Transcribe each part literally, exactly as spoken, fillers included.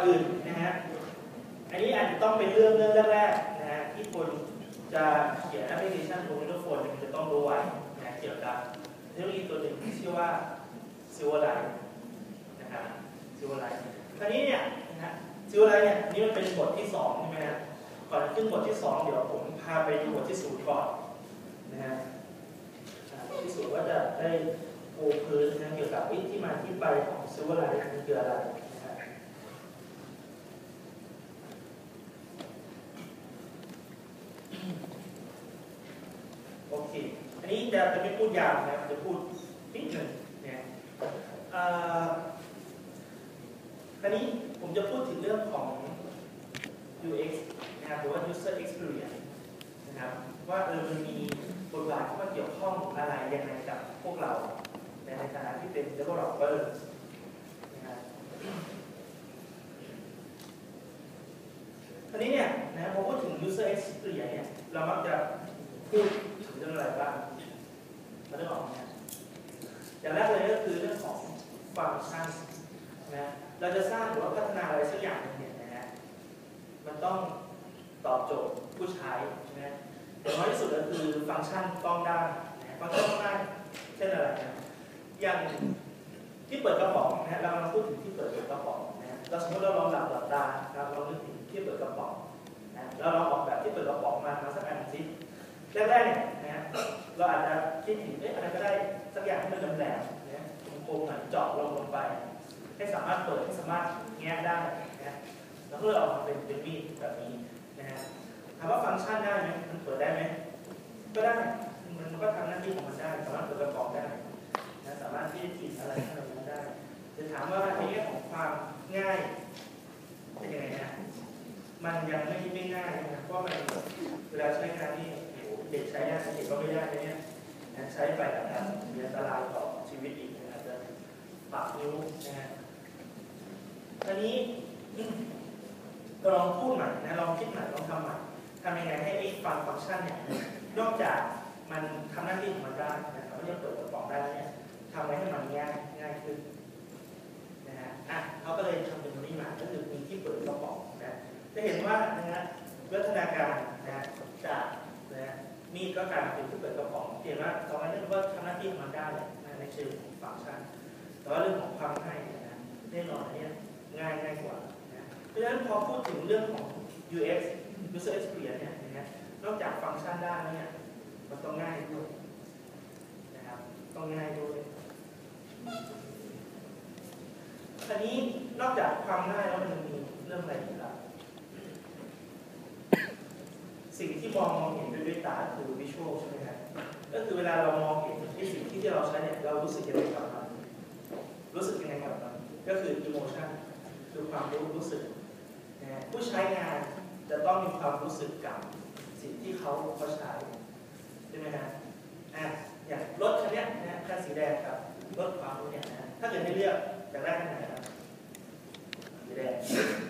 อื่นนะฮะอันนี้อาจจะต้องเป็นเรื่องเรื่องแรกๆนะฮะที่คนจะเขียนแอปพลิเคชันบน Windows Phone จะต้องรู้ไว้นะเกี่ยวกับเทคโนโลยีตัวหนึ่งที่ชื่อว่า Silverlight นะครับ Silverlight คราวนี้เนี่ยนะฮะ Silverlight เนี่ยนี่มันเป็นบทที่สองใช่ไหมฮะก่อนขึ้นบทที่สองเดี๋ยวผมพาไปดูบทที่ศูนย์ก่อนนะฮะที่ศูนย์ว่าจะได้ปูพื้นนะเกี่ยวกับที่มาที่ไปของ Silverlight มันคืออะไรนะโอเคอันนี้จะจะไม่พูดยาวนะครับจะพูดนิดหนึ่งเนี่ยอันนี้ผมจะพูดถึงเรื่องของ ยู เอ็กซ์ นะครับหรือว่า User Experience นะครับว่าเออมันมีบทบาทที่มาเกี่ยวข้องอะไรยังไงกับพวกเราในฐานะที่เป็น developer นะครับอันนี้เนี่ยนะพอพูดถึง User Experience เนี่ยเรามักจะพูดถึงเรื่องอะไรบ้างมาได้บอกนะอย่างแรกเลยก็คือเรื่องของฟังก์ชันนะเราจะสร้างหรือว่าพัฒนาอะไรสักอย่างนึงเนี่ยนะฮะมันต้องตอบโจทย์ผู้ใช้นะอย่างน้อยที่สุดก็คือฟังก์ชันต้องได้นะฟังก์ชันต้องได้เช่นอะไรนะอย่างที่เปิดกระป๋องนะเรามาพูดถึงที่เปิดกระป๋องนะเราสมมติเราลองหลับหลับตาเราลองนึกถึงที่เปิดกระป๋องนะแล้วเราออกแบบที่เปิดกระป๋องมามาสักอันสิแรกๆเนี่ยนะเราอาจจะคิดถึงเอ๊ะอะไรก็ได้สักอย่างที่มันแหลมๆนะโค้งๆหน่อยเจาะลงลงไปให้สามารถเปิดให้สามารถแงะได้นะแล้วก็เลยออกมาเป็นเป็นมีดแบบนี้นะฮะถามว่าฟังก์ชันได้ไหมมันเปิดได้ไหมก็ได้มันก็ทำหน้าที่ของมันได้สามารถเปิดกระป๋องได้นะสามารถที่จะขีดอะไรอะไรนั้นได้จะถามว่าในแง่ของความง่ายเป็นยังไงนะมันยังไม่ไม่ง่ายนะเพราะมันเวลาใช้งานนี่เด็กใช้ได้เด็กก็ไม่ได้เนี่ยใช้ไปอาจจะมีอันตรายต่อชีวิตอีกอาจจะปากนิ้วนะฮะตอนนี้ก็ลองพูดใหม่นะลองคิดใหม่ลองทำใหม่ทำยังไงให้ไอ้ฟังฟังก์ชันเนี่ยนอกจากมันทำหน้าที่ของมันได้นะครับก็จะเปิดกระป๋องได้เนี่ยทำให้มันง่ายง่ายขึ้นนะฮะอ่ะเขาก็เลยทำเป็นตัวนี้มาก็คือมีที่เปิดกระป๋องนะจะเห็นว่านะฮะวัฒนาการนะจากนะมีดก็กลายเป็นที่เปิดกระป๋องเห็นว่าตอนนั้นก็ทำหน้าที่ของมันได้ในเชิงของฟังก์ชันแต่ว่าเรื่องของความง่ายนะแน่นอนเนี่ยง่ายง่ายกว่านะเพราะฉะนั้นพอพูดถึงเรื่องของ ยู เอ็กซ์ User Experience เนี่ยนะนอกจากฟังก์ชันได้เนี่ยมันต้องง่ายด้วยนะครับต้องง่ายด้วยอันนี้นอกจากความง่ายแล้วมันมีเรื่องอะไรอีกครับสิ่งที่มองมองเห็นด้วยด้วยตาคือวิชวลใช่ไหมครับก็คือเวลาเรามองเห็นที่สิ่งที่เราใช้เนี่ยเรารู้สึกยังไงกับมันรู้สึกยังไงกับมันก็คือ emotion คือความรู้รู้สึกนะผู้ใช้งานจะต้องมีความรู้สึกกับสิ่งที่เขาเขาใช้ใช่ไหมฮะอ่ะอย่างรถคันนี้นะคันสีแดงครับรถความรู้เนี่ยนะถ้าเกิดให้เลือกจากแรกคันไหนครับสีแดง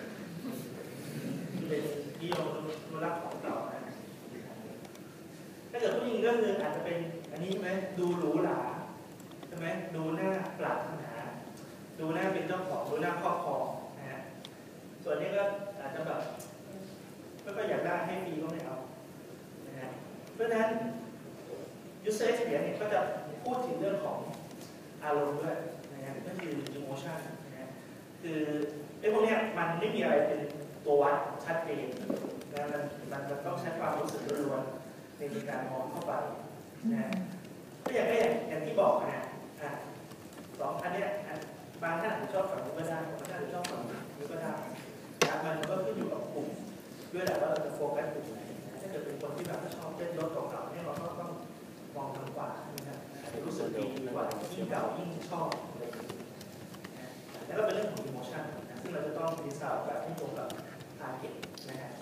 เป็นที่เราดูรักของเรานะถ้าเกิดผู้หญิงเรื่องนึงอาจจะเป็นอันนี้ใช่ไหมดูหรูหราใช่ไหมดูหน้าปรารถนาดูหน้าเป็นเจ้าของดูหน้าครอบครองนะฮะส่วนนี้ก็อาจจะแบบไม่ค่อยอยากได้ให้ฟรีก็ไม่เอานะฮะเพราะฉะนั้น user experience เนี่ยก็จะพูดถึงเรื่องของอารมณ์ด้วยนะฮะก็คือ emotion นะฮะคือไอ้พวกเนี้ยมันไม่มีอะไรเป็นตัววัดชัดเจนนะมันมันจะต้องใช้ความรู้สึกล้วนๆในการมองเข้าไปนะก็อย่างได้อย่างที่บอกนะอ่ะสองอันเนี้ยบางท่านอาจจะชอบฝั่งนี้ก็ได้บางท่านอาจจะชอบฝั่งนี้ก็ได้นะมันก็ขึ้นอยู่กับกลุ่มด้วยแหละว่าเราจะโฟกัสกลุ่มไหนถ้าเกิดเป็นคนที่แบบชอบเล่นรถเก่าๆเนี่ยเราก็ต้องมองทางขวานะรู้สึกดีกว่ายิ่งเก่ายิ่งชอบเลยนะแล้วก็เป็นเรื่องของ emotion นะซึ่งเราจะต้องดีไซน์แบบที่ตรงกับ target นะฮะ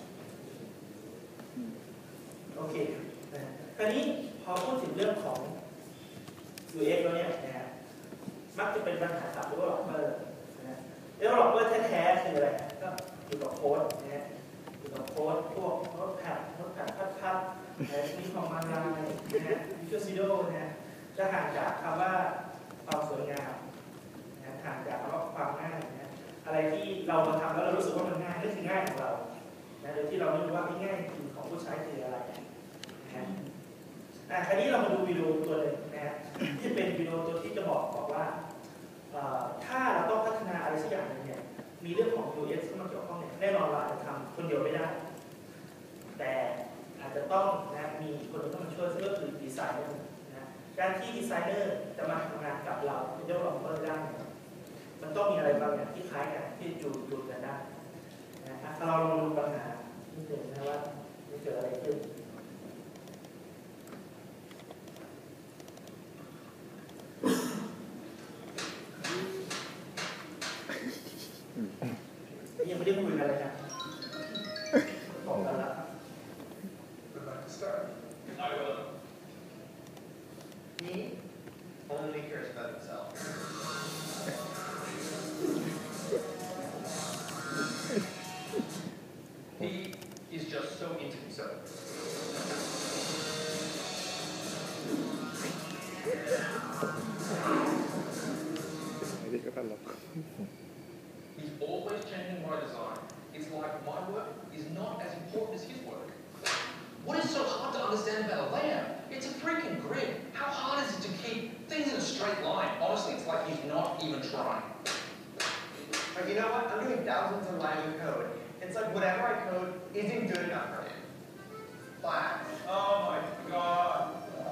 โอเคนะคราวนี้พอพูดถึงเรื่องของ ยู เอ็กซ์ แล้วเนี่ยนะฮะมักจะเป็นปัญหากับ developer นะ developer แท้ๆคืออะไรก็อยู่กับโค้ดนะฮะอยู่กับโค้ดพวกรถแพดรถแพดพัดๆนะมีความมาลายนะฮะ Visual Studio นะฮะจะห่างจากคำว่าความสวยงามนะห่างจากคำว่าความง่ายนะอะไรที่เรามาทำแล้วเรารู้สึกว่ามันง่ายนี่คือง่ายของเรานะโดยที่เราไม่รู้ว่าง่ายจริงของผู้ใช้คืออะไรนะอ่ะคราวนี้เรามาดูวิดีโอตัวหนึ่งนะฮะที่เป็นวิดีโอตัวที่จะบอกบอกว่าถ้าเราต้องพัฒนาอะไรสักอย่างนึงเนี่ยมีเรื่องของ ยู เอ็กซ์ เข้ามาเกี่ยวข้องเนี่ยแน่นอนเราอาจจะทำคนเดียวไม่ได้แต่อาจจะต้องนะมีคนที่ต้องมาช่วยซึ่งก็คือดีไซเนอร์นะการที่ดีไซเนอร์จะมาทำงานกับเราเป็นเจ้าของเปิดได้มันต้องมีอะไรบางอย่างที่คล้ายกันที่จูนจูนกันได้นะถ้าเราลองดูปัญหานิดหนึ่งนะว่ามันเกิดอะไรขึ้นยังไม่ได้คุยกันเลยนะบอกกันละ He only cares about himself. He is just so into himself. He's always changing my design. It's like my work is not as important as his work. What is so hard to understand about a layout? It's a freaking grid. How hard is it to keep things in a straight line? Honestly, it's like he's not even trying. But you know what? I'm doing thousands of lines of code. It's like whatever I code isn't good enough for him. Flat. Oh my god.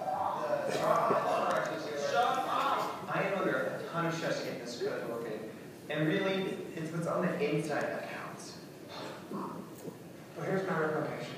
Shut up! I am under a ton of stress to get this code working. And really, it's what's on the inside that counts. But here's my recommendation.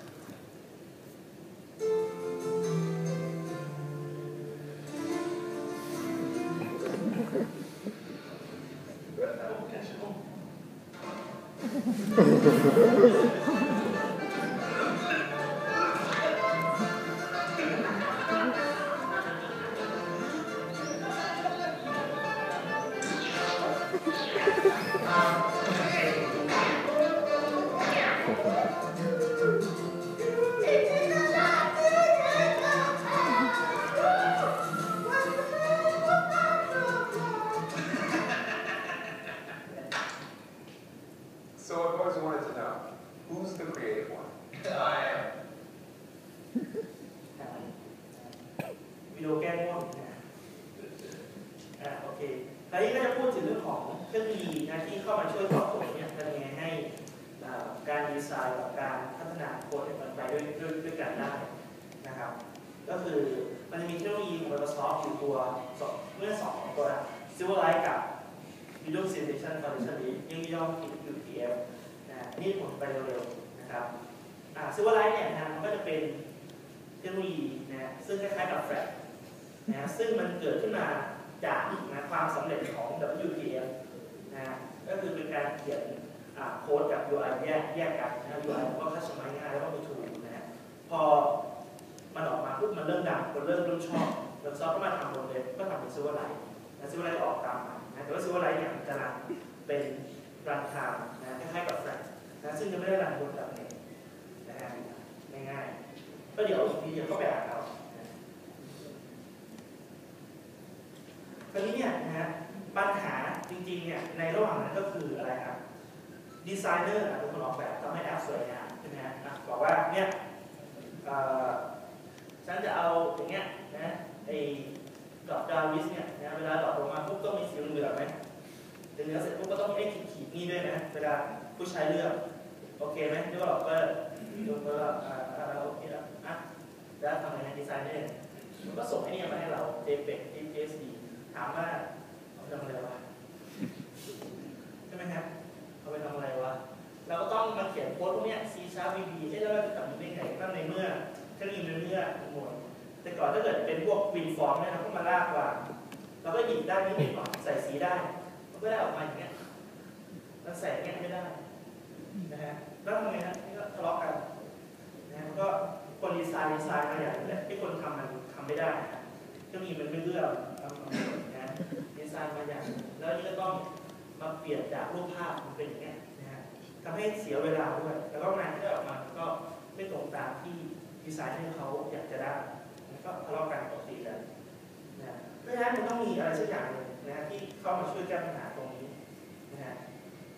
So I've always wanted to know, who's the creative one? I am. วิดีโอแก้ง่วงนะอ่าโอเคคราวนี้ก็จะพูดถึงเรื่องของเทคโนโลยีนะที่เข้ามาช่วยตอบโจทย์เนี่ยทำยังไงให้การดีไซน์กับการพัฒนาโค้ดมันไปด้วยด้วยด้วยกันได้นะครับก็คือมันจะมีเทคโนโลยีของ Microsoft อยู่ตัวเมื่อสองตัว Silverlight กับ Visual Simulation Foundation นี้ยังย่อ ยู พี เอฟ นะนี่ผมไปเร็วๆนะครับอ่า Silverlight เนี่ยนะมันก็จะเป็นเทคโนโลยีนะซึ่งคล้ายๆกับ Flash นะซึ่งมันเกิดขึ้นมาจากนะความสำเร็จของ ดับเบิลยู พี เอฟ นะก็คือเป็นการเขียนโค้ดกับ ยู ไอ แยกแยกกันนะ ยู ไอ ก็คัสตอมไมซ์ง่ายแล้วก็มีทูลนะฮะพอมันออกมาปุ๊บมันเริ่มดังคนเริ่มเริ่มชอบแล้วซอฟก็มาทำบนเว็บก็ทำเป็น Silverlight นะ Silverlight ออกตามมานะแต่ว่า Silverlight เนี่ยมันจะรันเป็นรันไทม์นะคล้ายๆกับ Flash นะซึ่งจะไม่ได้รันบนดับเน็ตนะฮะง่ายๆก็เดี๋ยวอีกทีเดียวก็ไปอ่านเอาคราวนี้เนี่ยนะฮะปัญหาจริงๆเนี่ยในระหว่างนั้นก็คืออะไรครับดีไซเนอร์เป็นคนออกแบบทำให้แอปสวยงามใช่ไหมฮะบอกว่าเนี่ยฉันจะเอาอย่างเงี้ยนะไอ้ดอกดาวิสเนี่ยนะเวลาดอกลงมาปุ๊บต้องมีสีเหลืองไหมเหลืองเสร็จปุ๊บก็ต้องมีไอ้ขีดๆนี่ด้วยนะเวลาผู้ใช้เลือกโอเคไหมที่ว่าเราก็ดูว่าโอเคแล้วอ่ะแล้วทำไงนะดีไซเนอร์มันก็ส่งไอ้นี่มาให้เรา เจ พี อี จี เอ พี เอส ดี ถามว่าเอาไปทำอะไรวะใช่ไหมครับเอาไปทำอะไรวะเราก็ต้องมาเขียนโค้ดพวกนี้ C Sharp วี บี เอ๊ะแล้วเราจะทำได้ไงบ้างในเมื่อเทคโนโลยีในเมื่อหมดแต่ก่อนถ้าเกิดเป็นพวกวินฟอร์มเนี่ยเราก็มาลากวางเราก็หยิบได้นิดหน่อยใส่สีได้มันก็ได้ออกมาอย่างเงี้ยเราใส่เงี้ยไม่ได้นะฮะแล้วทำไงนะนี่ก็ทะเลาะกันนะมันก็คนดีไซน์ดีไซน์มาอย่างนี้ที่คนทำมันทำไม่ได้เทคโนโลยีมันไม่เลือกนะดีไซน์มาอย่างแล้วนี่ก็ต้องมาเปลี่ยนจากรูปภาพมันเป็นอย่างเงี้ยนะฮะทำให้เสียเวลาด้วยแล้วก็งานที่ได้ออกมาก็ไม่ตรงตามที่ดีไซน์ที่เขาอยากจะได้ก็ทะเลาะกันตกตีกันนะเพราะฉะนั้นมันต้องมีอะไรสักอย่างหนึ่งนะที่เข้ามาช่วยแก้ปัญหาตรงนี้นะฮะ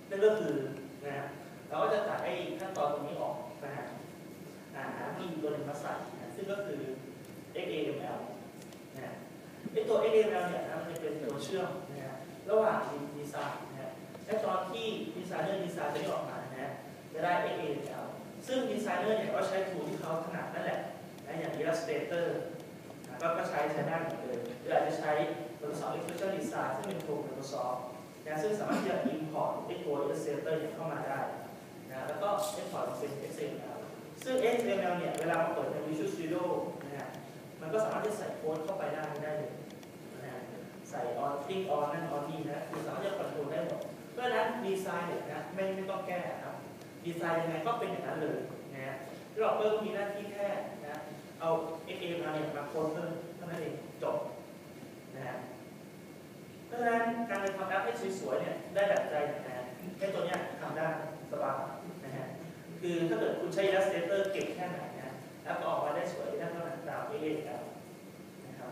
นั่นก็คือนะฮะเราก็จะตัดไอ้ขั้นตอนตรงนี้ออกนะฮะอ่าหาที่ตัวหนึ่งมาใส่นะซึ่งก็คือ เอ็กซ์ เอ เอ็ม แอล นะฮะไอ้ตัว เอ็กซ์ เอ เอ็ม แอล เนี่ยนะมันจะเป็นตัวเชื่อมนะฮะระหว่างดีไซน์นะฮะและตอนที่ดีไซเนอร์ดีไซน์จะได้ออกมานะฮะจะได้ เอ็กซ์ เอ เอ็ม แอล ซึ่งดีไซเนอร์เนี่ยก็ใช้ทูลที่เขาถนัดนั่นแหละนะอย่าง Illustrator นะก็ใช้ใช้ได้เหมือนเดิมหรืออาจจะใช้ Microsoft Expression Design ซึ่งเป็นโปร Microsoft นะซึ่งสามารถที่จะ import ไอ้ตัว Illustrator เนี่ยเข้ามาได้นะแล้วก็ export เป็น เอ็กซ์ เอ็ม แอล ซึ่ง เอ็กซ์ เอ็ม แอล เนี่ยเวลามาเปิดใน Visual Studio นะฮะมันก็สามารถที่จะใส่โค้ดเข้าไปได้ได้เลยนะฮะใส่ on click on นั่น on นี่นะคือสามารถจะคอนโทรลได้หมดเพราะฉะนั้นดีไซน์เนี่ยนะไม่ไม่ต้องแก้ครับดีไซน์ยังไงก็เป็นอย่างนั้นเลยนะฮะดีเวลลอปเปอร์ก็มีหน้าที่แค่นะเอา เอ็กซ์ เอ็ม แอล เนี่ยมาโค้ดเพิ่มเท่านั้นเองจบนะฮะเพราะฉะนั้นการทำแอปให้สวยๆเนี่ยได้แบบใจนะฮะแค่ตัวเนี้ยทำได้สบายนะฮะคือถ้าเกิดคุณใช้ Illustrator เก่งแค่ไหนนะแล้วก็ออกมาได้สวยได้เท่านั้นตาม เอ็กซ์ เอ เอ็ม แอล นะครับ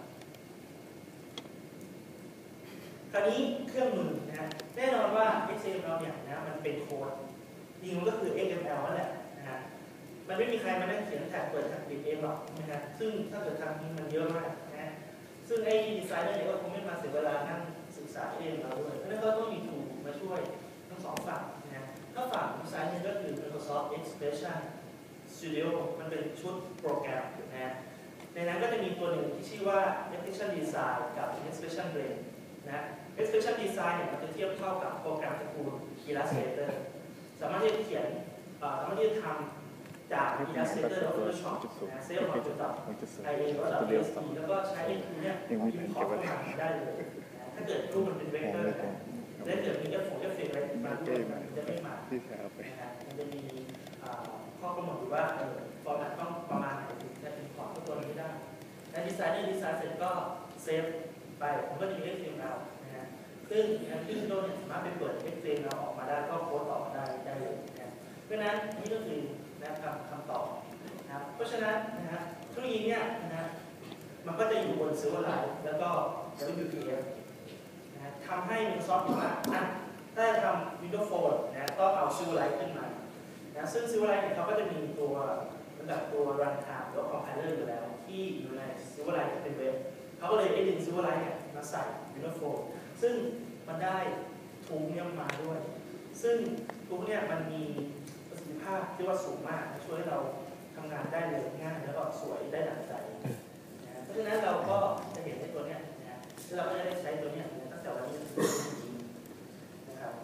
คราวนี้เครื่องมือนะฮะแน่นอนว่า เอ็กซ์ เอ็ม แอล เนี่ยนะมันเป็นโค้ดจริงมันก็คือ เอ็กซ์ เอ็ม แอล นั่นแหละนะฮะมันไม่มีใครมาได้เขียนแท็กเปิดแท็กปิดเองหรอกนะฮะซึ่งถ้าเกิดทำจริงมันเยอะมากนะฮะซึ่งไอ้ดีไซเนอร์เนี่ยก็คงไม่มาเสียเวลานั่งศึกษาเองเราด้วยเพราะฉะนั้นก็ต้องมีทูลมาช่วยทั้งสองฝั่งนะฮะถ้าฝั่งดีไซเนอร์ก็คือ Microsoft Expression Studio มันเป็นชุดโปรแกรมนะฮะในนั้นก็จะมีตัวหนึ่งที่ชื่อว่า Expression Design กับ Expression Blend นะ Expression Design เนี่ยมันจะเทียบเท่ากับโปรแกรมตระกูล Illustrator สามารถที่จะเขียนสามารถที่จะทำจาก Illustrator หรือ Photoshop นะเซลล์ของจุดต่อ ไอ เอ ก็จะ พี เอส ที แล้วก็ใช้ไอ้ตัวเนี้ยอินพอร์ตเข้ามาได้เลยนะถ้าเกิดรูปมันเป็นเวกเตอร์นะและเกิดมีเอฟเฟกต์เอฟเฟกต์อะไรมาด้วยมันจะไม่มานะฮะมันจะมีข้อกำหนดอยู่ว่าเออฟอร์แมตต้องประมาณไหนถึงจะอินพอร์ตตัวนี้ได้และดีไซเนอร์ดีไซน์เสร็จก็เซฟไปผมก็จะมี เอ็กซ์ เอ็ม แอล นะฮะซึ่งแอปพลิเคชันเนี่ยสามารถไปเปิด เอ็กซ์ เอ็ม แอล ออกมาได้ก็โค้ดต่อได้ได้เลยนะเพราะฉะนั้นนี่ก็คือนะครับคำตอบนะเพราะฉะนั้นนะฮะเทคโนโลยีเนี่ยนะฮะมันก็จะอยู่บน Silverlight แล้วก็ ดับเบิลยู พี เอฟ นะฮะทำให้ Microsoft บอกว่าอ่ะถ้าจะทำ Windows Phone นะต้องเอา Silverlight ขึ้นมานะซึ่ง Silverlight เนี่ยเขาก็จะมีตัวระดับตัว runtime หรือ compiler อยู่แล้วที่อยู่ใน Silverlight ที่เป็นเว็บเขาก็เลยได้ดึง Silverlight เนี่ยมาใส่ Windows Phone ซึ่งมันได้ทูลเนี่ยมาด้วยซึ่งทูลเนี่ยมันมีประสิทธิภาพที่ว่าสูงมากช่วยให้เราทำงานได้เร็วง่ายแล้วก็สวยได้ดั่งใจนะเพราะฉะนั้นเราก็จะเห็นในตัวเนี้ยนะแล้วเราก็จะได้ใช้ตัวเนี้ยตั้งแต่วันนี้นะครับ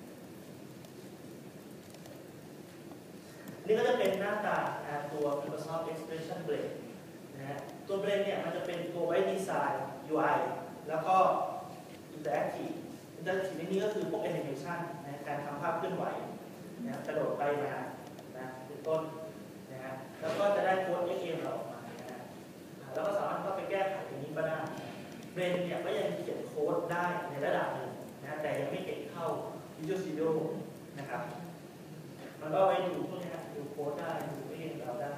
นี่ก็จะเป็นหน้าตาตัว Microsoft Expression Blend นะฮะตัว Blend เนี่ยมันจะเป็นตัวไว้ดีไซน์ ยู ไอ แล้วก็ Interactive Interactive นี่ก็คือพวก Animation นะการทำภาพเคลื่อนไหวนะกระโดดไปมานะเป็นต้นนะฮะแล้วก็จะได้โค้ด เอ็กซ์ เอ็ม เราออกมานะฮะแล้วก็สามารถเข้าไปแก้ไขตรงนี้ก็ได้เบรนเนี่ยก็ยังเขียนโค้ดได้ในระดับหนึ่งนะแต่ยังไม่เก่งเท่า Visual Studio นะครับมันก็ไปดูพวกนี้ดูโค้ดได้ดูเองเราได้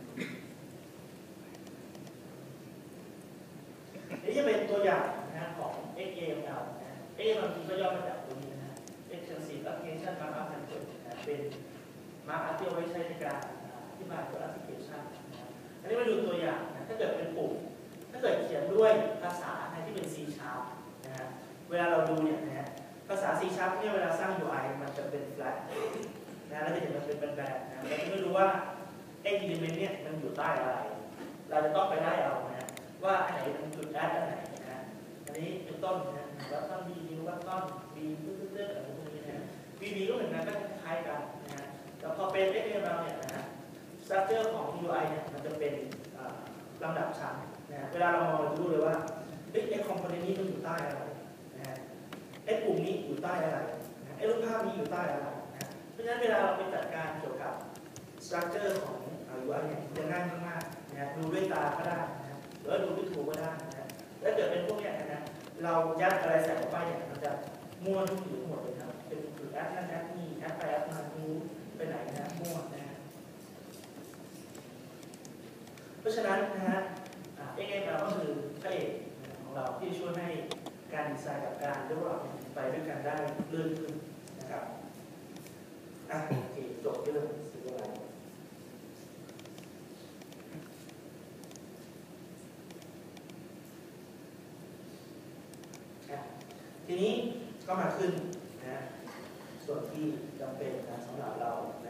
นี่จะเป็นตัวอย่างนะของ เอ็กซ์ เอ็ม แอล นะ เอ็กซ์ เอ็ม แอล ก็ย่อมาจากตัวนี้นะ Extensive Application Markup Language นะเป็นมาร์กอัพที่เอาไว้ใช้ในการอธิบายตัวแอปพลิเคชันนะอันนี้มาดูตัวอย่างนะถ้าเกิดเป็นปุ่มถ้าเกิดเขียนด้วยภาษาที่เป็น C Sharp นะฮะเวลาเราดูเนี่ยนะฮะภาษา C Sharp เนี่ยเวลาสร้าง ยู ไอ มันจะเป็น flat นะแล้วจะเห็นมันเป็นแบนๆนะเราจะไม่รู้ว่าไอ้ element เนี่ยมันอยู่ใต้อะไรเราจะต้องไปได้เอานะว่าอันไหนเป็นจุดแอดอันไหนนะอันนี้เป็นต้นนะวัตต้น B นิ้ววัตต้น B ตื้อๆอะไรพวกนี้นะ บี บี ก็เหมือนกันก็คล้ายกันนะฮะแต่พอเป็น เอ็กซ์ เอ็ม แอล เนี่ยนะฮะ structure ของ ยู ไอ เนี่ยมันจะเป็นลำดับชั้นนะเวลาเรามองเราจะรู้เลยว่าไอ้ component นี้มันอยู่ใต้อะไรนะฮะไอ้ปุ่มนี้อยู่ใต้อะไรนะไอ้รูปภาพนี้อยู่ใต้อะไรนะเพราะฉะนั้นเวลาเราไปจัดการเกี่ยวกับ structure ของ ยู ไอ เนี่ยจะง่ายมากๆนะดูด้วยตาก็ได้นะหรือว่าดูด้วยทูก็ได้นะแล้วเกิดเป็นพวกเนี้ยนะเรายัดอะไรใส่เข้าไปเนี่ยมันจะม้วนทุกอย่างหมดเลยครับเป็นคือแอปนั่นแอปนี่แอปไปแอปมาดูไปไหนนะม้วนนะเพราะฉะนั้นนะฮะ เอ็กซ์ เอ็ม แอล ก็คือพระเอกของเราที่ช่วยให้การดีไซน์กับการเรียกว่าไปด้วยกันได้ลื่นขึ้นนะครับนี้ก็มาขึ้นนะส่วนที่จำเป็นนะสำหรับเรานะ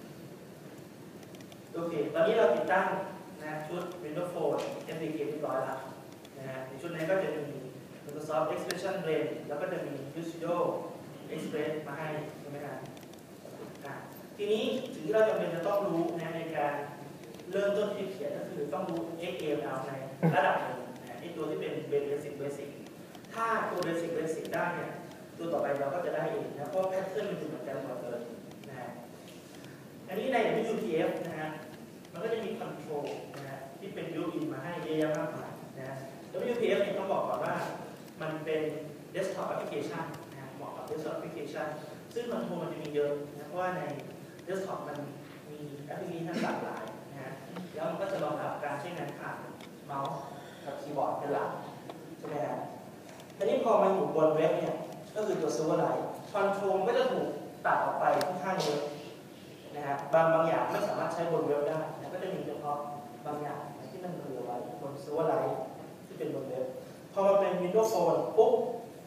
โอเคตอนนี้เราติดตั้งนะชุด Windows Phone เอฟ ดี เค เรียบร้อยแล้วนะฮะในชุดนี้ก็จะมี Microsoft Expression Blend แล้วก็จะมี Visual Studio Express มาให้ใช่ไหมครับทีนี้สิ่งที่เราจำเป็นจะต้องรู้นะในการเริ่มต้นที่เขียนก็คือต้องรู้ เอ็กซ์ เอ็ม แอล ในระดับหนึ่งนะไอตัวที่เป็น Basic Basic ถ้าตัว Basic Basic ได้เนี่ยตัวต่อไปเราก็จะได้เองนะเพราะแพทเทิร์นมันจะเหมือนกันหมดเลยนะฮะอันนี้ใน ดับเบิลยู พี เอฟ นะฮะมันก็จะมี Control นะฮะที่เป็น built-in มาให้เยอะแยะมากมายนะฮะ ดับเบิลยู พี เอฟ เนี่ยต้องบอกก่อนว่ามันเป็น Desktop Application นะฮะเหมาะกับ Desktop Application ซึ่ง Control มันจะมีเยอะนะเพราะว่าใน Desktop มันมีแอปพลิเคชันหลากหลายนะฮะแล้วมันก็จะรองรับการใช้งานผ่านเมาส์กับคีย์บอร์ดเป็นหลักใช่ไหมฮะทีนี้พอมาอยู่บนเว็บเนี่ยก็คือตัว Serverless Control ก็จะถูกตัดออกไปค่อนข้างเยอะนะฮะบางบางอย่างไม่สามารถใช้บนเว็บได้นะก็จะมีเฉพาะบางอย่างที่มันเหลือไว้บน Serverless ที่เป็นบนเว็บพอมาเป็น Windows Phone ปุ๊บ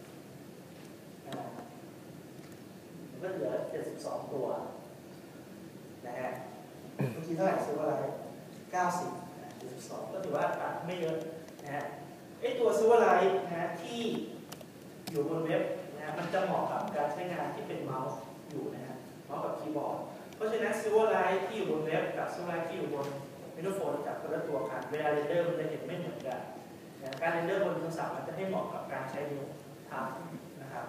มันก็เหลือเจ็ดสิบสองตัวนะฮะบางทีเท่าไหร่ซื้ออะไรเก้าสิบ เจ็ดสิบสองก็ถือว่าตัดไม่เยอะนะฮะไอตัวซื้ออะไรนะฮะที่อยู่บนเว็บนะฮะมันจะเหมาะกับการใช้งานที่เป็นเมาส์อยู่นะฮะเมาส์กับคีย์บอร์ดเพราะฉะนั้นซื้ออะไรที่อยู่บนเว็บกับซื้ออะไรที่อยู่บน Windows Phone จากคนละตัวกันเวลาเรนเดอร์มันจะเห็นไม่เหมือนกันการเรนเดอร์บนโทรศัพท์มันจะให้เหมาะกับการใช้นิ้วทำนะครับ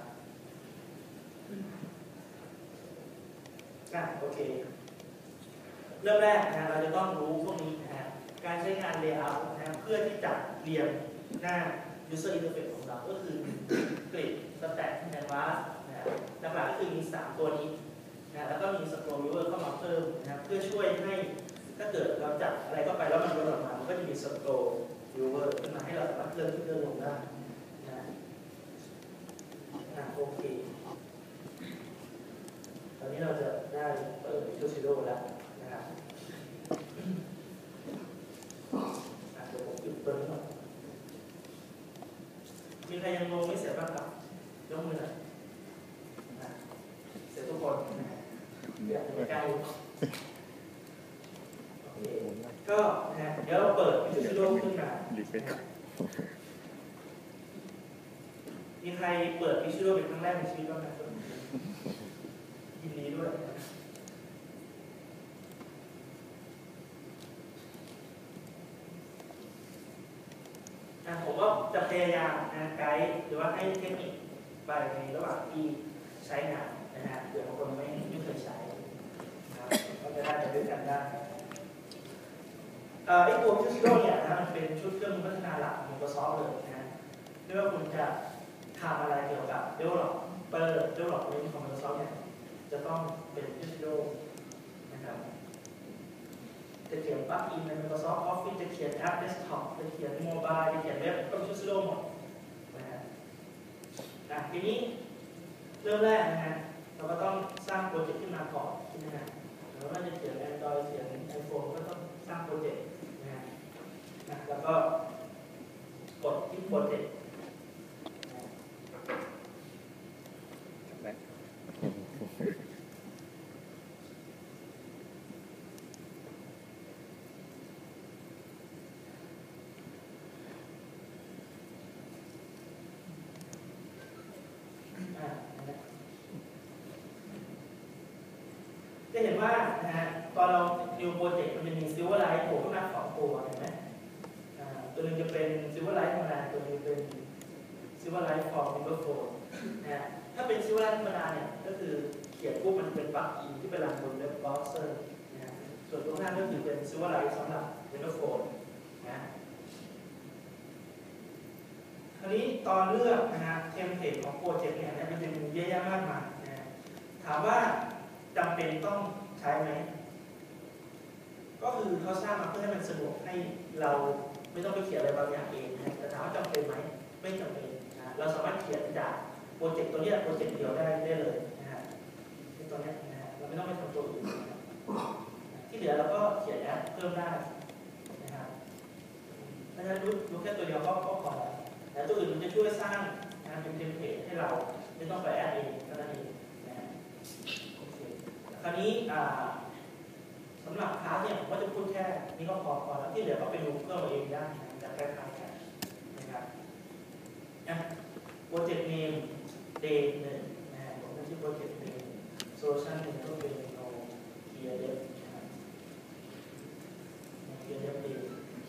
อ่ะโอเคเริ่มแรกนะเราจะต้องรู้พวกนี้นะฮะการใช้งาน layout นะเพื่อที่จะเรียงหน้า user interface ของเราก็คือกริด stack canvas นะหลักๆก็คือมีสามตัวนี้นะแล้วก็มี scroll viewer เข้ามาเพิ่มนะเพื่อช่วยให้ถ้าเกิดเราจับอะไรเข้าไปแล้วมันย้อนออกมามันก็จะมี scroll viewer ขึ้นมาให้เราสามารถเลื่อนขึ้นเลื่อนลงได้นะอ่ะโอเคตอนนี้เราจะได้เปิด Visual Studio แล้วนะครับเดี๋ยวผมปิดตัวนี้ก่อนมีใครยังงงไม่เสร็จบ้างครับยกมือหน่อยเสร็จทุกคนอยากจะใกล้โอเคก็นะเดี๋ยวเราเปิด Visual Studio ขึ้นมามีใครเปิด Visual Studio เป็นครั้งแรกในชีวิตบ้างไหมยินดีด้วยผมก็จะพยายามนะไกด์หรือว่าให้เทคนิคไปในระหว่างที่ใช้งานนะฮะเผื่อบางคนไม่ไม่เคยใช้นะครับก็จะได้ไปด้วยกันได้ไอ้ตัว Visual Studio เนี่ยนะมันเป็นชุดเครื่องมือพัฒนาหลักของ Microsoft เลยนะไม่ว่าคุณจะทำอะไรเกี่ยวกับ Developer Development ของ Microsoft เนี่ยจะต้องเป็น Visual Studio นะครับจะเขียนปลั๊กอินใน Microsoft Office จะเขียนแอป Desktop จะเขียนโมบายจะเขียนเว็บก็ Visual Studio หมดนะฮะอ่ะทีนี้เริ่มแรกนะฮะเราก็ต้องสร้างโปรเจกต์ขึ้นมาก่อนใช่ไหมฮะแล้วก็จะเขียน Android เขียน iPhone ก็ต้องสร้างโปรเจกต์นะฮะแล้วก็กดที่โปรเจกต์จะเห็นว่านะฮะตอนเราดูโปรเจกต์มันจะมี Silverlight โผล่ขึ้นมาสองตัวเห็นไหมตัวนึงจะเป็น Silverlight ธรรมดาตัวนึงจะเป็น Silverlight for Windows Phone นะฮะถ้าเป็น Silverlight ธรรมดาเนี่ยก็คือเขียนปุ๊บมันเป็นปลั๊กอินที่เป็นรันบนเว็บเบราว์เซอร์นะฮะส่วนตัวหน้าก็คือเป็น Silverlight สำหรับ Windows Phone นะคราวนี้ตอนเลือกนะฮะเทมเพลตของโปรเจกต์เนี่ยมันจะมีเยอะแยะมากมายนะถามว่าจำเป็นต้องใช้ไหมก็คือเขาสร้างมาเพื่อให้มันสะดวกให้เราไม่ต้องไปเขียนอะไรบางอย่างเองนะแต่ถามว่าจำเป็นไหมไม่จำเป็นนะเราสามารถเขียนจากโปรเจกต์ตัวนี้โปรเจกต์เดียวได้ได้เลยนะฮะตัวนี้นะฮะเราไม่ต้องไปทำตัวอื่นนะที่เหลือเราก็เขียนแอปเพิ่มได้นะครับถ้าจะรู้รู้แค่ตัวเดียวก็พอแล้วแต่ตัวอื่นมันจะช่วยสร้างนะำเป็นเทมเพลตให้เราไม่ต้องไปแอดเองก็ได้นะโอเคคราวนี้สำหรับคลาสเนี่ยผมก็จะพูดแค่นี้ก็พอพอแล้วที่เหลือก็ไปดูเพิ่มเองได้จะคล้ายๆกันนะครับโปรเจกต์เนมเดย์หนึ่งนะผมก็ชื่อโปรเจกต์เนมโซลูชันหนึ่งก็เป็นโนเกียร์เดฟนะครับโนเกียร์เดฟเดย์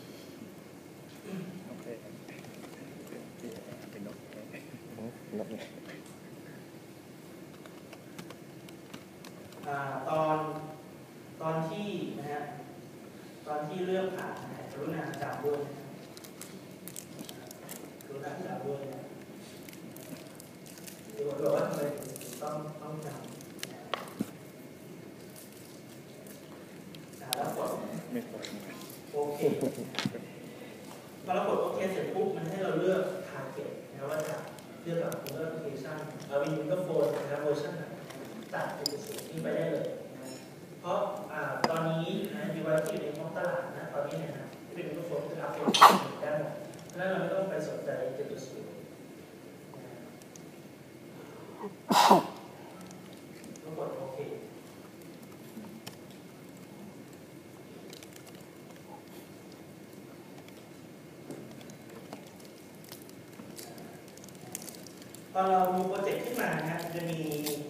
ตอนตอนที่นะฮะตอนที่เลือกผ่านนะกรุณาจำด้วยนะกรุณาจำด้วยนะดูว่าทำไมต้องต้องจำแล้วกดโอเคพอเรากดโอเคเสร็จปุ๊บมันให้เราเลือก target นะว่าจะเลือกแบบ application เอาวินโดว์โฟนนะเวอร์ชันตัดไปสู่นี้ไปได้เลยนะเพราะตอนนี้นะดีไวซ์ที่อยู่ในท้องตลาดนะตอนนี้เนี่ยนะที่เป็นวินโดว์โฟนจะอัพเป็นได้หมดเพราะฉะนั้นเราไม่ต้องไปสนใจเจ็ดจุดศูนย์ก็กดโอเคตอนเราดูโปรเจกต์ขึ้นมานะจะมี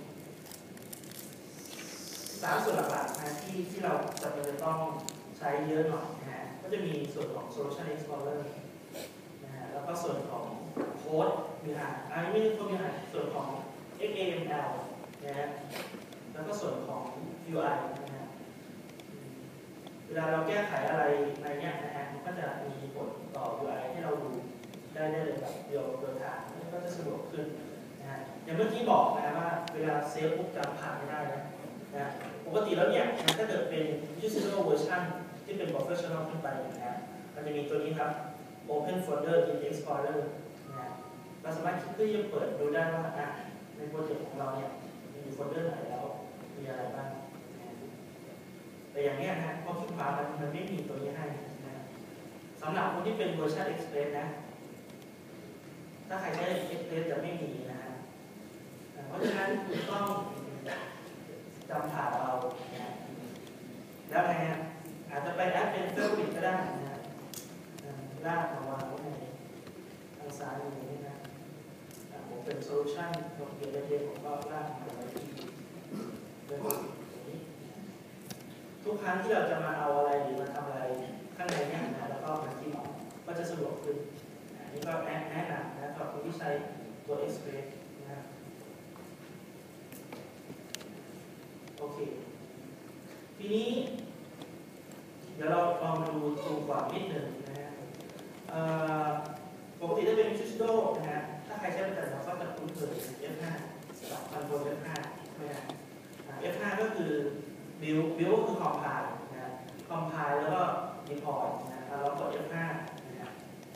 สามส่วนหลักๆนะที่ที่เราจำเป็นจะต้องใช้เยอะหน่อยนะฮะก็จะมีส่วนของ Solution Explorer นะฮะแล้วก็ส่วนของโค้ดมีอ่านอันนี้ไม่ใช่โค้ดมีอ่านส่วนของ เอ็กซ์ เอ เอ็ม แอล นะฮะแล้วก็ส่วนของ ยู ไอ นะฮะเวลาเราแก้ไขอะไรในเนี้ยนะฮะมันก็จะมีผลต่อ ยู ไอ ให้เราดูได้ได้เลยแบบเดียวเดียวทางก็จะสะดวกขึ้นนะฮะอย่างเมื่อกี้บอกนะว่าเวลาเซฟปุ๊บจำผ่านไม่ได้นะนะปกติแล้วเนี่ยถ้าเกิดเป็น user version ที่เป็น professional ขึ้นไปนะมันจะมีตัวนี้ครับ open folder in explorer นะเราสามารถคลิกเพื่อจะเปิดดูได้ว่าอ่ะในโปรเจกต์ของเราเนี่ยมีโฟลเดอร์ไหนแล้วมีอะไรบ้างนะแต่อย่างเนี้ยนะพอคลิกขวามันมันไม่มีตัวนี้ให้นะสำหรับคนที่เป็น version express นะถ้าใครใช้ express จะไม่มีนะฮะเพราะฉะนั้นคุณต้องจำผ่านเราแล้วไงฮะอาจจะไปแอดเป็นเฟอร์บิทก็ได้นะลากมาวางไว้ในทางซ้ายมือนี่นะผมเป็นโซลูชันโนเกียร์เดย์ผมก็ลากมาไว้ที่เฟอร์บิทตรงนี้ทุกครั้งที่เราจะมาเอาอะไรหรือมาทำอะไรข้างในเนี่ยนะแล้วก็มาที่ก็จะสะดวกขึ้นอันนี้ก็แนะนำนะสำหรับคนที่ใช้ตัว Express นะโอเคทีนี้เดี๋ยวเราลองดูตัวกว่านิดหนึ่งนะฮะปกติถ้าเป็นวิชโดนะฮะถ้าใครใช้ประจำเราก็จะคุ้นเคย เอฟ ห้า กับคอนโทรล เอฟ ห้า ใช่ไหมฮะ เอฟ ห้า ก็คือ build build ก็คือ compile นะ compile แล้วก็ deploy นะเรากด เอฟ ห้า นะฮะ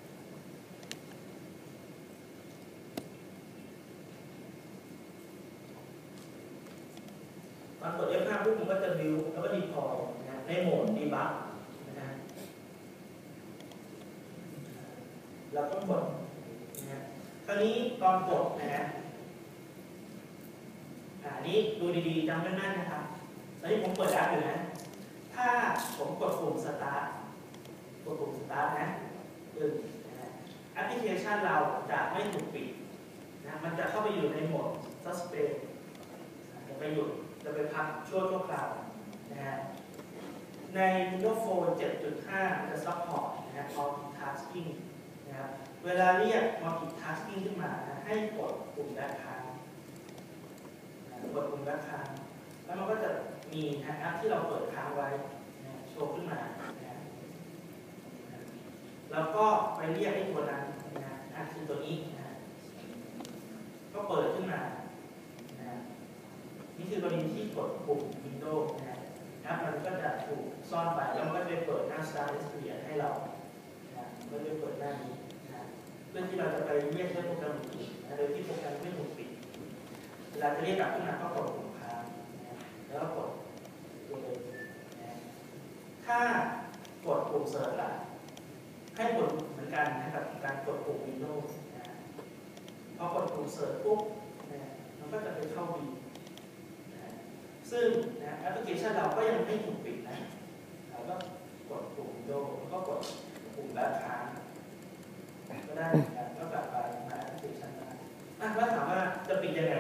ตอนกด เอฟ ห้า ปุ๊บมันก็จะ build แล้วก็ deploy นะในโหมด debug นะฮะแล้วก็กดนะฮะคราวนี้ตอนกดนะฮะอ่านี้ดูดีๆจำแม่นๆนะครับตอนนี้ผมเปิดแอปอยู่นะถ้าผมกดปุ่ม start กดปุ่ม start นะดึงนะฮะแอปพลิเคชันเราจะไม่ถูกปิดนะมันจะเข้าไปอยู่ในโหมด suspend จะไปหยุดจะไปพักชั่วชั่วคราวนะฮะใน Windows Phone เจ็ดจุดห้า จะ support นะฮะ multitasking นะครับเวลาเรียก multitasking ขึ้นมานะให้กดปุ่มด้านข้างกดปุ่มด้านข้างแล้วมันก็จะมีแอปที่เราเปิดค้างไว้นะโชว์ขึ้นมานะแล้วก็ไปเรียกไอ้ตัวนั้นนะอันคือตัวนี้นะก็เปิดขึ้นมานะนี่คือกรณีที่กดปุ่ม Windows นะแอปมันก็จะถูกซ่อนไปแล้วมันก็จะเปิดหน้า Start Experience ให้เรานะก็จะเปิดหน้านี้นะเพื่อที่เราจะไปเรียกใช้โปรแกรมอื่นโดยที่โปรแกรมไม่ถูกปิดเวลาจะเรียกกลับขึ้นมาก็กดปุ่มค้างแล้วก็กดตัวเดิมถ้ากดปุ่มเสิร์ชล่ะให้กดเหมือนกันนะครับการกดปุ่ม Windows นะพออกดปุ่มเสิร์ชปุ๊บนะมันก็จะไปเข้าบีนะซึ่งนะแอปพลิเคชันเราก็ยังไม่ถูกปิดนะเราก็กดปุ่มโดก็กดปุ่มแล้วค้างก็ได้นะก็กลับไปมาแอปพลิเคชันได้อ่ะแล้วถามว่าจะปิดยังไง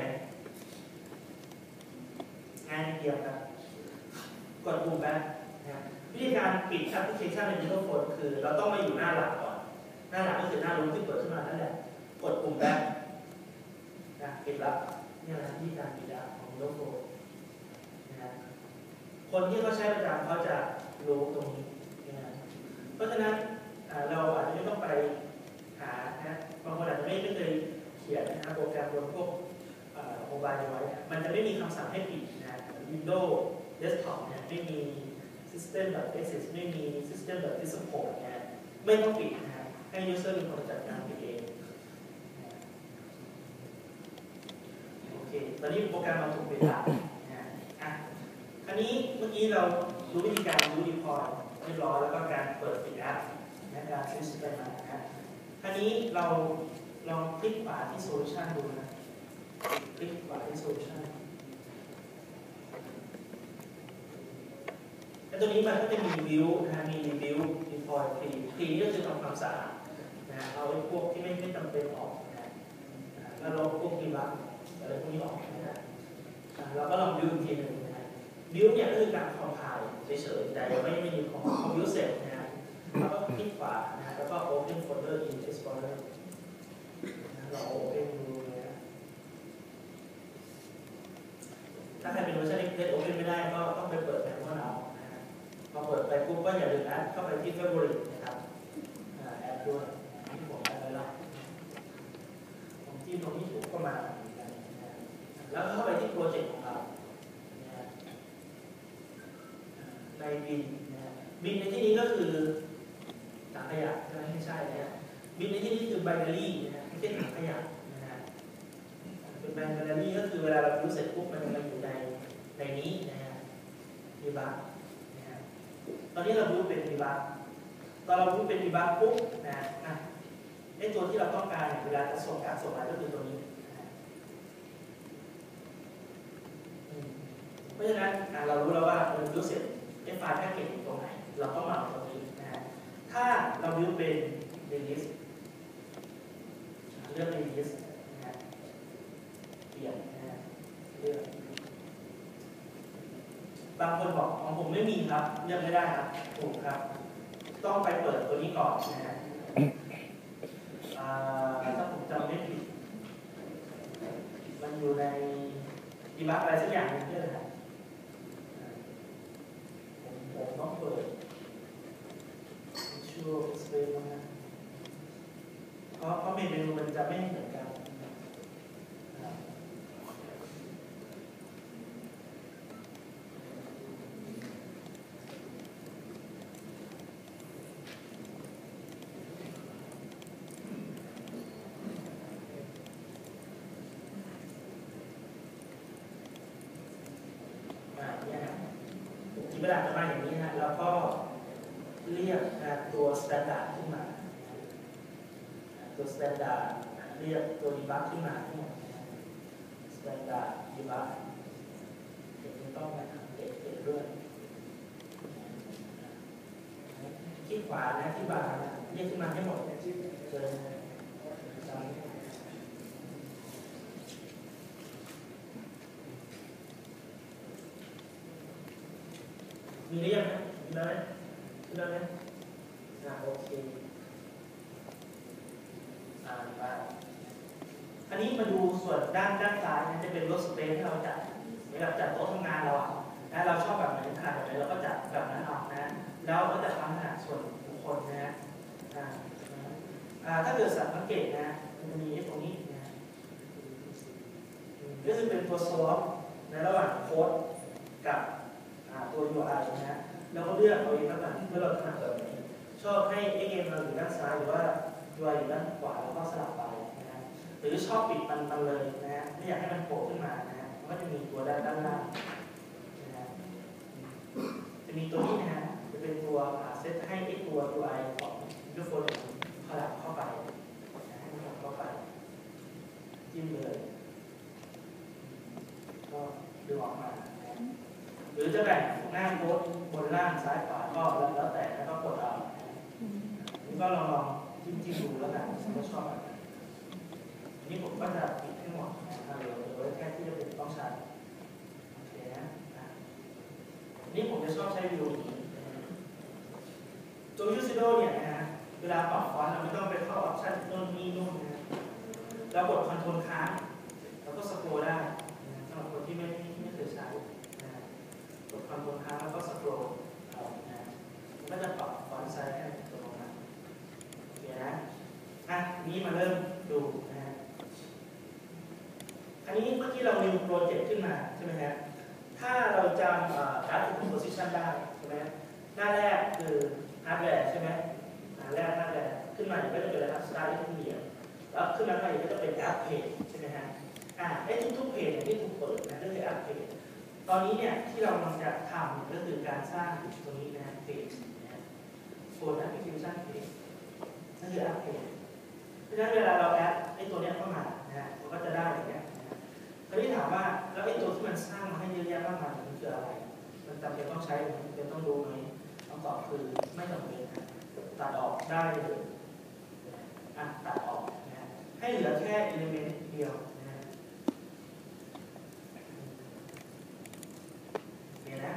ง่ายนิดเดียวครับกดปุ่มแบ็คนะวิธีการปิดแอปพลิเคชันใน Windows Phone คือเราต้องมาอยู่หน้าหลักก่อนหน้าหลักก็คือหน้ารูปที่เปิดขึ้นมานั่นแหละกดปุ่มแบ็คนะปิดแล้วนี่แหละที่การปิดของ Windows Phone นะคนที่เขาใช้ประจำเขาจะรู้ตรงนี้นะเพราะฉะนั้นเราอาจจะไม่ต้องไปหานะบางคนอาจจะไม่เคยเขียนนะโปรแกรมบนพวกโมบายไว้มันจะไม่มีคำสั่งให้ปิดนะ Windows Desktop เนี่ยไม่มี System.exit ไม่มี System.support เนี่ยไม่ต้องปิดนะให้ user เป็นคนจัดการปิดเองโอเคตอนนี้โปรแกรมเราถูกปิดแล้วนะอ่ะคราวนี้เมื่อกี้เรารู้วิธีการรู้ deploy เรียบร้อยแล้วก็การเปิดปิดแอปนะการ switch ไปมานะคราวนี้เราลองคลิกขวาที่ solution ดูนะคลิกขวาที่ solution แล้วตัวนี้มันก็จะมี view นะมี review deploy clean clean ก็คือทำความสะอาดนะเอาไอ้พวกที่ไม่ไม่จำเป็นออกนะแล้วลบพวก debug อะไรพวกนี้ออกนะเราก็ลอง view อีกทีหนึ่งนะ view เนี่ยก็คือการ compile เฉยๆแต่ยังไม่ไม่มีของ view เสร็จนะแล้วก็คลิกขวานะแล้วก็ open folder in explorer เรา open ดูนะถ้าใครเป็นเวอร์ชัน Express open ไม่ได้ก็ต้องไปเปิดแผ่นว่าเราพอเปิดไปปุ๊บก็อย่าลืมแอดเข้าไปที่ Favorite นะครับแอดด้วยที่ผมแอดไว้แล้วผมจิ้มตรงนี้ถูกก็มาแล้วเข้าไปที่โปรเจกต์ของเราในบินบินในที่นี้ก็คือถังขยะใช่ไหมไม่ใช่นะบินในที่นี้คือ binary นะไม่ใช่ถังขยะนะฮะเป็น binary ก็คือเวลาเราดูเสร็จปุ๊บมันจะมาอยู่ในในนี้นะฮะดีบักตอนนี้เรารู้เป็นดีบักตอนเรารู้เป็นดีบักปุ๊บนะอ่ะไอ้ตัวที่เราต้องการเวลาจะส่งการส่งมาก็คือตัวนี้เพราะฉะนั้นเรารู้แล้วว่าเรารู้เสร็จไอ้ไฟล์แพ็กเกจอยู่ตรงไหนเราต้องมาเอาตรงนี้นะฮะถ้าเรารู้เป็น release เลือก release นะฮะเปลี่ยนนะฮะเลือกบางคนบอกของผมไม่มีครับเลือกไม่ได้ครับถูกครับต้องไปเปิดตัวนี้ก่อนนะฮะถ้าผมจำไม่ผิดมันอยู่ในดีบักอะไรสักอย่างนึงนี่แหละครับผมผมต้องเปิดช่วยสเปซนะเพราะเพราะเมนูมันจะไม่เหมือนกันเวลาจะมาอย่างนี้นะแล้วก็เรียกตัว standard ขึ้นมาตัว standard เรียกตัว debug ขึ้นมาทั้งหมด standard debug เดี๋ยวต้องมาทำเก็บเก็บด้วยคลิกขวานะที่บาร์นะเรียกขึ้นมาให้หมดเจอมีหรือยังนะมีแล้วไหมมีแล้วไหมอ่าโอเคอ่าไปอันนี้มาดูส่วนด้านด้านซ้ายนะจะเป็นรถสเปซที่เราจัดเหมือนกับจัดโต๊ะทำงานเราอ่ะนะเราชอบแบบไหนขนาดแบบไหนเราก็จัดแบบนั้นออกนะแล้วก็จะทำขนาดส่วนบุคคลนะฮะอ่าอ่าถ้าเกิดสังเกตนะมันจะมีตรงนี้นะก็คือเป็นตัว swap ในระหว่างโค้ดกับตัว ยู ไอ นะฮะแล้วก็เลือกเอาเองแล้วกันเมื่อเราถนัดแบบนี้ชอบให้ เอ็กซ์ เอ็ม เราอยู่ด้านซ้ายหรือว่า ยู ไอ อยู่ด้านขวาแล้วก็สลับไปนะฮะหรือชอบปิดมันมันเลยนะฮะไม่อยากให้มันโผล่ขึ้นมานะฮะก็จะมีตัวด้านด้านล่างนะฮะจะมีตัวนี้นะฮะจะเป็นตัวเซตให้ไอ้ตัว ยู ไอ ของ Windows Phone ขยับเข้าไปนะให้มันเข้าไปหรือจะแบ่งหน้าโพสบนล่างซ้ายขวาก็แล้วแต่แล้วก็กดเอานี่ก็ลองลองจิ้มจิ้มดูแล้วกันถ้าชอบแบบนั้นอันนี้ผมก็จะปิดให้หมดนะครับเดี๋ยวเดี๋ยวแค่ที่จะเป็นต้องใช้โอเคนะอันนี้ผมจะชอบใช้วิดีโอนี้ตัว Usido เนี่ยนะฮะเวลาปรับฟอนต์เราไม่ต้องไปเข้าออปชั่นโน่นนี่นู่นนะเรากดคอนโทรลค้างแล้วก็สโครลได้สำหรับคนที่ไม่ไม่เคยใช้นะกดคอนโทรลค้างแล้วก็สโครลเอานะมันก็จะปรับฟอนต์ไซส์ให้ตัวลงมาโอเคนะอ่ะนี้มาเริ่มดูนะฮะอันนี้เมื่อกี้เรามีโปรเจกต์ขึ้นมาใช่ไหมฮะถ้าเราจำการ์ดคอมโพสิชันได้ใช่ไหมหน้าแรกคือฮาร์ดแวร์ใช่ไหมหน้าแรกฮาร์ดแวร์ขึ้นมาก็จะเป็นอะไรครับ Start Media แล้วขึ้นมาใหม่ก็จะเป็นแอปเพจใช่ไหมฮะอ่าไอ้ทุกๆเพจที่ถูกเปิดนะก็คือแอปเพจตอนนี้เนี่ยที่เรากำลังจะทำก็คือการสร้างตัวนี้นะเพจนะโฟนแอปพลิเคชันเพจนั่นคือแอปเพจเพราะฉะนั้นเวลาเราแอดไอ้ตัวเนี้ยเข้ามานะฮะมันก็จะได้อย่างเงี้ยนะคราวนี้ถามว่าแล้วไอ้ตัวที่มันสร้างมาให้เยอะแยะมากมายมันคืออะไรมันจำเป็นต้องใช้มันจำเป็นต้องรู้ไหมคำตอบคือไม่จำเป็นนะตัดออกได้เลยอ่ะตัดออกนะให้เหลือแค่ element เดียวนะเนี่ยนะ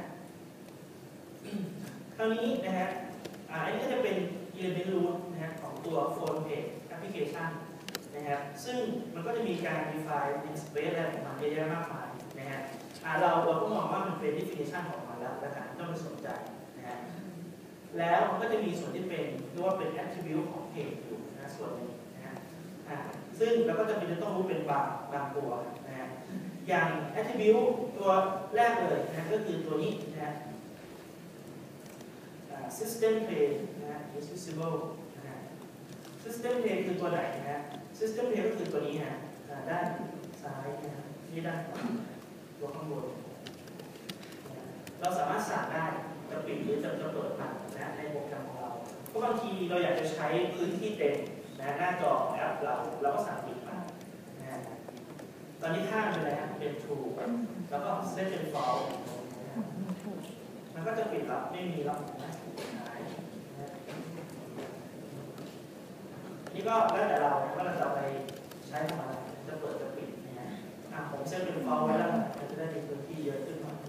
คราวนี้นะฮะอ่าอันนี้ก็จะเป็น element root นะฮะของตัว phone page application นะครับซึ่งมันก็จะมีการ define namespace อะไรของมันเยอะแยะมากมายนะฮะอ่าเราเราก็มองว่ามันเป็น definition ของมันแล้วแล้วกันไม่ต้องไปสนใจนะฮะแล้วมันก็จะมีส่วนที่เป็นเรียกว่าเป็น attribute ของ page อยู่นะส่วนนี้นะฮะอ่าซึ่งเราก็จะเป็นจะต้องรู้เป็นบางบางตัวนะฮะอย่าง attribute ตัวแรกเลยนะก็คือตัวนี้นะฮะ system page นะฮะ is visible นะฮะ system page คือตัวไหนนะฮะ system page ก็คือตัวนี้ฮะด้านซ้ายนะฮะนี่ด้านขวาตัวข้างบนเราสามารถสั่งได้จะปิดหรือจะจะเปิดมันนะในโปรแกรมของเราเพราะบางทีเราอยากจะใช้พื้นที่เต็มนะหน้าจอของแอปเราเราก็สั่งปิดมันนะตอนนี้ค่าเป็นอะไรฮะเป็น true แล้วก็ set เป็น false มันก็จะปิดแล้วไม่มีแล้วนะนี่ก็แล้วแต่เราว่าเราจะไปใช้ทำอะไรจะเปิดจะปิดนะฮะอ่ะผมเซตเป็น false ไว้แล้วมันจะได้มีพื้นที่เยอะขึ้นหน่อย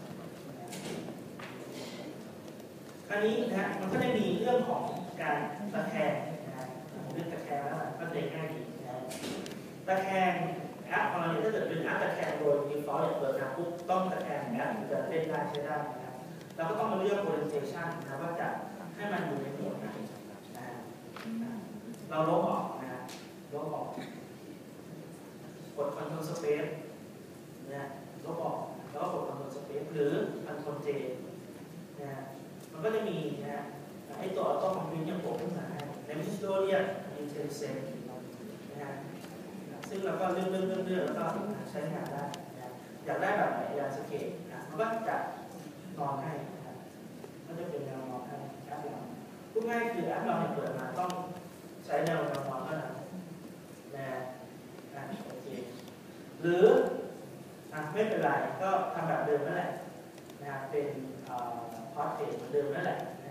คราวนี้นะฮะมันก็จะมีเรื่องของการตะแคงนะฮะผมเรียกตะแคงแล้วก็เด็กง่ายดีนะฮะตะแคงแอปของเราเนี่ยถ้าเกิดเป็นแอปตะแคงโดย default เนี่ยเปิดมาปุ๊บต้องตะแคงแอปถึงจะเล่นได้ใช้ได้นะครับเราก็ต้องมาเลือก orientation นะว่าจะให้มันอยู่ในโหมดไหนนะฮะเราลบออกนะฮะลบออกกด control space นะลบออกแล้วก็กด control space หรือ control J นะฮะมันก็จะมีนะฮะไอตัวออโต้คอมพิวต์ยังโผล่ขึ้นมาให้ในวิดีโอเรียก intelligent นะฮะซึ่งเราก็เลือกเลือกเลือกเลือกแล้วก็ใช้งานได้นะอยากได้แบบไหนอยากสเกตนะมันก็จะนอนให้นะก็จะเป็นแนวนอนให้แอปเราพูดง่ายคือแอปเราเนี่ยเปิดมาต้องใช้แนวนอนเท่านั้นนะอ่ะโอเคหรืออ่ะไม่เป็นไรก็ทำแบบเดิมนั่นแหละนะเป็นพอร์ตเพจเหมือนเดิมนั่นแหละนะ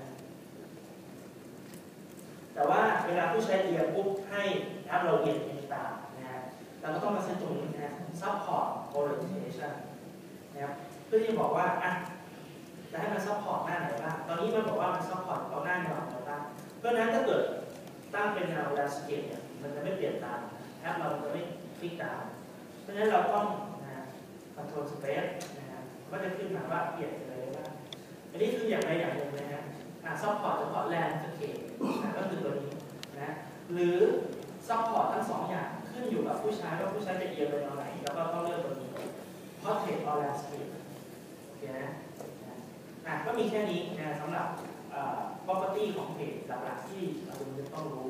แต่ว่าเวลาผู้ใช้เรียนปุ๊บให้แอปเราเรียนเองตามนะฮะเราก็ต้องมาเซตตรงนี้นะ support orientation นะครับเพื่อที่จะบอกว่าอ่ะจะให้มัน support หน้าไหนบ้างตอนนี้มันบอกว่ามัน support เอาหน้าแนวแนวตั้งเพราะฉะนั้นถ้าเกิดตั้งเป็นแนว landscape เนี่ยมันจะไม่เปลี่ยนตามแอปเราจะไม่คลิกตามเพราะฉะนั้นเราต้องนะ control space นะฮะก็จะขึ้นมาว่าเปลี่ยนอะไรบ้างอันนี้คืออย่างไรอย่างหนึ่งนะฮะอ่า support เฉพาะ landscape นะก็คือตัวนี้นะหรือ support ทั้งสองอย่างขึ้นอยู่กับผู้ใช้ว่าผู้ใช้จะเอียงไปทางไหนแล้วก็ต้องเลือกตัวนี้ portrait or landscape โอเคนะอ่ะก็มีแค่นี้นะสำหรับ property ของเพจหลักๆที่เราจะต้องรู้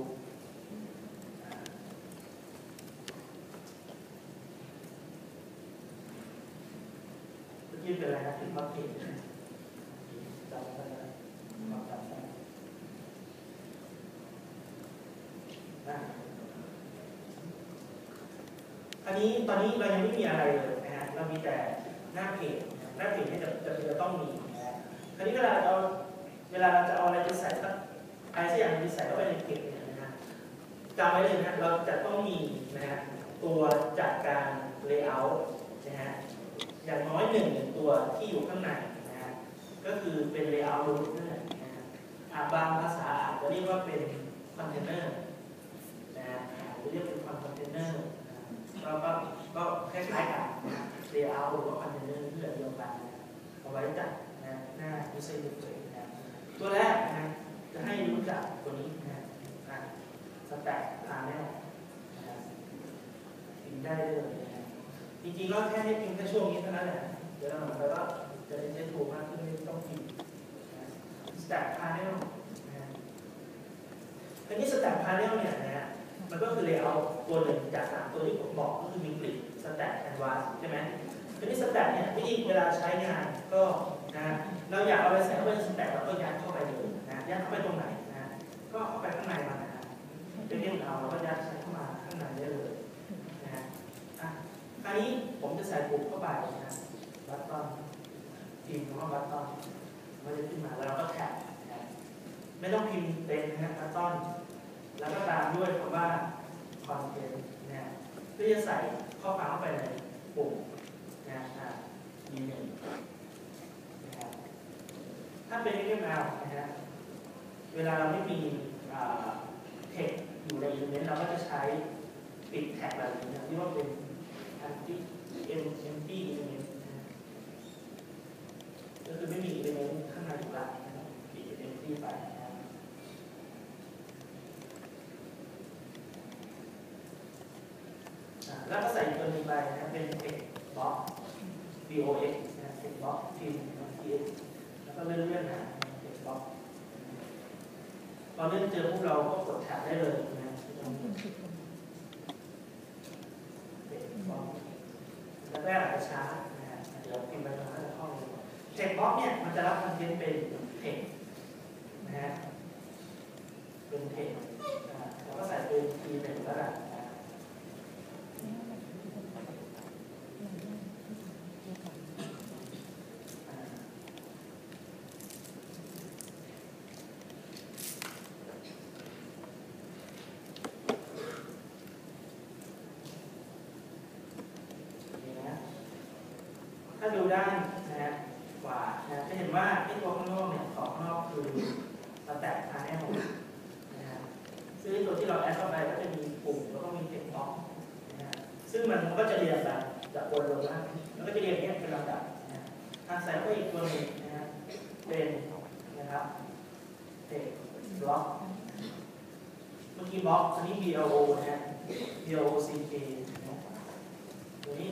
เมื่อกี้เป็นอะไรนะที่ portrait จำได้ไหมความจำได้นะอันนี้ตอนนี้เรายังไม่มีอะไรเลยนะฮะเรามีแต่หน้าเพจหน้าเพจที่จะจะจะต้องต้องมีนะฮะคราวนี้เวลาเราเวลาเราจะเอาอะไรไปใส่สักอะไรสักอย่างไปใส่เข้าไปในเก็บเนี่ยนะฮะจำไว้เลยนะเราจะต้องมีนะฮะตัวจัดการ layout นะฮะอย่างน้อยหนึ่งตัวที่อยู่ข้างในนะฮะก็คือเป็น layout root นั่นแหละนะฮะบางภาษาอาจจะเรียกว่าเป็น container นะฮะอาจจะเรียกเป็น container ก็ก็ก็คล้ายๆกับ layout หรือว่า container ที่เดียวกันนะเอาไว้จัดนะหน้า user interface นะตัวแรกนะจะให้รู้จักตัวนี้นะstack panel นะพิมพ์ได้เลยนะจริงๆก็แค่ให้พิมพ์แค่ช่วงนี้เท่านั้นแหละเดี๋ยวเราหลังไปก็จะได้ใช้ถูกมากขึ้นไม่ต้องพิมพ์นะ stack panel นะทีนี้ stack panel เนี่ยนะมันก็คือ layout ตัวหนึ่งจากสามตัวที่ผมบอกก็คือมีกริด stack canvas ใช่ไหมทีนี้ stack เนี่ยวิธีเวลาใช้งานก็นะเราอยากเอาไปใส่เข้าไปใน stack เราก็ยัดเข้าไปเลยนะยัดเข้าไปตรงไหนนะก็เข้าไปข้างในมันนะเป็นเรื่องเราเราก็ยัดใส่เข้ามาข้างในได้เลยนะฮะอ่ะคราวนี้ผมจะใส่ปุ่มเข้าไปนะบัตตอนพิมพ์คำว่าบัตตอนมันจะขึ้นมาแล้วเราก็แท็บนะไม่ต้องพิมพ์เต็มนะฮะบัตตอนแล้วก็ตามด้วยคำว่า content นะเพื่อจะใส่ข้อความเข้าไปในปุ่มนะฮะมีหนึ่งนะครับถ้าเป็น เอ็กซ์ เอ็ม แอล นะฮะเวลาเราไม่มีเทคอยู่ใน element เราก็จะใช้ปิดแท็กแบบนี้นะที่ว่าเป็น empty empty element ก็คือไม่มี element ข้างในถูกละปิด empty ไปนะแล้วก็ใส่ตัวนี้ไปนะเป็น text box box นะ text box พิมพ์ text แล้วก็เลื่อนๆนะ text box พอเลื่อนเจอพวกเราก็กดแท็บได้เลยนะแล้วแรกอาจจะช้านะฮะเดี๋ยวพิมพ์ไปแล้วจะเข้าเลยเทคบ็อกเนี่ยมันจะรับคอนเทนต์เป็นเทคนะฮะเป็นเทคแล้วก็ใส่เป็นทีหนึ่งแล้วกันถ้าดูด้านนะฮะขวานะจะเห็นว่าไอ้ตัวข้างนอกเนี่ยขอบข้างนอกคือสแต็กพาร์ทแนลนะฮะซึ่งตัวที่เราแอดเข้าไปก็จะมีปุ่มแล้วก็มีเทคบ็อกนะฮะซึ่งมันก็จะเรียงแบบจากบนลงล่างแล้วก็จะเรียงเนี่ยเป็นลำดับนะทางใส่ไปอีกตัวหนึ่งนะฮะเป็นนะครับเทคบล็อกเมื่อกี้บล็อกอันนี้ บี แอล โอ นะฮะ บี แอล โอ ซี เค ตัวนี้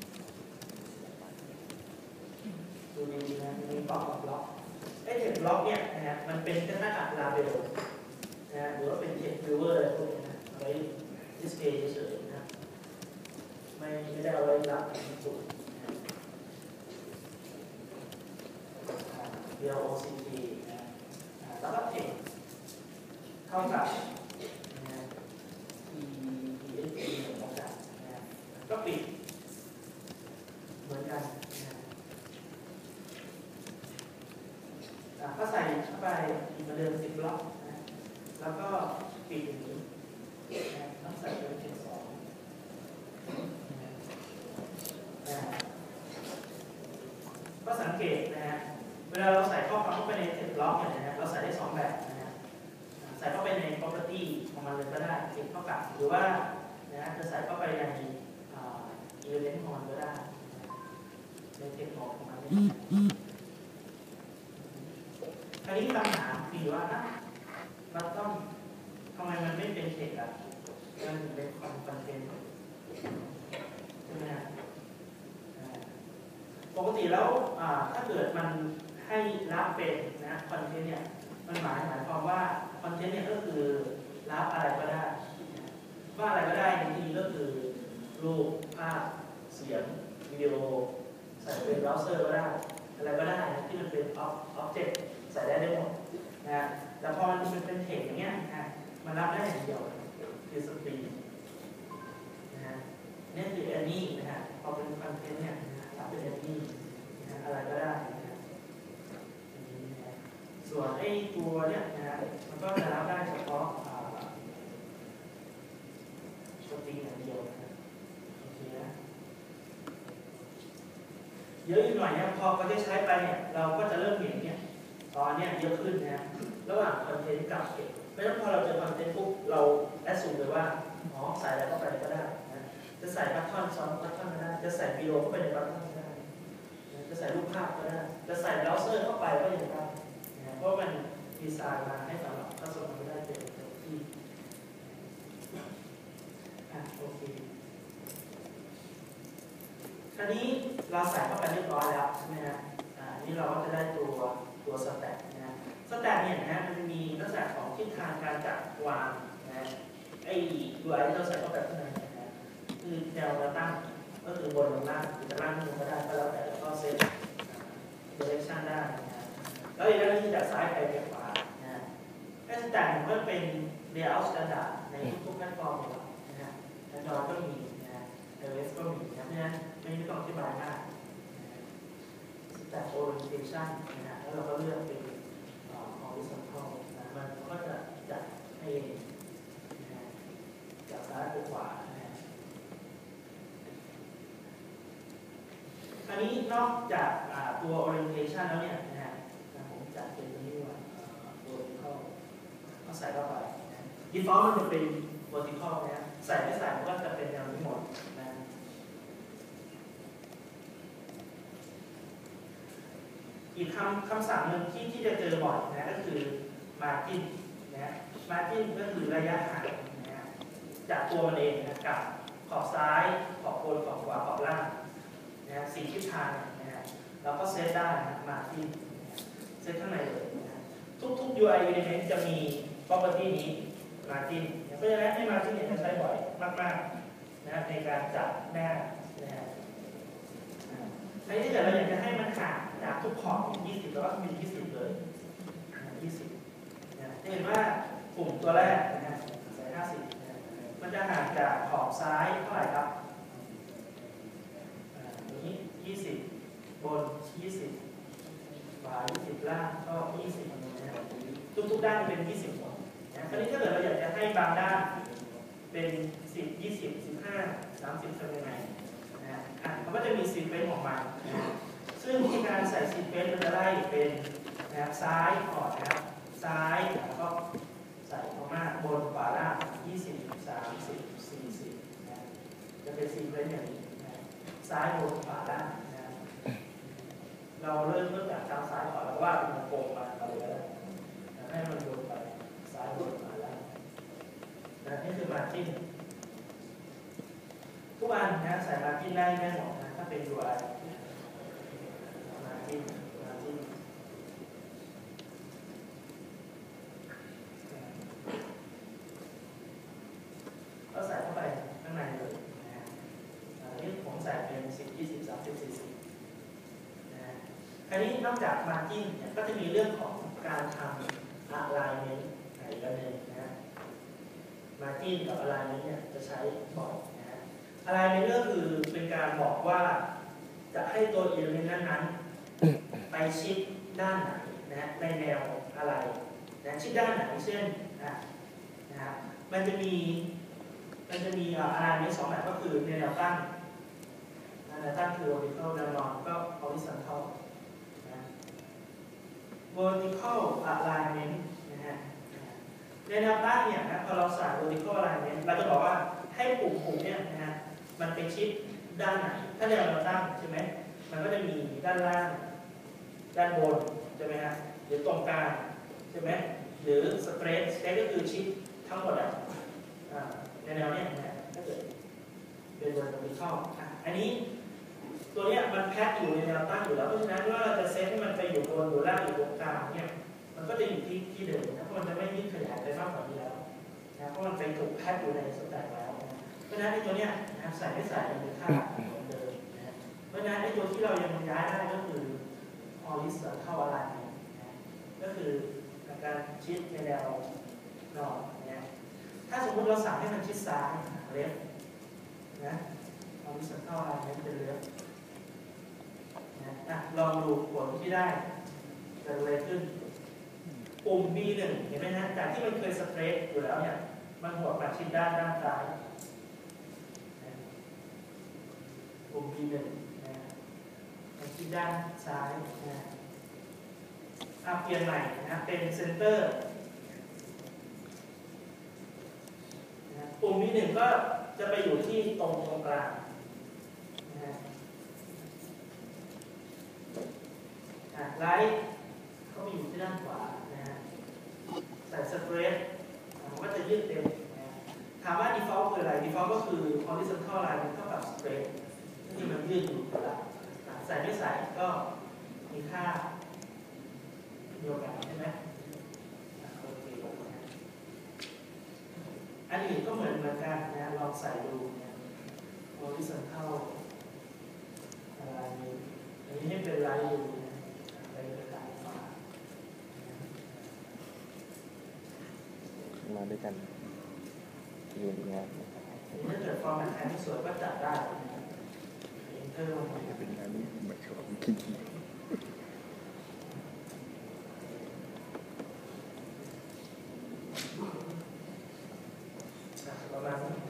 ดูดีๆนะมีต่อกับบล็อกไอ้เทคบล็อกเนี่ยนะฮะมันเป็นแค่หน้าอัดลาเบลนะฮะหรือว่าเป็นเทควิวเวอร์อะไรพวกนี้นะเอาไว้ดิสเพย์เฉยๆนะไม่ไม่ได้เอาไว้รับจุด บี แอล โอ ซี ที นะแล้วก็เทคเท่ากับนะ ที เอส ที เหมือนกันนะก็ปิดเหมือนกันนะก็ใส่เข้าไปอีกเหมือนเดิมสิบบล็อกนะแล้วก็ปิดอย่างนี้นะต้องใส่เป็นเทคสองนะก็สังเกตนะฮะเวลาเราใส่ข้อความเข้าไปในเทคบล็อกเนี่ยนะฮะเราใส่ได้สองแบบนะฮะใส่เข้าไปใน property ของมันเลยก็ได้เทคเท่ากับหรือว่านะฮะจะใส่เข้าไปใน element ของมันก็ได้ในเทคบล็อกของมันเนี่ยคราวนี้คำถามคือว่าเราต้องทำไมมันไม่เป็นเทคอ่ะมันเป็นคอนเทนต์ใช่ไหมฮะปกติแล้วถ้าเกิดมันให้รับเป็นนะคอนเทนต์เนี่ยมันหมายหมายความว่าคอนเทนต์เนี่ยก็คือรับอะไรก็ได้ว่าอะไรก็ได้ในที่นี้ก็คือรูปภาพเสียงวิดีโอใส่เป็นเบราว์เซอร์ก็ได้อะไรก็ได้ที่มันเป็นอ็อบเจกต์ใส่ได้ได้หมดนะแล้วพอมันเป็นเทคอย่างเงี้ยนะมันรับได้อย่างเดียวคือสตรีมนะฮะนี่คือแอนนี่นะฮะพอเป็นคอนเทนต์เนี่ยรับเป็นแอนนี่นะอะไรก็ได้นะส่วนไอ้ตัวเนี่ยนะฮะมันก็จะรับได้เฉพาะสตริงอย่างเดียวนะโอเคนะเยอะอีกหน่อยเนี่ยพอเขาได้ใช้ไปเนี่ยเราก็จะเริ่มเห็นเนี่ยตอนเนี้ยเยอะขึ้นนะระหว่างคอนเทนต์กับเก็บเพราะฉะนั้นพอเราเจอคอนเทนต์ปุ๊บเราแอดซูมเลยว่าอ๋อใส่อะไรเข้าไปก็ได้นะจะใส่บัตทอนซ้อนบัตทอนก็ได้จะใส่วิดีโอเข้าไปในบัตทอนก็ได้จะใส่รูปภาพก็ได้จะใส่เบราว์เซอร์เข้าไปก็ยังได้นะเพราะมันดีไซน์มาให้สำหรับเข้าสู่มันได้เป็นที่อ่ะโอเคคราวนี้เราใส่เข้าไปเรียบร้อยแล้วใช่ไหมฮะอ่านี่เราก็จะได้ตัวตัวสแต็กนะสแต็กเนี่ยนะมันจะมีลักษณะของทิศทางการจัดวางนะไอ้ยู ไอ ที่เราใส่เข้าไปข้างในนะคือแนวเราตั้งก็คือบนลงล่างหรือจะล่างลงก็ได้ก็แล้วแต่แล้วก็เซตเดเรคชั่นได้นะแล้วอีกเรื่องที่จากซ้ายไปไปขวานะไอ้สแต็กมันก็เป็น layout standard ในทุกๆแพลตฟอร์มของเรานะฮะ Android ก็มีนะ iOS ก็มีนะเพราะฉะนั้นไม่ต้องอธิบายมากแต่ orientation นะฮะแล้วเราก็เลือกเป็น horizontal นะมันก็จะจัดให้นะจากซ้ายไปขวานะฮะอันนี้นอกจากตัว orientation แล้วเนี่ยนะฮะผมจัดเป็นตัวนี้ว่า vertical ก็ใส่เข้าไปนะ default มันจะเป็น vertical นะใส่ไม่ใส่มันก็จะเป็นแนวนี้หมดนะอีกคำคำสั่งหนึ่งที่ที่จะเจอบ่อยนะก็คือ margin นะ margin ก็คือระยะห่างนะจากตัวมันเองนะกับขอบซ้ายขอบบนขอบขวาขอบล่างนะสี่ทิศทางนะฮะเราก็เซตได้นะ margin เซตข้างในเลยนะทุกๆ ยู ไอ element จะมี property นี้ margin เพราะฉะนั้นให้ margin เนี่ยจะใช้บ่อยมากๆนะในการจัดหน้านะฮะในที่เกิดเราอยากจะให้มันห่างจากทุกขอบยี่สิบแล้วก็มียี่สิบเลยยี่สิบนะจะเห็นว่าปุ่มตัวแรกนะฮะใส่ห้าสิบนะมันจะห่างจากขอบซ้ายเท่าไหร่ครับตรงนี้ยี่สิบบนยี่สิบขวายี่สิบล่างก็ยี่สิบนะทุกๆด้านเป็นยี่สิบหมดนะคราวนี้ถ้าเกิดเราอยากจะให้บางด้านเป็นสิบ ยี่สิบ สิบห้า สามสิบทำยังไงนะอ่ะมันก็จะมีซีเควนซ์ของมันนะซึ่งวิธีการใส่ซีเควนซ์มันจะไล่เป็นนะครับซ้ายก่อนนะครับซ้ายแล้วก็ใส่ออกมาบนขวาล่างยี่สิบ สามสิบ สี่สิบนะจะเป็นซีเควนซ์อย่างนี้นะซ้ายบนขวาล่างนะเราเริ่มเริ่มจากทางซ้ายก่อนแล้วว่าเป็นวงกลมมาเราเลยนะให้มันวนไปซ้ายบนขวาล่างนะนี่คือมาร์จิ้นทุกอันนะใส่มาร์จิ้นได้แน่นอนนะถ้าเป็น ยู ไอ มาร์จิ้นมาร์จิ้นก็ใส่เข้าไปข้างในเลยนะอันนี้ผมใส่เป็นสิบ ยี่สิบ สามสิบ สี่สิบนะคราวนี้นอกจากมาร์จิ้นเนี่ยก็จะมีเรื่องของการทำ alignment อีกอันหนึ่งนะมาร์จิ้นกับ alignment เนี่ยจะใช้บ่อยนะ alignment ก็คือเป็นการบอกว่าจะให้ตัว element นั้นๆไปชิดด้านไหนนะในแนวอะไรนะชิดด้านไหนเช่นนะนะครับมันจะมีมันจะมีอะไรในสองแบบก็คือในแนวตั้งแนวตั้งคือ vertical แนวนอนก็ horizontal นะ vertical alignment นะฮะในแนวตั้งเนี่ยนะพอเราใส่ vertical alignment เราจะบอกว่าให้ปุ่มปุ่มเนี่ยนะฮะมันไปชิดด้านไหนถ้าแนวเราตั้งใช่ไหมมันก็จะมีด้านล่างด้านบนใช่ไหมฮะหรือตรงกลางใช่ไหมหรือ straight straight ก็คือชิดทั้งหมดอ่ะในแนวเนี้ยนะถ้าเกิดเป็น vertical อ่ะอันนี้ตัวเนี้ยมันแพ็คอยู่ในแนวตั้งอยู่แล้วเพราะฉะนั้นว่าเราจะเซตให้มันไปอยู่บนหรือล่างหรือตรงกลางเนี่ยมันก็จะอยู่ที่ที่เดิมนะเพราะมันจะไม่ยิ่งขยายไปมากกว่านี้แล้วนะเพราะมันไปถูกแพ็คอยู่ในสแต็กแล้วนะเพราะฉะนั้นไอ้ตัวเนี้ยนะใส่ไม่ใส่ยังเป็นค่าเหมือนเดิมนะเพราะฉะนั้นไอ้ตัวที่เรายังย้ายได้ก็คือ horizontal alignment นะก็คือการชิดในแนวนอนนะถ้าสมมติเราสั่งให้มันชิดซ้ายเลฟนะhorizontal alignment เป็นเลฟนะลองดูผลที่ได้เกิดอะไรขึ้นปุ่ม บี หนึ่ง เห็นไหมฮะจากที่มันเคยสเตรทอยู่แล้วเนี่ยมันหดมาชิดด้านด้านซ้ายปุ่ม บี หนึ่ง นะมาชิดด้านซ้ายนะอ่ะเปลี่ยนใหม่นะเป็นเซนเตอร์นะปุ่ม บี หนึ่ง ก็จะไปอยู่ที่ตรงตรงกลางนะฮะอ่ะไลท์ก็ไปอยู่ที่ด้านขวานะฮะใส่สเตรทมันก็จะยืดเต็มนะถามว่า default คืออะไร default ก็คือ horizontal line เท่ากับ straight ที่มันยืดอยู่ตลอดใส่ไม่ใส่ก็มีค่าเดียวกันใช่ไหมโอเคอันอื่นก็เหมือนเหมือนกันนะลองใส่ดูเนี่ย horizontal line อันนี้ให้เป็นลายอยู่นะไปเป็นลายขวามาด้วยกันอยู่งานถ้าเกิดฟอร์แมตแทนที่สวยก็จัดได้เอนเตอร์ลงไปจะเป็นงานนี้เหมือนชอบคิดประมาณนี้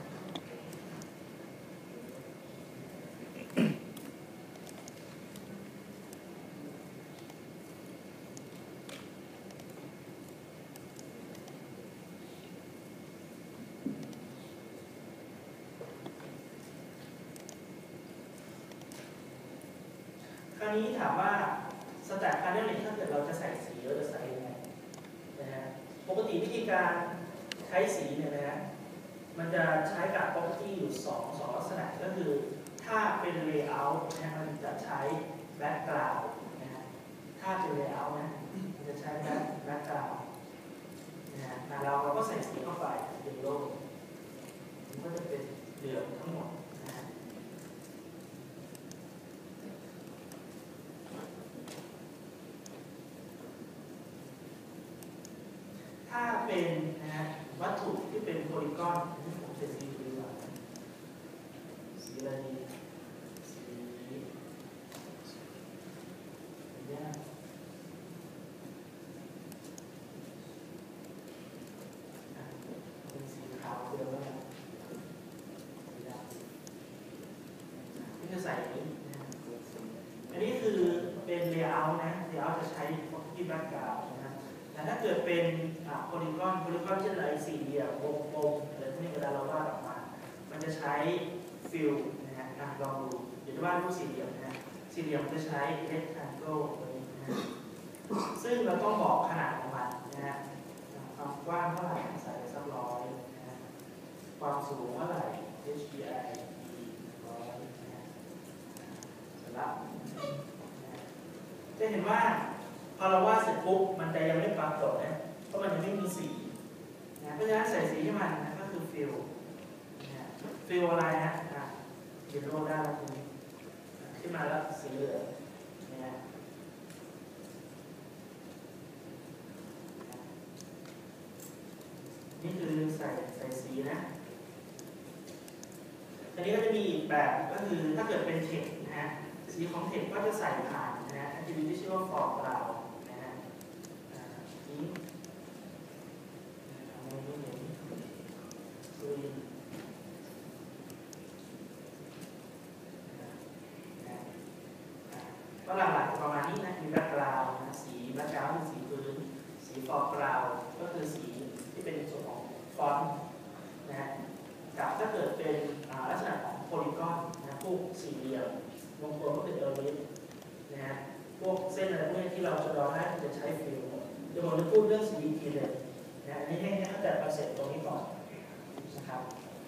คราวนี้ถามว่าสแต็กพาร์เนลเนี่ยถ้าเกิดเราจะใส่สีเราจะใส่ยังไงนะฮะปกติวิธีการใช้สีเนี่ยนะฮะมันจะใช้กับ property อยู่สองสองลักษณะก็คือถ้าเป็น layout นะมันจะใช้ background นะฮะถ้าเป็น layout นะมันจะใช้ background นะฮะเราเราก็ใส่สีเข้าไปเป็นโลกมันก็จะเป็นเหลืองทั้งหมดนะฮะถ้าเป็นนะฮะวัตถุที่เป็นโพลีกอนที่ผมจะสีดีกว่าสีอะไรดีสียากเป็นสีขาวเดียวแล้วนี่คือใส่นี้นะอันนี้คือเป็น layout นะ layout จะใช้ที่ background นะ แต่ถ้าเกิดเป็นโพลีกอนโพลีกอนจะอะไรสี่เหลี่ยมวงกลมอะไรพวกนี้เวลาเราวาดออกมา มันจะใช้ฟิลนะฮะลองดูเดี๋ยววาดรูปสี่เหลี่ยมนะฮะสี่เหลี่ยมจะใช้ rectangle นะฮะซึ่งเราต้องบอกขนาดของมันนะฮะความกว้างเท่าไหร่ใส่สักร้อยนะฮะความสูงเท่าไหร่ h d i ร้อยนะฮะสำหรับจะเห็นว่าพอเราวาดเสร็จปุ๊บมันจะยังไม่ปรากฏนะเพราะมันยังไม่มีสีนะเพราะฉะนั้นใส่สีให้มันนะก็คือฟิลนะฟิลอะไรนะอ่ะเยลโล่ได้แล้วตรงนี้ขึ้นมาแล้วสีเหลืองนะนี่คือใส่ใส่สีนะทีนี้ก็จะมีอีกแบบก็คือถ้าเกิดเป็นเทคนะฮะสีของเทคก็จะใส่ผ่านนะฮะ attribute ที่ชื่อว่า foreground นะฮะนี้ทำอะไรไม่เห็นคุยก็หลักๆประมาณนี้นะมีแบ็คกราวด์นะสีแบ็คกราวด์คือสีพื้นสีฟอร์กราวด์ก็คือสีที่เป็นส่วนของฟอนต์นะฮะกับถ้าเกิดเป็นลักษณะของโพลีกอนนะพวกสี่เหลี่ยมวงกลมก็เป็นเอลลิสนะฮะพวกเส้นอะไรพวกนี้ที่เราจะรอได้จะใช้ฟิลเดี๋ยวผมจะพูดเรื่องสีอีกทีเลยนะอันนี้ให้ให้เข้าใจคอนเซ็ปต์ตรงนี้ก่อนนะครับ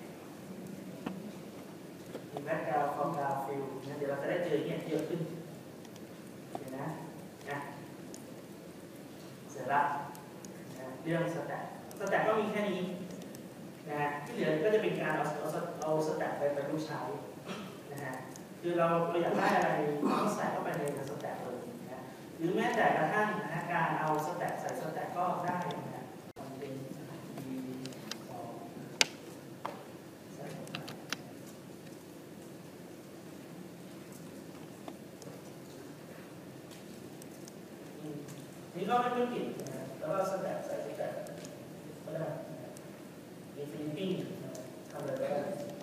มีแบ็คกราวด์ฟอร์กราวด์ฟิลนะเดี๋ยวเราจะได้เจอเนี่ยเยอะขึ้นเดี๋ยวนะนะเสร็จละนะเรื่องสแต็กสแต็กก็มีแค่นี้นะฮะที่เหลือก็จะเป็นการเอาเอาเอาสแต็กไปประยุกต์ใช้นะฮะคือเราเราอยากได้อะไรเราก็ใส่เข้าไปในสแต็กเลยนะหรือแม้แต่กระทั่งนะการเอาสแต็กใส่สแต็กก็ได้นะมันเป็น ดี สอง ใส่เข้าไปอืมนี่ก็ไม่ต้องผิดนะแล้วก็สแตทใส่สแตทก็ได้มีฟิลิปปิ้นทำอะไรก็ได้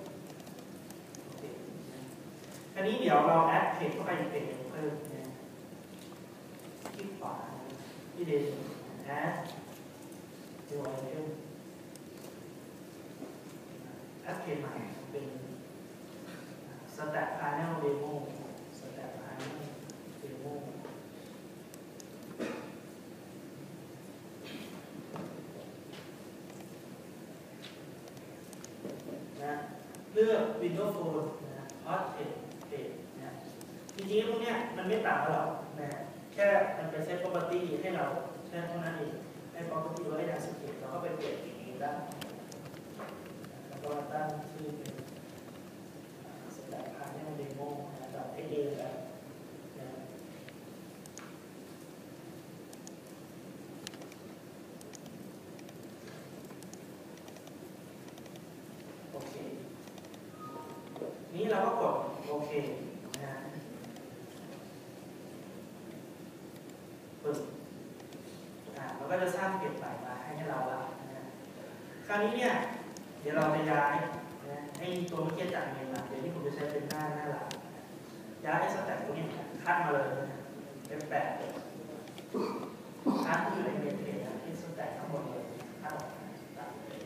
อันนี้เดี๋ยวเราแอดเพจเข้าไปอีกเพจหนึ่งเพิ่มนะคลิกขวาที่เดนแอดดูอะไรเพิ่มแอดเพจใหม่เป็นสแตทพาเนลเดโมสแตทพาเนลเดโมนะเลือก Windows Phone นะ Hot Page Page นะจริงๆพวกเนี้ยมันไม่ต่างกันหรอกนะแค่มันเป็น set property ให้เราแค่เท่านั้นเองให้ property ไว้ใน Associate เราก็ไปเปลี่ยนอีกทีได้แล้วก็ตั้งชื่อเป็นสแตทพาเนลเดโมนะแบบ เอ็กซ์ เอ แล้วนะโอเคนี้เราก็กดโอเคนะปึ๊บอ่ามันก็จะสร้างเปลี่ยนใหม่มาให้เราละนะคราวนี้เนี่ยเดี๋ยวเราจะย้ายนะให้ตัวเมื่อกี้จากเมนมาเดี๋ยวนี้ผมจะใช้เป็นหน้าหน้าหลักนะย้ายไอ้สแต็กตัวนี้คัดมาเลยนะเป็นแปดคัดที่อยู่ในเมนเพจนะที่สแต็กทั้งหมดเลยคัดออกมาตัดเลย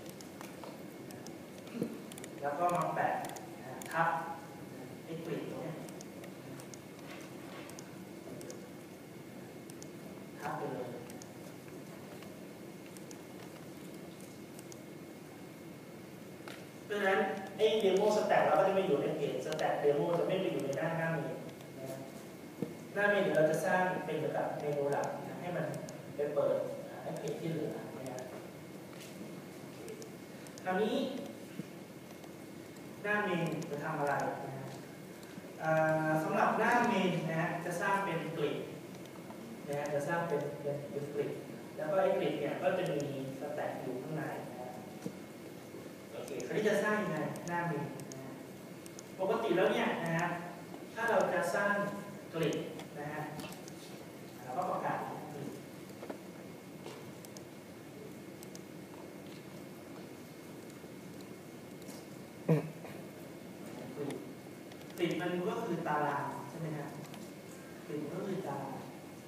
แล้วก็มาแปะนะทับไอ้กริดตรงนี้ทับไปเลยเพราะฉะนั้นไอ้เดโมสแต็กเราก็จะไม่อยู่ในเพจสแต็กเดโมจะไม่ไปอยู่ในหน้าหน้าเมนนะหน้าเมนเดี๋ยวเราจะสร้างเป็นระดับเมนูหลักนะให้มันไปเปิดไอ้เพจที่เหลือนะคราวนี้หน้าเมนจะทำอะไรนะสำหรับหน้าเมนนะฮะจะสร้างเป็นกริดนะฮะจะสร้างเป็นเป็นเป็นกริดแล้วก็ไอ้กริดเนี่ยก็จะมีสแต็กอยู่ข้างในนะโอเคคราวนี้จะสร้างยังไงหน้าเมนนะปกติแล้วเนี่ยนะฮะถ้าเราจะสร้างกริดนะฮะเราก็ประกาศกริดกริดมันก็คือตารางใช่ไหมฮะกริดก็คือตาราง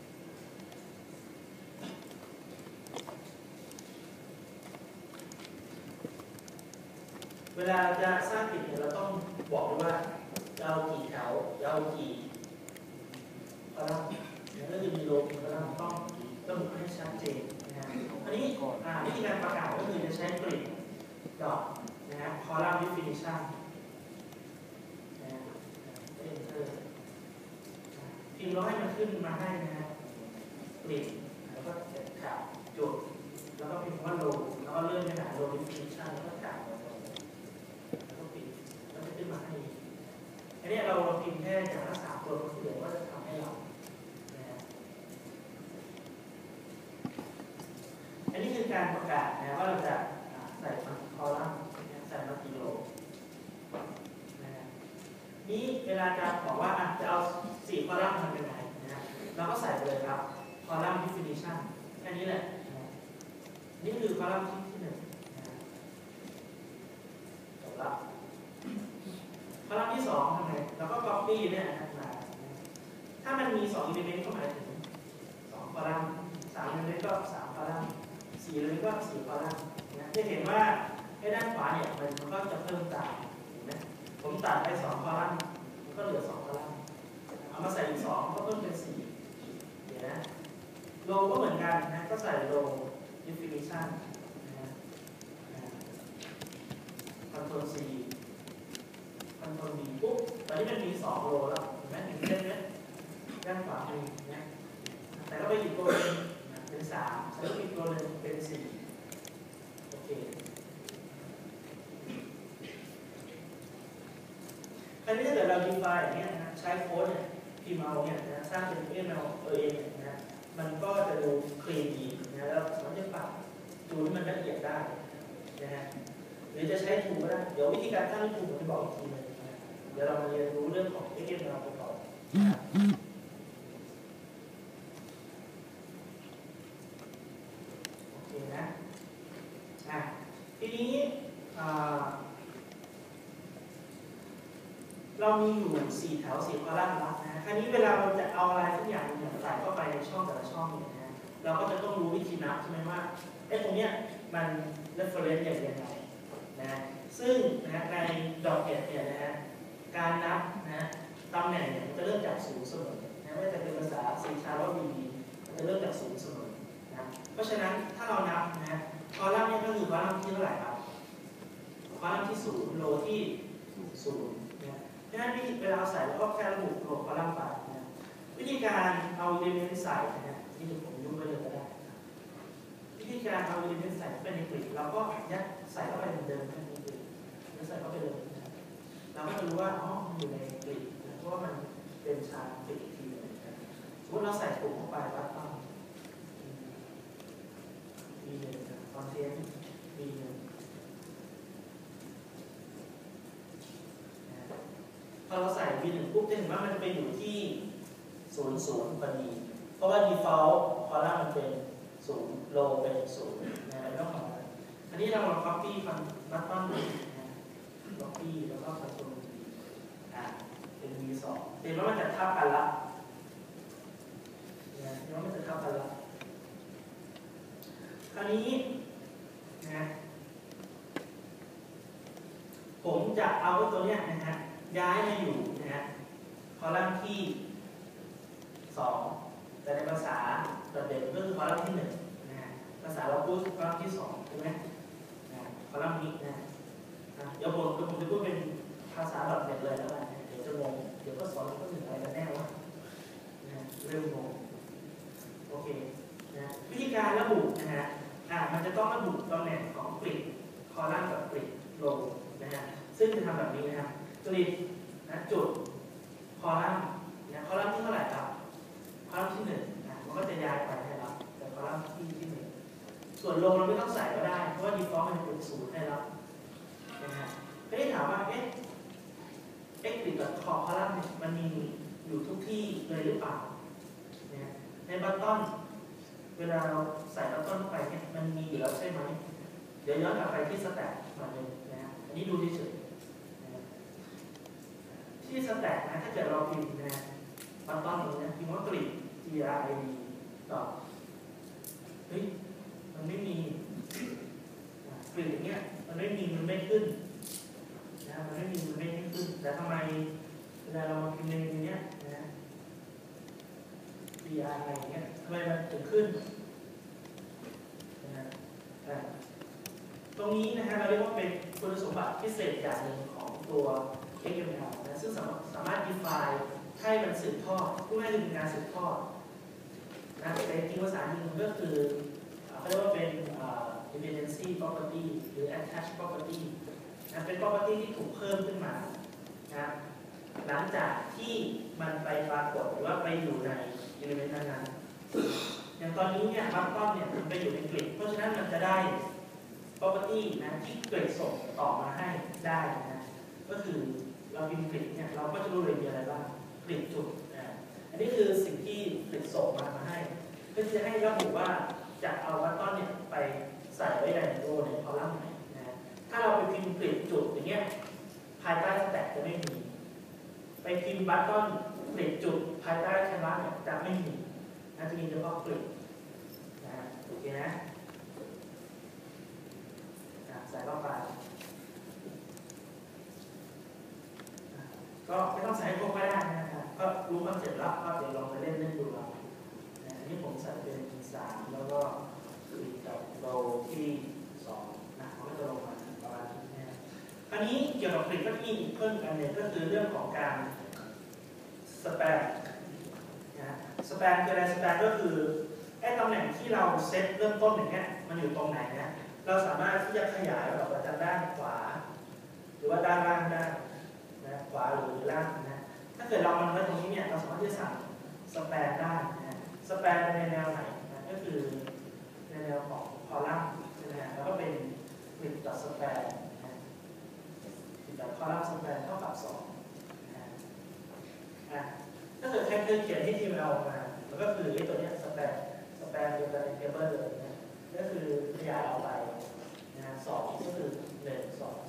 เวลาจะสร้างกริดเนี่ยเราต้องบอกด้วยว่าจะเอากี่แถวจะเอากี่คอลัมน์แล้วก็จะมีโลมีคอลัมน์ต้องต้องให้ชัดเจนนะฮะอันนี้วิธีการประกาศก็คือจะใช้กริดดอทนะฮะคอลัมน์ definitionพิมพ์แล้วให้มันขึ้นมาให้นะฮะกริดแล้วก็เสร็จข่าวจุดแล้วก็พิมพ์ว่าโลแล้วก็เลื่อนไปหาโล definition แล้วก็ข่าวแล้วก็ปิดแล้วจะขึ้นมาให้อันนี้เราพิมพ์แค่จากละสามตัวเดียวก็จะทำให้เรานะฮะอันนี้คือการประกาศนะว่าเราจะใส่คอลัมน์ใส่มากี่โลนี้เวลาจะบอกว่าจะเอาสี่คอลัมน์ทำยังไงนะเราก็ใส่ไปเลยครับคอลัมน์ definition แค่นี้แหละนะนี่คือคอลัมน์ที่ที่หนึ่งนะจบละคอลัมน์ที่สองทำไงเราก็ copy เนี่ยมาถ้ามันมีสอง element ก็หมายถึงสองคอลัมน์สาม element ก็สามคอลัมน์สี่ element ก็สี่คอลัมน์นะจะเห็นว่าให้ด้านขวาเนี่ยมันก็จะเพิ่มตามเห็นไหมผมตัดไปสองคอลัมน์ก็เหลือสองคอลัมน์เอามาใส่อีกสองก็เพิ่มเป็นสี่เดี๋ยวนะโลก็เหมือนกันนะก็ใส่โล definition นะฮะ control C control V ปุ๊บตอนนี้มันมีสองโลแล้วเห็นไหมเห็นเส้นไหมด้านขวามือนะแต่ก็ไปอีกตัวนึงเป็นสามแล้วอีกตัวนึงเป็นสี่โอเคอันนี้ถ้าเกิดเรา define อย่างเงี้ยนะใช้โค้ดเนี่ยพิมพ์เอาเนี่ยนะสร้างเป็น เอ เอ็ม แอล ตัวเองเนี่ยนะมันก็จะดูคลีนดีนะแล้วสามารถจะปรับจูนให้มันละเอียดได้นะฮะหรือจะใช้ทูก็ได้เดี๋ยววิธีการสร้างทูผมจะบอกอีกทีนึงนะเดี๋ยวเรามาเรียนรู้เรื่องของ เอ เอ็ม แอล ไปก่อนเรามีอยู่สี่แถวสี่คอลัมน์แล้วนะคราวนี้เวลาเราจะเอาอะไรทุกอย่างเนี่ยใส่เข้าไปในช่องแต่ละช่องเนี่ยนะเราก็จะต้องรู้วิธีนับใช่ไหมว่าไอ้ตรงเนี้ยมัน reference อย่างยังไงนะซึ่งนะในดอกเห็ดเนี่ยนะฮะการนับนะตำแหน่งเนี่ยมันจะเริ่มจากศูนย์เสมอนะไม่ว่าจะเป็นภาษาซีชาร์ลวีมันจะเริ่มจากศูนย์เสมอนะเพราะฉะนั้นถ้าเรานับนะคอลัมน์เนี่ยก็คือคอลัมน์ที่เท่าไหร่ครับคอลัมน์ที่ศูนย์โลที่ศูนย์นะเพราะฉะนั้นวิธีเวลาใส่เราก็แค่ระบุโลคอลัมน์ไปนะวิธีการเอาเอลิเมนต์ใส่นะฮะนี่ผมยุ่งไปเลยก็ได้วิธีการเอาเอลิเมนต์ใส่ไปในกริดเราก็ยัดใส่เข้าไปเหมือนเดิมในกริดแล้วใส่เข้าไปเลยนะเราก็จะรู้ว่าอ๋อมันอยู่ในกริดนะเพราะว่ามันเป็นชาร์กริดอีกทีนึงนะสมมติเราใส่ปุ่มเข้าไปว่าต้องมีหนึ่งคอนเทนต์มีหนึ่งพอเราใส่ วี หนึ่ง ปุ๊บจะเห็นว่ามันจะไปอยู่ที่ศูนย์ ศูนย์พอดีเพราะว่า default คอลัมน์มันเป็นศูนย์โลเป็นศูนย์นะไม่ต้องทำอะไรอันนี้เราลอง copy ฟันบัตต้อนดูนะ copy แล้วก็ control V อ่าเป็น วี สองเห็นว่ามันจะทับกันละนะเห็นว่ามันจะทับกันละคราวนี้นะผมจะเอาตัวเนี้ยนะฮะย้ายมาอยู่นะฮะคอลัมน์ที่สองแต่ในภาษาเด่นก็คือคอลัมน์ที่หนึ่งนะฮะภาษาเราพูดคอลัมน์ที่สองใช่ไหมนะคอลัมน์นี้นะนะเดี๋ยวผมเดี๋ยวผมจะพูดเป็นภาษาแบบเด็ดเลยแล้วกันเดี๋ยวจะงงเดี๋ยวก็สอนก็ถึงอะไรกันแน่วะนะเริ่มงงโอเคนะวิธีการระบุนะฮะอ่ามันจะต้องระบุตำแหน่งของกริดคอลัมน์กับกริดโลนะฮะซึ่งจะทำแบบนี้นะครับกริดนะจุดคอลัมน์นะคอลัมน์ที่เท่าไหร่ครับคอลัมน์ที่หนึ่งนะมันก็จะย้ายไปให้เราแต่คอลัมน์ที่ที่หนึ่งส่วนโลเราไม่ต้องใส่ก็ได้เพราะว่า default มันเป็นศูนย์ให้เรานะฮะก็ได้ถามว่าเอ๊ะเอ็กติดกับคอคอลัมน์เนี่ยมันมีอยู่ทุกที่เลยหรือเปล่านะในบัตต้อนเวลาเราใส่บัตต้อนเข้าไปเนี่ยมันมีอยู่แล้วใช่ไหมเดี๋ยวย้อนกลับไปที่สแต็กมาเลยนะฮะอันนี้ดูเฉยๆที่สแต็กนะถ้าเกิดเราพิมพ์นะบัตต้อนตรงนี้พิมพ์ว่ากริด G R I D ต่อเฮ้ยมันไม่มีกริดอย่างเงี้ยมันไม่มีมันไม่ขึ้นนะมันไม่มีมันไม่ขึ้นแต่ทำไมเวลาเรามาพิมพ์ในนี้นะ G R I อย่างเงี้ยทำไมมันถึงขึ้นนะตรงนี้นะฮะเราเรียกว่าเป็นคุณสมบัติพิเศษอย่างหนึ่งของตัว เอ็กซ์ เอ็ม แอล นะซึ่งสามารถ define ให้มันสืบทอดผู้ให้เป็นการสืบทอดนะแต่จริงภาษาจริงก็คือเขาเรียกว่าเป็น dependency property หรือ attached property นะเป็น property ที่ถูกเพิ่มขึ้นมานะหลังจากที่มันไปปรากฏหรือว่าไปอยู่ใน element นั้นๆอย่างตอนนี้เนี่ยบัตต้อนเนี่ยมันไปอยู่ในกริดเพราะฉะนั้นมันจะได้ property นะที่กริดส่งต่อมาให้ได้นะก็คือเราพิมพ์กริดเนี่ยเราก็จะรู้เลยมีอะไรบ้างกริดจุดนะอันนี้คือสิ่งที่กริดส่งมามาให้เพื่อจะให้ระบุว่าจะเอาบัตต้อนเนี่ยไปใส่ไว้ในโรในคอลัมน์ไหนนะถ้าเราไปพิมพ์กริดจุดอย่างเงี้ยภายใต้สแต็กจะไม่มีไปพิมพ์บัตต้อนกริดจุดภายใต้แคนวาสเนี่ยจะไม่มีนะจะมีเฉพาะกริดนะโอเคนะใส่เข้าไปก็ไม่ต้องใส่พวกก็ได้นะครับก็รู้คอนเซ็ปต์แล้วก็เดี๋ยวลองไปเล่นเล่นดูเราอันนี้ผมใส่เป็นสามแล้วก็อีกกับโลที่สองนะมันก็จะลงมาประมาณนี้นะคราวนี้เกี่ยวกับกริดก็มีอีกเพิ่มกันเนี่ยก็คือเรื่องของการสแปนนะสแปนคืออะไรสแปนก็คือไอ้ตำแหน่งที่เราเซตเริ่มต้นอย่างเงี้ยมันอยู่ตรงไหนนะเราสามารถที่จะขยายออกมาจากด้านขวาหรือว่าด้านล่างได้นะขวาหรือล่างนะถ้าเกิดเรามันไว้ตรงนี้เนี่ยเราสามารถที่จะสั่งสแปนได้นะสแปนในแนวไหนนะก็คือในแนวของคอลัมน์นะฮะแล้วก็เป็นกริดดอทสแปนนะกริดดอทคอลัมน์สแปนเท่ากับสองนะอ่ะถ้าเกิดใครเคยเขียนที่ ที เอ็ม แอล มาแล้วก็คือไอ้ตัวเนี้ยสแปนสแปนเดียวกันในเทเบิลเลยนะก็คือขยายออกไปนะสองก็คือหนึ่งสอง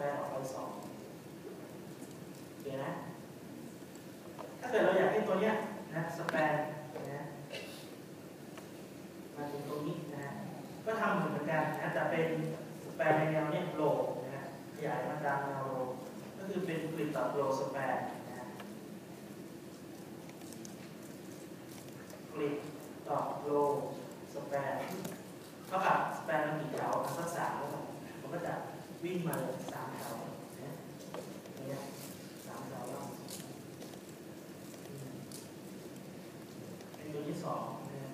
นออกไปสองโอเคนะถ้าเกิดเราอยากให้ตัวเนี้ยนะสแปนนะมาถึงตรงนี้นะก็ทำเหมือนกันนะแต่เป็นสแปนในแนวเนี้ยโลนะขยายมาตามแนวโลก็คือเป็นกริดต่อโลสแปนนะกริดต่อโลสแปนเท่ากับสแปนมันกี่แถวมันก็สามแล้วมันก็จะวิ่งมาเลยสามแถวนะเนี่ยสามแถวแล้วเป็นตัวที่สองนะ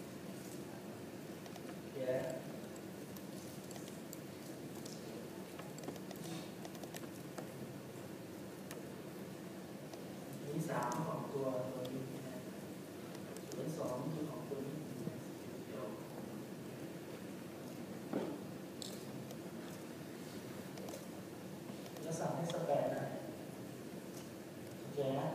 เดี๋ยวที่สามของตัวตัวนี้นะตัวที่สองคือของตัวนี้จะสั่งให้สแปนนะโอเคนะ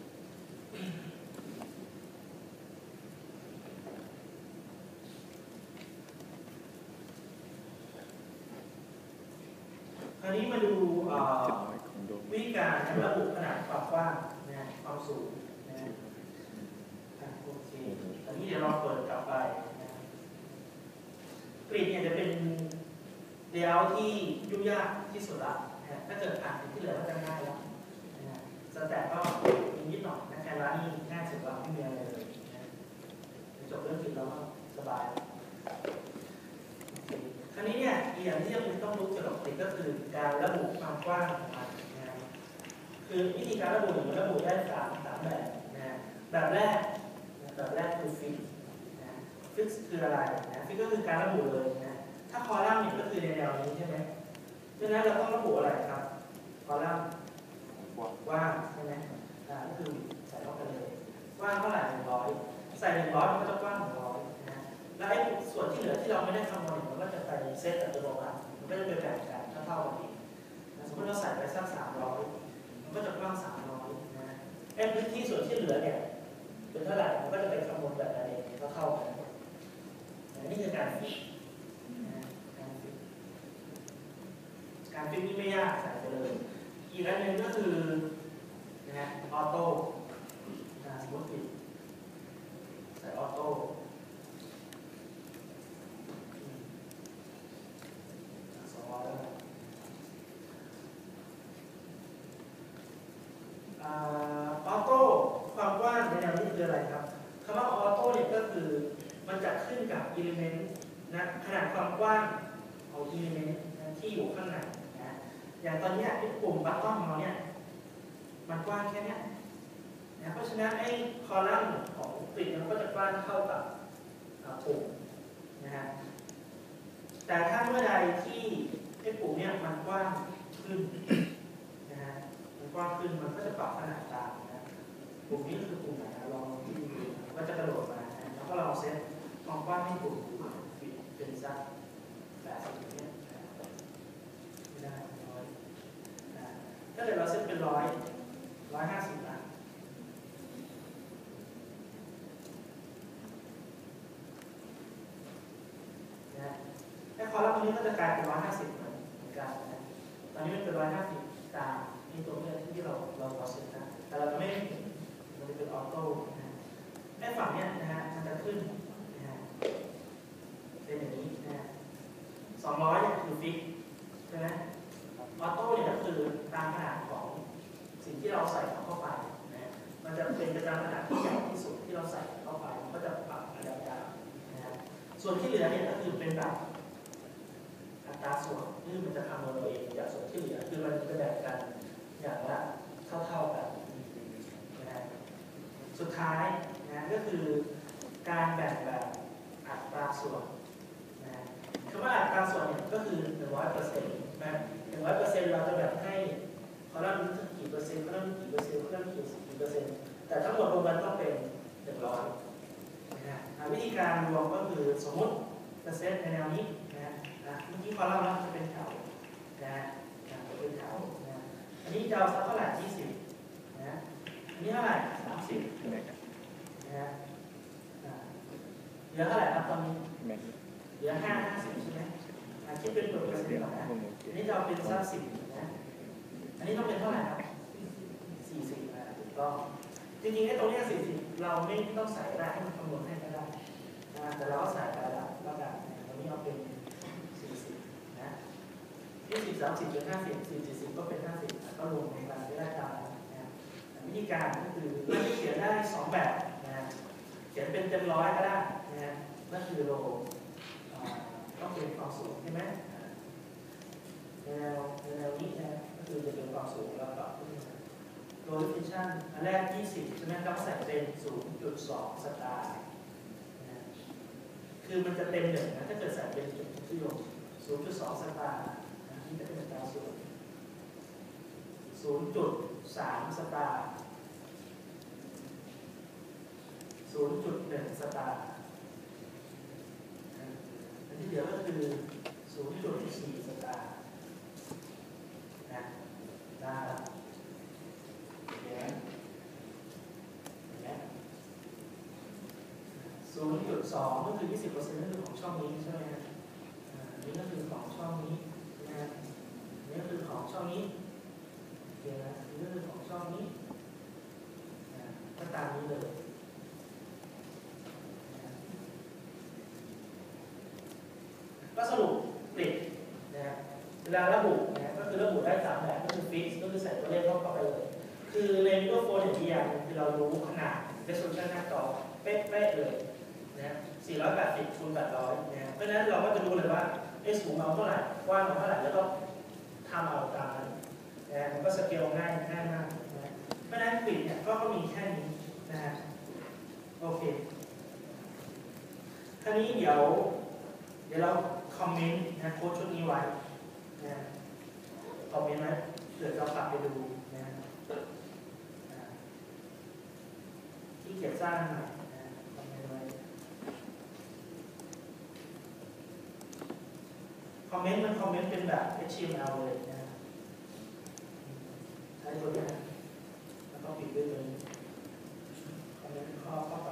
คราวนี้มาดูเอ่อเจ็ดร้อยของโดมวิธีการระบุขนาดความกว้างนะความสูงนะอ่ะโอเคตอนนี้เดี๋ยวเราเปิดกลับไปนะกริดเนี่ยจะเป็นเลเยอร์ที่ยุ่งยากที่สุดละนะถ้าเกิดอ่านที่เหลือก็จะง่ายแล้วนะสแตทก็มีนิดหน่อยนะแค่ร้านนี้ง่ายสุดละไม่มีอะไรเลยนะจบเรื่องกริดแล้วก็สบายโอเคคราวนี้เนี่ยอีกอย่างที่ยังต้องรู้เกี่ยวกับกริดก็คือการระบุความกว้างของมันนะ คือวิธีการระบุเนี่ยมันระบุได้สามสามแบบนะแบบแรกนะแบบแรกคือฟิกนะฟิกคืออะไรนะฟิกก็คือการระบุเลยนะถ้าคอลัมน์เนี่ยก็คือในแนวนี้ใช่ไหมดังนั้นเราต้องระบุอะไรครับคอลัมน์ว่างใช่ไหมอ่าก็คือใส่เข้าไปเลยว่างเท่าไหร่หนึ่งร้อยใส่หนึ่งร้อยมันก็จะกว้างหนึ่งร้อยนะแล้วไอ้ส่วนที่เหลือที่เราไม่ได้คำนวณเนี่ยมันก็จะไปเซตอัตโนมัติมันก็จะไปแบ่งกันเท่าๆกันเองนะสมมติเราใส่ไปสักสามร้อยก็จะกว้างสามร้อยนะไอ้พื้นที่ส่วนที่เหลือเนี่ยเป็นเท่าไหร่มันก็จะไปคำนวณแบบนั้นเองก็เข้ากันนี่คือการฟิกนะการฟิกการฟิกนี่ไม่ยากใส่ไปเลยอีกอันหนึ่งก็คือนะฮะออโต้นะสมมติปิดใส่ออโต้สองร้อยแล้วออโต้ความกว้างในแนวนี้คืออะไรครับคำว่าออโต้เนี่ยก็คือมันจะขึ้นกับอิเลเมนต์นะขนาดความกว้างของอิเลเมนต์ที่อยู่ข้างในนะอย่างตอนนี้ที่ปุ่มบัตตอมของเราเนี่ยมันกว้างแค่นี้นะเพราะฉะนั้นไอ้คอลัมน์ของกริดมันก็จะกว้างเท่ากับปุ่มนะฮะแต่ถ้าเมื่อใดที่ไอ้ปุ่มเนี่ยมันกว้างขึ้นนะฮะมันกว้างขึ้นมันก็จะปรับขนาดตามนะปุ่มนี้คือปุ่มไหนลองที่ดูมันจะกระโดดมานะแล้วก็ลองเซตความกว้างให้ปุ่มเป็นสักแปดสิบเนี่ยไม่ได้ร้อยนะถ้าเกิดเราเซตเป็นร้อยร้อยห้าสิบนะนะไอ้คอลัมน์ตรงนี้ก็จะกลายเป็นร้อยห้าสิบเหมือนกันนะตอนนี้มันเป็นร้อยห้าสิบตามนี่ตัวนี้ที่เราเราเราเซตนะแต่เราจะไม่เห็นมันจะเป็นออโต้นะไอ้ฝั่งเนี้ยนะฮะมันจะขึ้นนะฮะเป็นอย่างนี้นะสองร้อยเนี่ยคือฟิกใช่ไหมออโต้เนี่ยก็คือตามขนาดของสิ่งที่เราใส่เข้าไปนะมันจะเป็นไปตามขนาดที่ใหญ่ที่สุดที่เราใส่เข้าไปมันก็จะปรับระดับยาวนะฮะส่วนที่เหลือเนี่ยก็คือเป็นแบบอัตราส่วนที่มันจะคำนวณเราเองจากส่วนที่เหลือคือมันจะแบ่งกันอย่างละเท่าๆกันนะฮะสุดท้ายนะก็คือการแบ่งแบบอัตราส่วนนะคำว่าอัตราส่วนเนี่ยก็คือหนึ่งร้อยเปอร์เซ็นต์นะหนึ่งร้อยเปอร์เซ็นต์เราจะแบ่งให้คอลัมน์นี้กี่เปอร์เซ็นต์คอลัมน์นี้กี่เปอร์เซ็นต์คอลัมน์นี้กี่เปอร์เซ็นต์แต่ทั้งหมดรวมกันต้องเป็นหนึ่งร้อยนะฮะวิธีการรวมก็คือสมมติเปอร์เซ็นต์ในแนวนี้นะนะเมื่อกี้คอลัมน์จะเป็นแถวนะจะเป็นแถวนะอันนี้จะเอาสักเท่าไหร่ยี่สิบนะอันนี้เท่าไหร่สามสิบนะฮะเหลือเท่าไหร่ครับตอนนี้เหลือห้าห้าสิบใช่ไหมอ่าคิดเป็นเปอร์เซ็นต์ก่อนนะอันนี้จะเอาเป็นสักสิบนะอันนี้ต้องเป็นเท่าไหร่ครับสี่สิบนะถูกต้องจริงๆไอ้ตรงนี้สี่สิบเราไม่ต้องใส่ได้ให้มันคำนวณให้ก็ได้นะแต่เราก็ใส่ไปแล้วแล้วกันตรงนี้เอาเป็นสี่สิบนะยี่สิบสามสิบเป็นห้าสิบสี่สิบสิบก็เป็นห้าสิบก็รวมกันไปได้ตามนะวิธีการก็คือมันเขียนได้สองแบบนะเขียนเป็นเต็มร้อยก็ได้นะนั่นคือโลต้องเป็นความสูงใช่ไหมแนวแนวนี้นะก็คือจะเป็นความสูงแล้วก็ขึ้นมาโลเคชั่นอันแรกยี่สิบใช่ไหมต้องใส่เป็น ศูนย์จุดสอง สตาร์นะคือมันจะเต็มหนึ่งนะถ้าเกิดใส่เป็นจุดที่ลง ศูนย์จุดสอง สตาร์นะที่จะเป็นสตาร์สูง ศูนย์จุดสาม สตาร์ ศูนย์จุดหนึ่ง สตาร์อันที่เหลือก็คือ ศูนย์จุดสี่ สตาร์นะได้เห็นไหมเห็นไหม ศูนย์จุดสอง ก็คือ ยี่สิบเปอร์เซ็นต์ นั่นคือของช่องนี้ใช่ไหมฮะอันนี้ก็คือของช่องนี้นะอันนี้ก็คือของช่องนี้โอเคนะอันนี้ก็คือของช่องนี้นะก็ตามนี้เลยก็สรุปติดนะเวลาระบุนะก็คือระบุได้สามแบบก็คือฟิกก็คือใส่ตัวเลขเข้าไปเลยคือในไมโครโฟนอย่างที่อย่างคือเรารู้ขนาด resolution หน้าจอเป๊ะๆเลยนะสี่ร้อยแปดสิบคูณแปดร้อยนะเพราะฉะนั้นเราก็จะรู้เลยว่าไอ้สูงเอาเท่าไหร่กว้างเอาเท่าไหร่แล้วก็ทำเอาตามนั้นนะมันก็สเกลง่ายง่ายมากนะเพราะฉะนั้นปิดเนี่ยก็มีแค่นี้นะฮะโอเคคราวนี้เดี๋ยวเดี๋ยวเราคอมเมนต์นะโค้ดชุดนี้ไว้นะคอมเมนต์ไว้เผื่อเรากลับไปดูนะที่เขียนสร้างหน่อยนะคอมเมนต์ไว้คอมเมนต์มันคอมเมนต์เป็นแบบ เอช ที เอ็ม แอล เลยนะใช้ตัวนี้แล้วก็ปิดด้วยเลยคอมเมนต์ข้อเข้าไป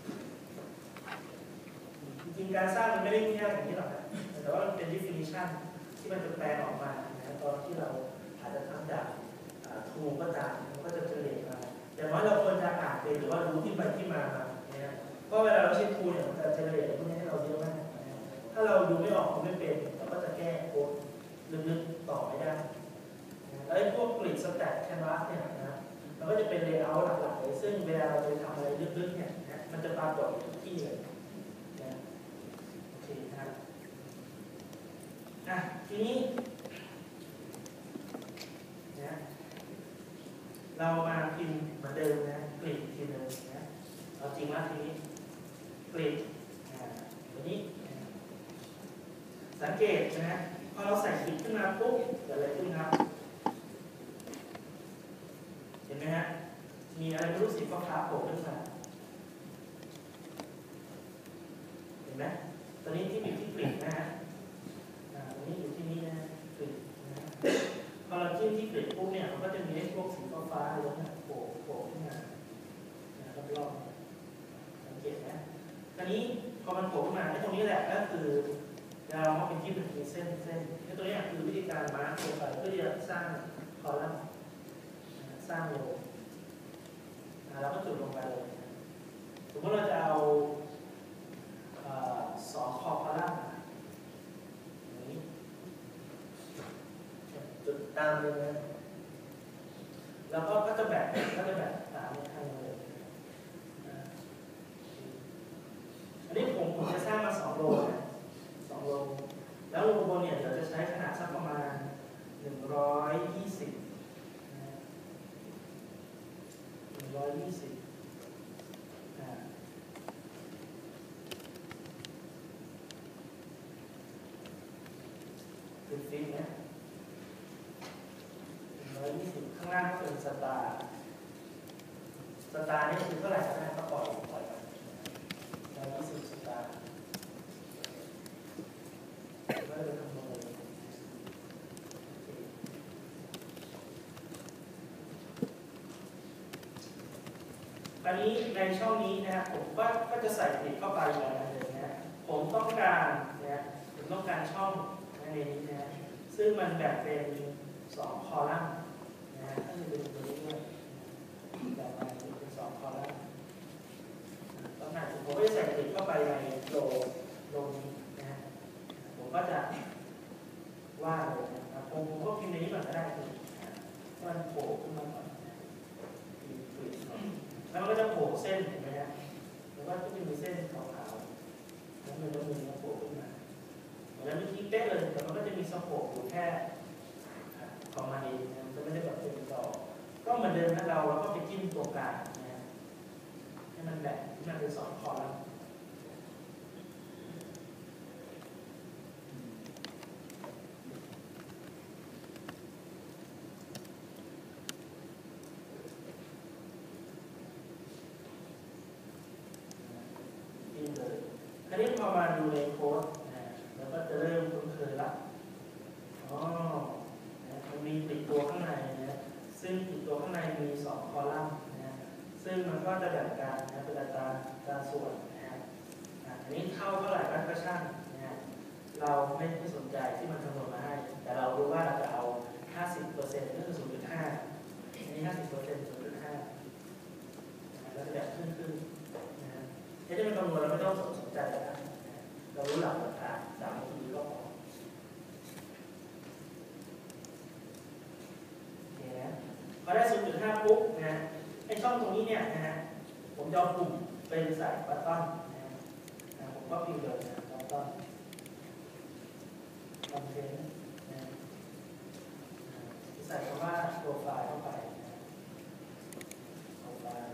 จริงๆการสร้างมันไม่ได้ยุ่งยากอย่างนี้หรอกนะแต่ว่ามันเป็น definition ที่มันจะแปลออกมานะตอนที่เราอาจจะทำจากทูก็ตามมันก็จะเจริญมาแต่ว่าเราควรจะอ่านเป็นหรือว่ารู้ที่ไปที่มาเนี่ยเพราะเวลาเราใช้ทูเนี่ยมันจะเจริญพวกนี้ให้เราเยอะมากถ้าเราดูไม่ออกไม่เป็นเราก็จะแก้โค้ดลึกๆต่อไม่ได้แล้วไอ้พวกกริดสแต็กแคนวาสเนี่ยนะมันก็จะเป็นเลเยอร์หลักๆเลยซึ่งเวลาเราไปทำอะไรลึกๆเนี่ยมันจะปรากฏทุกที่เลยโอเคนะครับอ่ะทีนี้นะเรามาพิมพ์เหมือนเดิมนะกริดทีนึงนะเอาจริงว่าทีนี้กริดตัวนี้สังเกตนะพอเราใส่กริดขึ้นมาปุ๊บเกิดอะไรขึ้นครับเห็นไหมฮะมีอะไรไม่รู้สีฟ้าๆโผล่ขึ้นมาเห็นไหมตอนนี้ที่มีที่กริดนะฮะตรงนี้อยู่ที่นี่นะกริดนะพอเราจิ้มที่กริดปุ๊บเนี่ยมันก็จะมีไอ้พวกสีฟ้าๆเลยนะโผล่โผล่ขึ้นมานะครับรอบสังเกตนะตอนนี้พอมันโผล่ขึ้นมาไอ้ตรงนี้แหละก็คือเราเอาเป็นที่เป็นเส้นเส้นไอ้ตัวนี้คือวิธีการมาร์คลงไปเพื่อที่จะสร้างคอลัมน์สร้างโลเราก็จุดลงไปเลยสมมติเราจะเอาสองคอคอลัมน์นี้จุดตามเลยนะแล้วก็ก็จะแบ่งก็จะแบ่งตามทางเลยอันนี้ผมผมจะสร้างมาสองโลนะสองโลแล้วโลบนเนี่ยเราจะใช้ขนาดสักประมาณหนึ่งร้อยยี่สิบหนึ่งร้อยยี่สิบเป็นฟิกนะหนึ่งร้อยยี่สิบข้างล่างก็เป็นสตาร์สตาร์นี่คือเท่าไหร่นะก็ปล่อยปล่อยไปหนึ่งร้อยยี่สิบสตาร์ก็เลยทำมาเลยอันนี้ในช่องนี้นะครับผมก็ก็จะใส่ติดเข้าไปอย่างนั้นเลยนะผมต้องการนะผมต้องการช่องนะในนี้นะซึ่งมันแบ่งเป็นสองคอลัมน์นะก็คือเป็นตัวนี้ด้วยแบ่งมาเป็นสองคอลัมน์ตำแหน่งผมก็จะใส่ติดเข้าไปในโลโลนี้นะผมก็จะว่าเลยนะครับผมก็พิมพ์ในนี้ก่อนก็ได้คือมันโผล่ขึ้นมาก่อนแล้วมันก็จะโผล่เส้นเห็นไหมฮะแล้วก็จะมีเส้นขาวๆแล้วมันจะมีโผล่ขึ้นมาเหมือนเมื่อกี้เป๊ะเลยแต่มันก็จะมีสะโพกอยู่แค่ของมันเองนะจะไม่ได้แบบเป็นต่อก็เหมือนเดิมนะเราเราก็ไปจิ้มตัวกลางนะให้มันแบ่งที่มันเป็นสองคอลัมน์คราวนี้พอมาดูในโค้ดนะแล้วก็จะเริ่มคุ้นเคยละอ๋อนะมันมีติดตัวข้างในนะซึ่งติดตัวข้างในมีสองคอลัมน์นะซึ่งมันก็จะแบ่งการนะเป็นอัตราการส่วนนะฮะอันนี้เท่าเท่าไหร่ก็ช่างนะเราไม่ได้สนใจที่มันคำนวณมาให้แต่เรารู้ว่าเราจะเอา ห้าสิบเปอร์เซ็นต์ ก็คือ ศูนย์จุดห้า อันนี้ ห้าสิบเปอร์เซ็นต์ ศูนย์จุดห้า เราจะแบ่งขึ้นขึ้นนะที่จะเป็นคำนวณเราไม่ต้องสนใจแล้วนะเรารู้หลักราคาสามนาทีก็พอโอเคนะพอได้ ศูนย์จุดห้า ปุ๊บนะไอ้ช่องตรงนี้เนี่ยนะฮะผมจะเอาปุ่มเป็นใส่บัตตอนนะนะผมก็พิมพ์เลยนะบัตตอนคอนเทนต์นะใส่คำว่าโปรไฟล์เข้าไปนะโปรไฟล์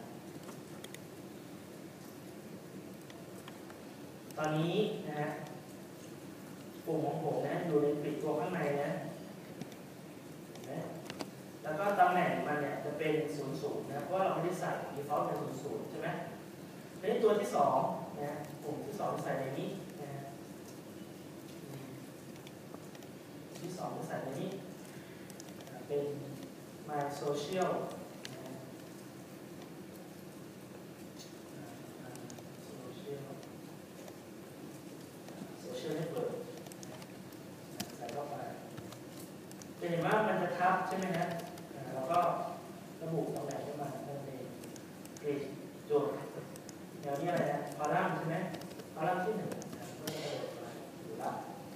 ตอนนี้นะฮะปุ่มของผมนะอยู่ในปิดตัวข้างในนะนะแล้วก็ตำแหน่งมันเนี่ยจะเป็นศูนย์ศูนย์นะเพราะว่าเราไม่ได้ใส่ default เป็นศูนย์ศูนย์ใช่ไหมทีนี้ตัวที่สองนะปุ่มที่สองใส่ในนี้นะที่สองใส่ในนี้เป็น my social นะ social social network ใส่เข้าไปจะเห็นว่ามันจะทับใช่ไหมฮะเราก็ระบุตำแหน่งขึ้นมานั่นเองเพจโจทย์แนวนี้อะไรนะคอลัมน์ใช่ไหมคอลัมน์ที่หนึ่งก็จะกระโดดมาอยู่ละ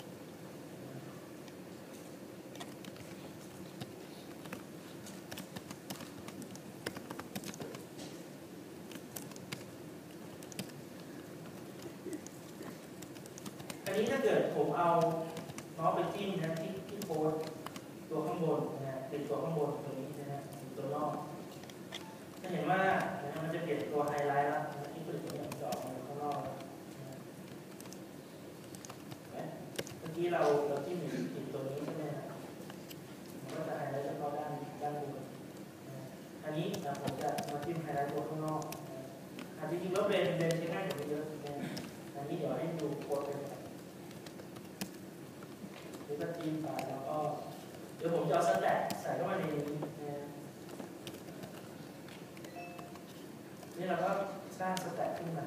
อันนี้ถ้าเกิดผมเอาเมาส์ไปจิ้มนะที่ที่โค้ดตัวข้างบนนะติดตัวข้างบนตรงนี้นะฮะตัวนอกจะเห็นว่ามันจะเปลี่ยนตัวไฮไลท์แล้วนะที่ตัวนี้มันจะออกมาข้างนอกนะเมื่อกี้เราเราจิ้มติดตัวนี้ใช่ไหมครับมันก็จะไฮไลท์เฉพาะด้านด้านบนนะอันนี้นะผมจะมาจิ้มไฮไลท์ตัวข้างนอกนะจริงๆแล้วเบนเบนใช้ง่ายกว่านี้เยอะนะอันนี้เดี๋ยวให้ดูโค้ดเป็นหรือก็จิ้มไปแล้วก็เดี๋ยวผมจะเอาสแต็กใส่เข้ามาในนี้นะนี่เราก็สร้างสแต็กขึ้นมา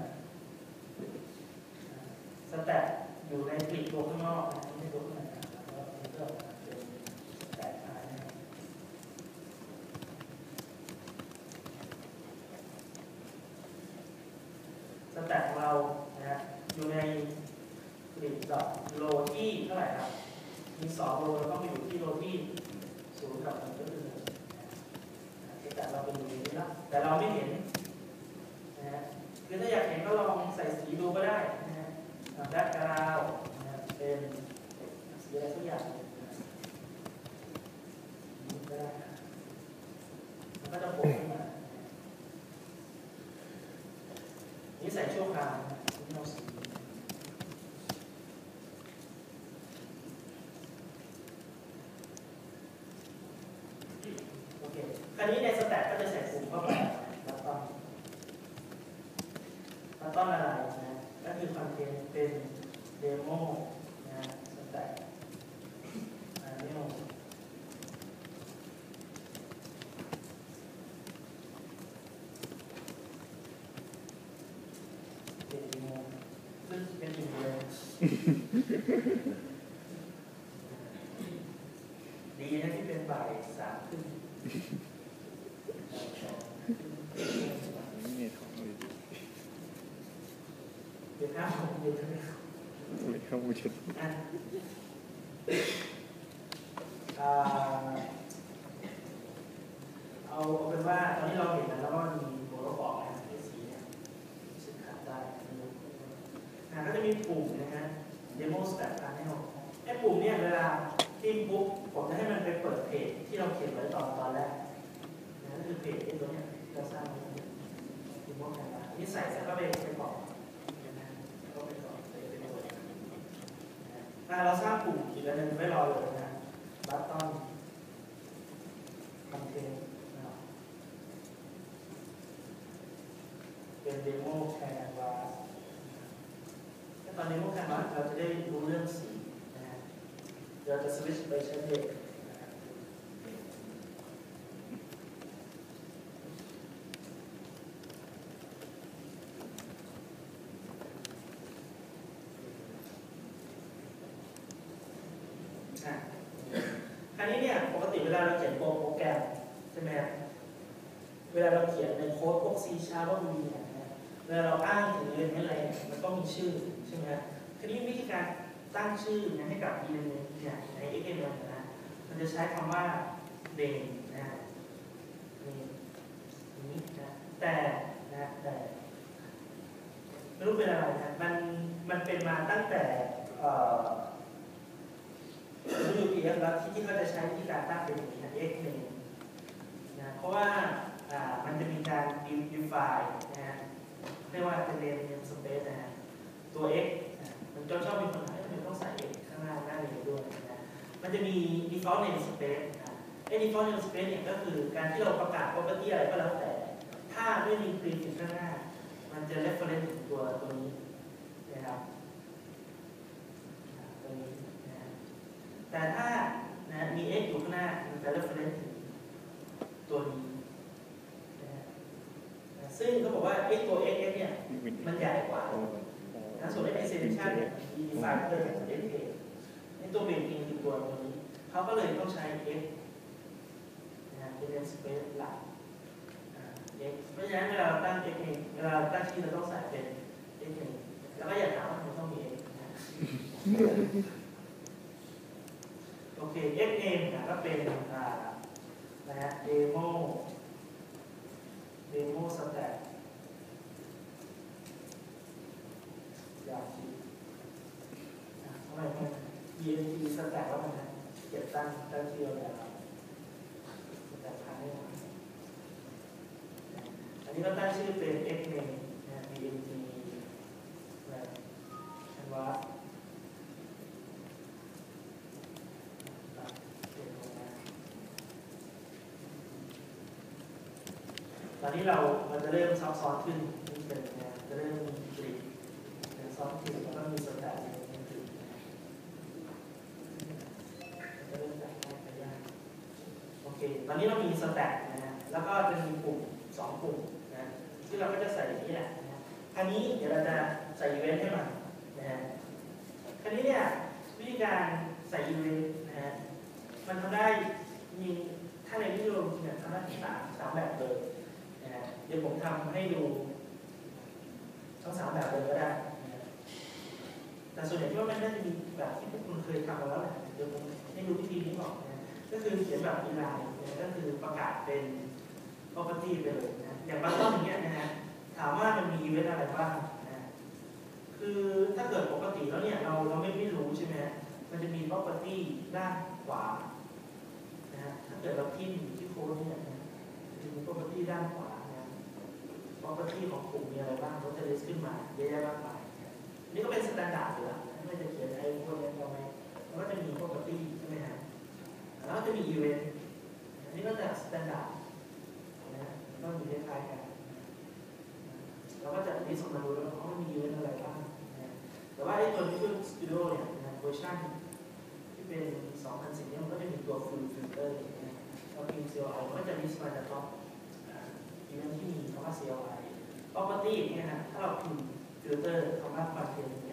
สแต็กอยู่ในกลีบตัวข้างนอกนะไม่ใช่ตัวข้างในนะแล้วก็เป็นเรื่องเป็นสแต็กมานะสแต็กของเรานะอยู่ในกลีบดอกโลที่เท่าไหร่ครับมีสองโลแล้วก็ไปอยู่ที่โลที่ศูนย์กับหนึ่งก็คือหนึ่งแต่เราเป็นอยู่ในนี้ละแต่เราไม่เห็นนะฮะคือถ้าอยากเห็นก็ลองใส่สีดูก็ได้นะฮะแบ็คกราวด์นะเป็นสีอะไรสักอย่างนี่ก็ได้มันก็จะโผล่ขึ้นมานี่ใส่ชั่วคราวที่เราสีคราวนี้ในสแต็กก็จะใส่ปุ่มเข้าไปแล้วก็แล้วก็อะไรนะก็คือคอนเทนต์เป็นเดโมนะสแต็กเดโมเป็นเดโมซึ่งเป็นอยู่เลยนี่ของเลยเดี๋ยวนะผมเดี๋ยวจะไม่เข้าไม่เข้าไม่ชัดอ่ะอ่าเอาเอาเป็นว่าตอนนี้เราเห็นแล้วว่ามีโปรโตคอลนะไอซีเนี่ยสึกขัดได้นะก็จะมีปุ่มนะฮะ demo start panel ไอ้ปุ่มเนี่ยเวลาที่ปุ๊บผมจะให้มันไปเปิดเพจที่เราเขียนไว้ตอนตอนแรกนะก็คือเพจไอ้ตัวเนี้ยเราสร้างไว้ที่พวกกันมาที่ใส่แล้วก็ไปไปกรอกนะก็ไปกรอกไปเป็นตัวนะอ่ะเราสร้างปุ่มอีกอันหนึ่งไม่รอเลยนะบัตตอนคอนเทนต์นะครับเป็นเดโมแคนวาสตอนเดโมแคนวาสเราจะได้รู้เรื่องสีนะฮะเราจะสวิตช์ไปใช้เด็กคราวนี้เนี่ยปกติเวลาเราเขียนโปรแกรมใช่ไหมครับเวลาเราเขียนในโค้ดพวก C Sharp พวก V เนี่ยเวลาเราอ้างถึงเรียนอะไรมันต้องมีชื่อใช่ไหมครับคราวนี้วิธีการตั้งชื่อนะให้กับ element เนี่ยใน เอ็กซ์ เอ็ม แอล นะมันจะใช้คำว่า name นะนี่นี้นะแต่นะแต่ไม่รู้เป็นอะไรนะมันมันเป็นมาตั้งแต่เอ่อยู พี เอฟ แล้วที่ที่เขาจะใช้วิธีการตั้งเป็นอย่างนี้นะ x name นะเพราะว่าอ่ามันจะมีการ define นะฮะเรียกว่าเป็น name namespace นะฮะตัว x นะมันจะชอบมีปัญหาที่มันต้องใส่ x ข้างหน้าหน้าเรียนด้วยนะมันจะมี default namespace นะไอ้ default namespace เนี่ยก็คือการที่เราประกาศ property อะไรก็แล้วแต่ถ้าไม่มี prefix ข้างหน้ามันจะ reference ถึงตัวตัวนี้นะครับตัวนี้นะแต่ถ้านะมี x อยู่ข้างหน้ามันจะ reference ถึงตัวนี้นะซึ่งเขาบอกว่าไอ้ตัว x เนี่ยมันใหญ่กว่านะส่วนไอ้ extension เนี่ยมี define เพิ่มจาก x ไอ้ตัวเบรกอินคือตัวตัวนี้เขาก็เลยต้องใช้ x นะเป็น namespace หลักx เพราะฉะนั้นเวลาเราตั้ง x เองเวลาเราตั้งชื่อเราต้องใส่เป็น x เองแล้วก็อย่าถามว่ามันต้องมี x นะโอเค x name นะก็เป็นอ่านะฮะ demo demo stack อย่างที่ทำไมมัน ent stack ว่ามันเก็บตั้งตั้งชื่อแล้วstack พันได้ไหมอันนี้ก็ตั้งชื่อเป็น x name นะ ent แบบ canvas ตอนนี้เราเราจะเริ่มซับซ้อนขึ้นนี่เป็นนะจะเริ่มมีกริดเป็นซ้อนขึ้นแล้วก็มีสแตทในกริดจะเริ่มจากง่ายไปยากโอเคตอนนี้เรามีสแตทนะฮะแล้วก็จะมีปุ่มสองปุ่มนะที่เราก็จะใส่อย่างนี้แหละนะคราวนี้เดี๋ยวเราจะใส่อีเวนต์ให้มันนะฮะคราวนี้เนี่ยวิธีการใส่อีเวนต์นะฮะมันทำได้มีถ้าในที่เราเนี่ยทำได้สามสามแบบเลยเดี๋ยวผมทำให้ดูทั้งสามแบบเลยก็ได้แต่ส่วนใหญ่ที่ว่ามันน่าจะมีแบบที่พวกคุณเคยทำมาแล้วแหละเดี๋ยวผมให้ดูวิธีนี้ก่อนนะก็คือเขียนแบบอีไลน์ก็คือประกาศเป็น property ไปเลยนะอย่างบางต้นอย่างเงี้ยนะฮะถามว่ามันมีอีเวนต์อะไรบ้างนะคือถ้าเกิดปกติแล้วเนี่ยเราเราไม่ไม่รู้ใช่ไหมมันจะมี property ด้านขวานะฮะถ้าเกิดเราพิมพ์อยู่ที่โค้ดเนี่ยนะจะมี property ด้านขวาproperty ของกลุ่มมีอะไรบ้างเราจะ list ขึ้นมาเยอะแยะมากมายนี่ก็เป็นสแตนดาร์ดอยู่แล้วไม่จะเขียนไอ้พวกนี้เราไหมแล้วก็จะมี property ใช่ไหมฮะแล้วก็จะมี event อันนี้ก็จะสแตนดาร์ดนะก็มีคล้ายๆกันเราก็จะ list ออกมาดูแล้วว่ามันมี event อะไรบ้างแต่ว่าไอ้ตัว Visual Studio เนี่ยเวอร์ชันที่เป็นสองพันสิบเนี่ยมันก็จะมีตัว full filter เราพิมพ์ ซี แอล ไอ มันก็จะ list มาจากท็อปอีเวนท์ที่มีคำว่า ซี แอล ไอ property เนี่ยนะถ้าเราพิมพ์ filter คำว่า content เนี่ย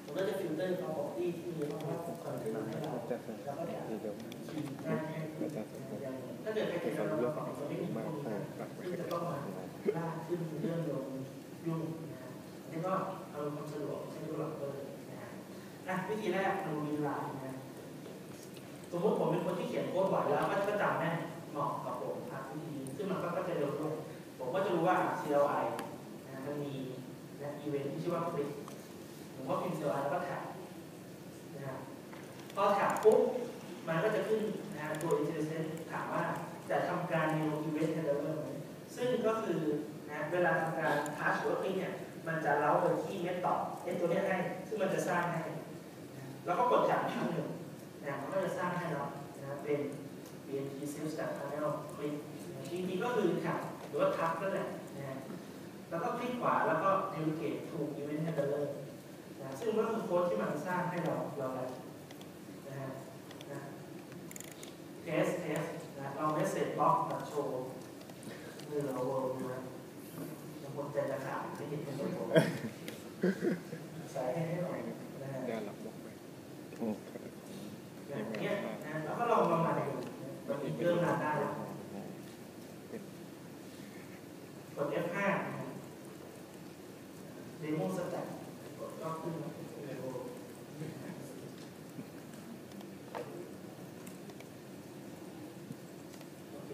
ผมก็จะฟิลเตอร์ property ที่มีมากๆคนขึ้นมาให้เราแล้วก็จะคีย์หน้าให้ถ้าเกิดใครเขียนเราเราของตัวนี้มีข้อมูลซึ่งจะต้องมาล่าขึ้นเรื่องลงยุ่งนะแล้วก็เอาความสะดวกใช้ตัวหลักเลยนะนะวิธีแรกดูมีลายนะสมมติผมเป็นคนที่เขียนโค้ดไหวแล้วก็จะจำแม่เหมาะกับผมทางวิธีซึ่งมันก็จะเร็วด้วยผมก็จะรู้ว่า ซี แอล ไอ นะมันมีนะอีเวนต์ที่ชื่อว่าคลิกผมก็พิมพ์ ซี แอล ไอ แล้วก็แท็กนะพอแท็กปุ๊บมันก็จะขึ้นนะตัว intelligence ถามว่าจะทำการ new event handler ไหมซึ่งก็คือนะเวลาทำการ touch หรือคลิกเนี่ยมันจะเล้าไปที่เมธอดไอ้ตัวนี้ให้ซึ่งมันจะสร้างให้แล้วก็กดแท็บอีกครั้งหนึ่งนะมันก็จะสร้างให้เรานะเป็น บี เอ็น พี Self Stack Panel คลิกจริงๆก็คือแท็บหรือว่าทับนั่นแหละนะแล้วก็คลิกขวาแล้วก็ navigate to event handler นะซึ่งก็คือโค้ดที่มันสร้างให้เราเราแล้วนะฮะนะ test test นะเรา message box มาโชว์มือเราเวิร์ดนะบางคนใจจะขาดไม่เห็นเป็นตัวใส่ให้ให้หน่อยนะฮะได้หลับบอกไปโอ้ครับอย่างเงี้ยนะแล้วก็ลองลองมาดูเราเริ่มงานได้แล้วกด เอฟ ห้า เดโมสแต็กกดก็ขึ้นมาเดโมโอเค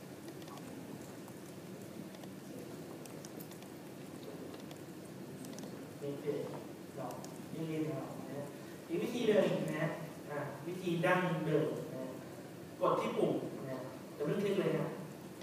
นี่คือเรานี่เรียนเรานะอีกวิธีเดิมนะอ่าวิธีดั้งเดิมนะกดที่ปุ่มนะจะไม่คลิกเลยนะ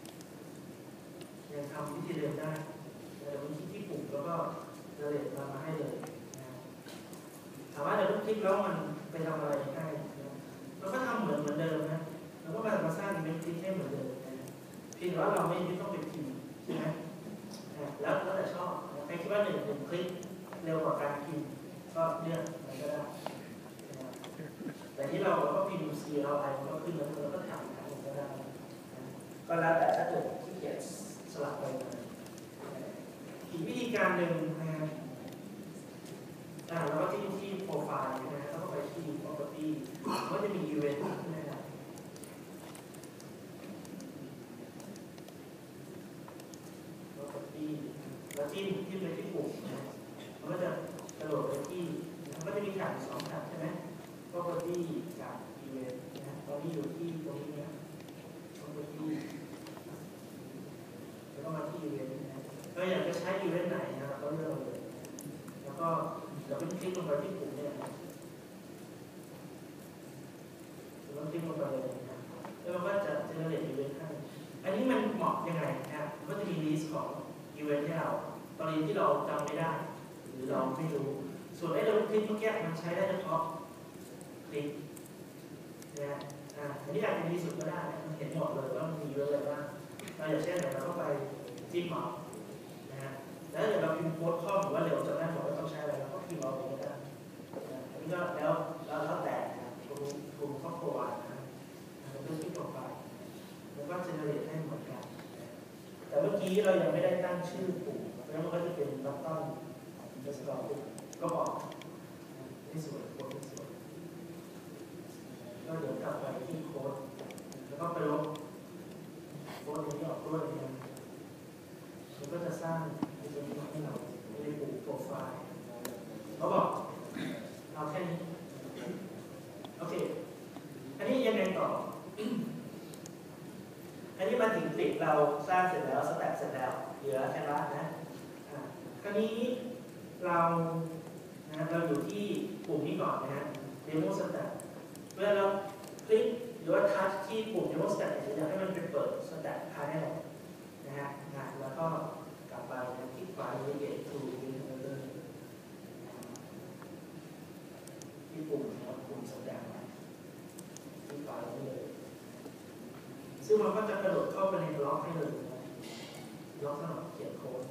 ยังทำวิธีเดิมได้แต่วิธีที่ปุ่มแล้วก็เดินมามาให้เลยนะถามว่าเดี๋ยวคลิกแล้วมันไปทำอะไรให้นะเราก็ทำเหมือนเหมือนเดิมนะเราก็มาสร้างอีเวนต์คลิกให้เหมือนเดิมนะเพียงแต่ว่าเราไม่ไม่ต้องเป็นพิมพ์ใช่ไหมนะแล้วแล้วแต่ชอบใครคิดว่าหนึ่งหนึ่งคลิกเร็วกว่าการพิมพ์ก็เลือกมันก็ได้นะแต่ที่เราก็พิมพ์ ซี แอล ไอ มันก็ขึ้นแล้วเราก็ถามถามมันก็ได้นะก็แล้วแต่ถ้าเกิดที่เขียนสลับไปมาอีกวิธีการหนึ่งนะฮะอ่าแล้วก็ที่ที่โปรไฟล์นะฮะแล้วก็ไปที่ property ก็จะมี event นะครับ property แล้วจิ้มจิ้มไปที่ปุ่มนะมันก็จะกระโดดไปที่มันก็จะมีแถบสองแถบใช่ไหม property กับ event นะตอนนี้อยู่ที่ตรงนี้นะ property แล้วก็มาที่ event นะเราอยากจะใช้ event ไหนนะเราก็เลือกเลย แล้วก็เราไปคลิกลงไปที่ปุ่มเนี่ยนะเราคลิกลงไปเลยนะแล้วมันก็จะ generate event ให้อันนี้มันเหมาะยังไงนะมันก็จะมี list ของ event ให้เราตอนนี้ที่เราจำไม่ได้หรือเราไม่รู้ส่วนไอ้เราคลิกเมื่อกี้มันใช้ได้เฉพาะคลิกนะอ่าอันนี้อาจจะดีสุดก็ได้มันเห็นหมดเลยว่ามันมีเยอะเลยบ้างเราอยากเช่นไหนเราก็ไปจิ้มเมาส์นะฮะแล้วเดี๋ยวเราพิมพ์โค้ดข้อหรือว่าเร็วจะได้บอกว่าต้องใช้อะไรเราก็พิมพ์เอาเองก็ได้อันนี้ก็แล้วแล้วแล้วแต่กลุ่มกลุ่มครอบครัวนะเราเลือกที่ต่อไปแล้วก็เจเนเรตให้เหมือนกันแต่เมื่อกี้เรายังไม่ได้ตั้งชื่อปุ่มแล้วมันก็จะเป็นบัตตันเดสก์ท็อปก็บอกที่สวยโค้ดที่สวยก็เดี๋ยวกลับไปที่โค้ดแล้วก็ไปลบโค้ดนี้ออกด้วยนะมันก็จะสร้างในตัวนี้ให้เราไม่ได้ปลูกโปรไฟล์เขาบอกเอาแค่นี้โอเคอันนี้ยังไงต่อ อันนี้มาถึงติดเราสร้างเสร็จแล้วสแต็กเสร็จแล้วเหลือแคนวาสนะคราวนี้เรานะเราอยู่ที่ปุ่มนี้ก่อนนะฮะ Demo Stack เมื่อเราคลิกหรือว่าทัชที่ปุ่ม Demo Stack จะอยากให้มันเป็นเปิด Stack Panel นะฮะแล้วก็กลับไปคลิกขวา Navigate to Event Handler ที่ปุ่มนะครับปุ่ม Stack คลิกขวาได้เลยซึ่งมันก็จะกระโดดเข้าไปในบล็อกให้เลยนะบล็อกสำหรับเขียนโค้ด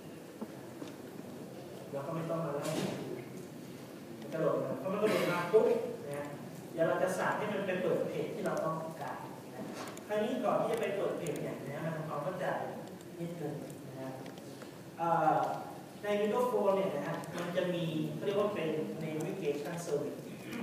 แล้วก็ไม่ต้องมาไล่กระโดดมาเพราะมันกระโดดมาปุ๊บนะเดี๋ยวเราจะสั่งให้มันไปเปิดเพจที่เราต้องการนะคราวนี้ก่อนที่จะไปเปิดเพจเนี่ยนะมันทำความเข้าใจนิดนึงนะใน Windows Phone เนี่ยนะฮะมันจะมีเขาเรียกว่าเป็น Navigation Service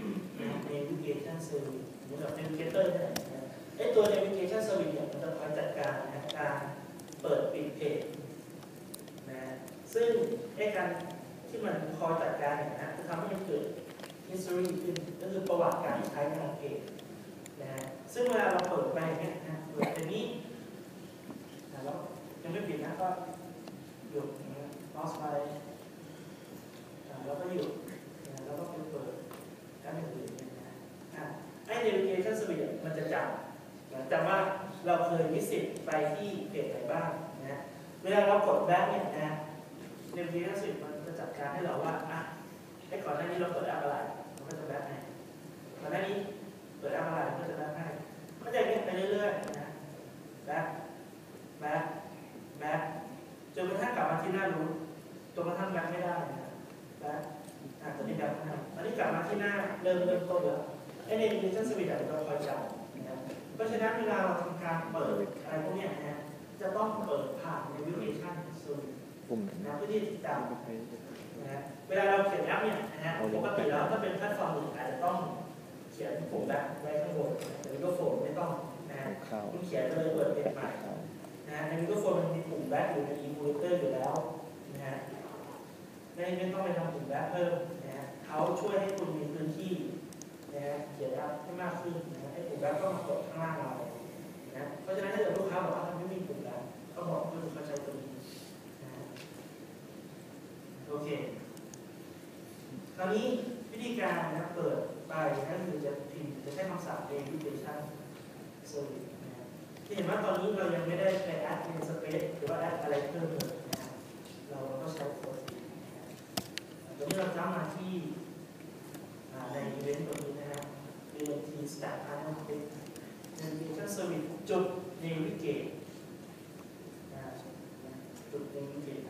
Navigation Service เหมือนกับ Navigator นี่แหละนะไอ้ตัว Navigation Service เนี่ยมันจะคอยจัดการนะการเปิดปิดเพจนะซึ่งไอ้การที่มันคอยจัดการเนี่ยนะจะทำให้มันเกิด history ขึ้นก็คือประวัติการใช้งานเพจนะซึ่งเวลาเราเปิดไปเนี่ยนะเปิดเป็นนี้นะแล้วยังไม่ปิดนะก็หยุดนะพอสไปแล้วก็หยุดนะแล้วก็ไปเปิดการอื่นๆนะอ่ะไอ้ navigation service มันจะจำนะจำว่าเราเคยวิสิตไปที่เพจไหนบ้างนะเวลาเรากดแบ็คเนี่ยนะ navigation service มันจะจัดการให้เราว่าอ่ะไอ้ก่อนหน้านี้เราเปิดแอปอะไรมันก็จะแบ็คให้ก่อนหน้านี้เปิดแอปอะไรมันก็จะแบ็คให้ก็จะเงี้ยไปเรื่อยๆนะแบ็คแบ็คแบ็คจนกระทั่งกลับมาที่หน้ารูทจนกระทั่งแบ็คไม่ได้นะแบ็คอ่ะตอนนี้แบ็คไม่ได้ตอนนี้กลับมาที่หน้าเริ่มเริ่มต้นแล้วไอ้ navigation service เราคอยจำนะเพราะฉะนั้นเวลาเราทำการเปิดอะไรพวกเนี้ยนะจะต้องเปิดผ่าน navigation service ปุ่มไหนนะเพื่อที่จะจำใช้นะฮะเวลาเราเขียนแอปเนี่ยนะฮะปกติแล้วถ้าเป็นแพลตฟอร์มอื่นอาจจะต้องเขียนปุ่มแบ็คไว้ข้างบนแต่วิดีโอโฟนไม่ต้องนะฮะข้าวคุณเขียนเลยเปิดเพจใหม่นะฮะในวิดีโอโฟนมันมีปุ่มแบ็คอยู่ในอีมูเลเตอร์อยู่แล้วนะฮะไม่ไม่ต้องไปทำปุ่มแบ็คเพิ่มนะฮะเขาช่วยให้คุณมีพื้นที่นะฮะเขียนแอปให้มากขึ้นนะฮะให้ปุ่มแบ็คก็มากดข้างล่างเรานะเพราะฉะนั้นถ้าเกิดลูกค้าบอกว่าทำไม่มีปุ่มแบ็คก็บอกให้ลูกค้าใช้ตัวนี้นะฮะโอเคคราวนี้วิธีการนะเปิดไปก็คือจะพิมพ์จะใช้คำสั่ง navigation service นะที่เห็นว่าตอนนี้เรายังไม่ได้ไป add namespace หรือว่า add อะไรเพิ่มเลยนะเราก็ใช้ปกตินะตอนนี้เราจ้ำมาที่ในอีเวนต์ตรงนี้นะฮะ event stack panel navigation service จุด navigate นะจุด navigate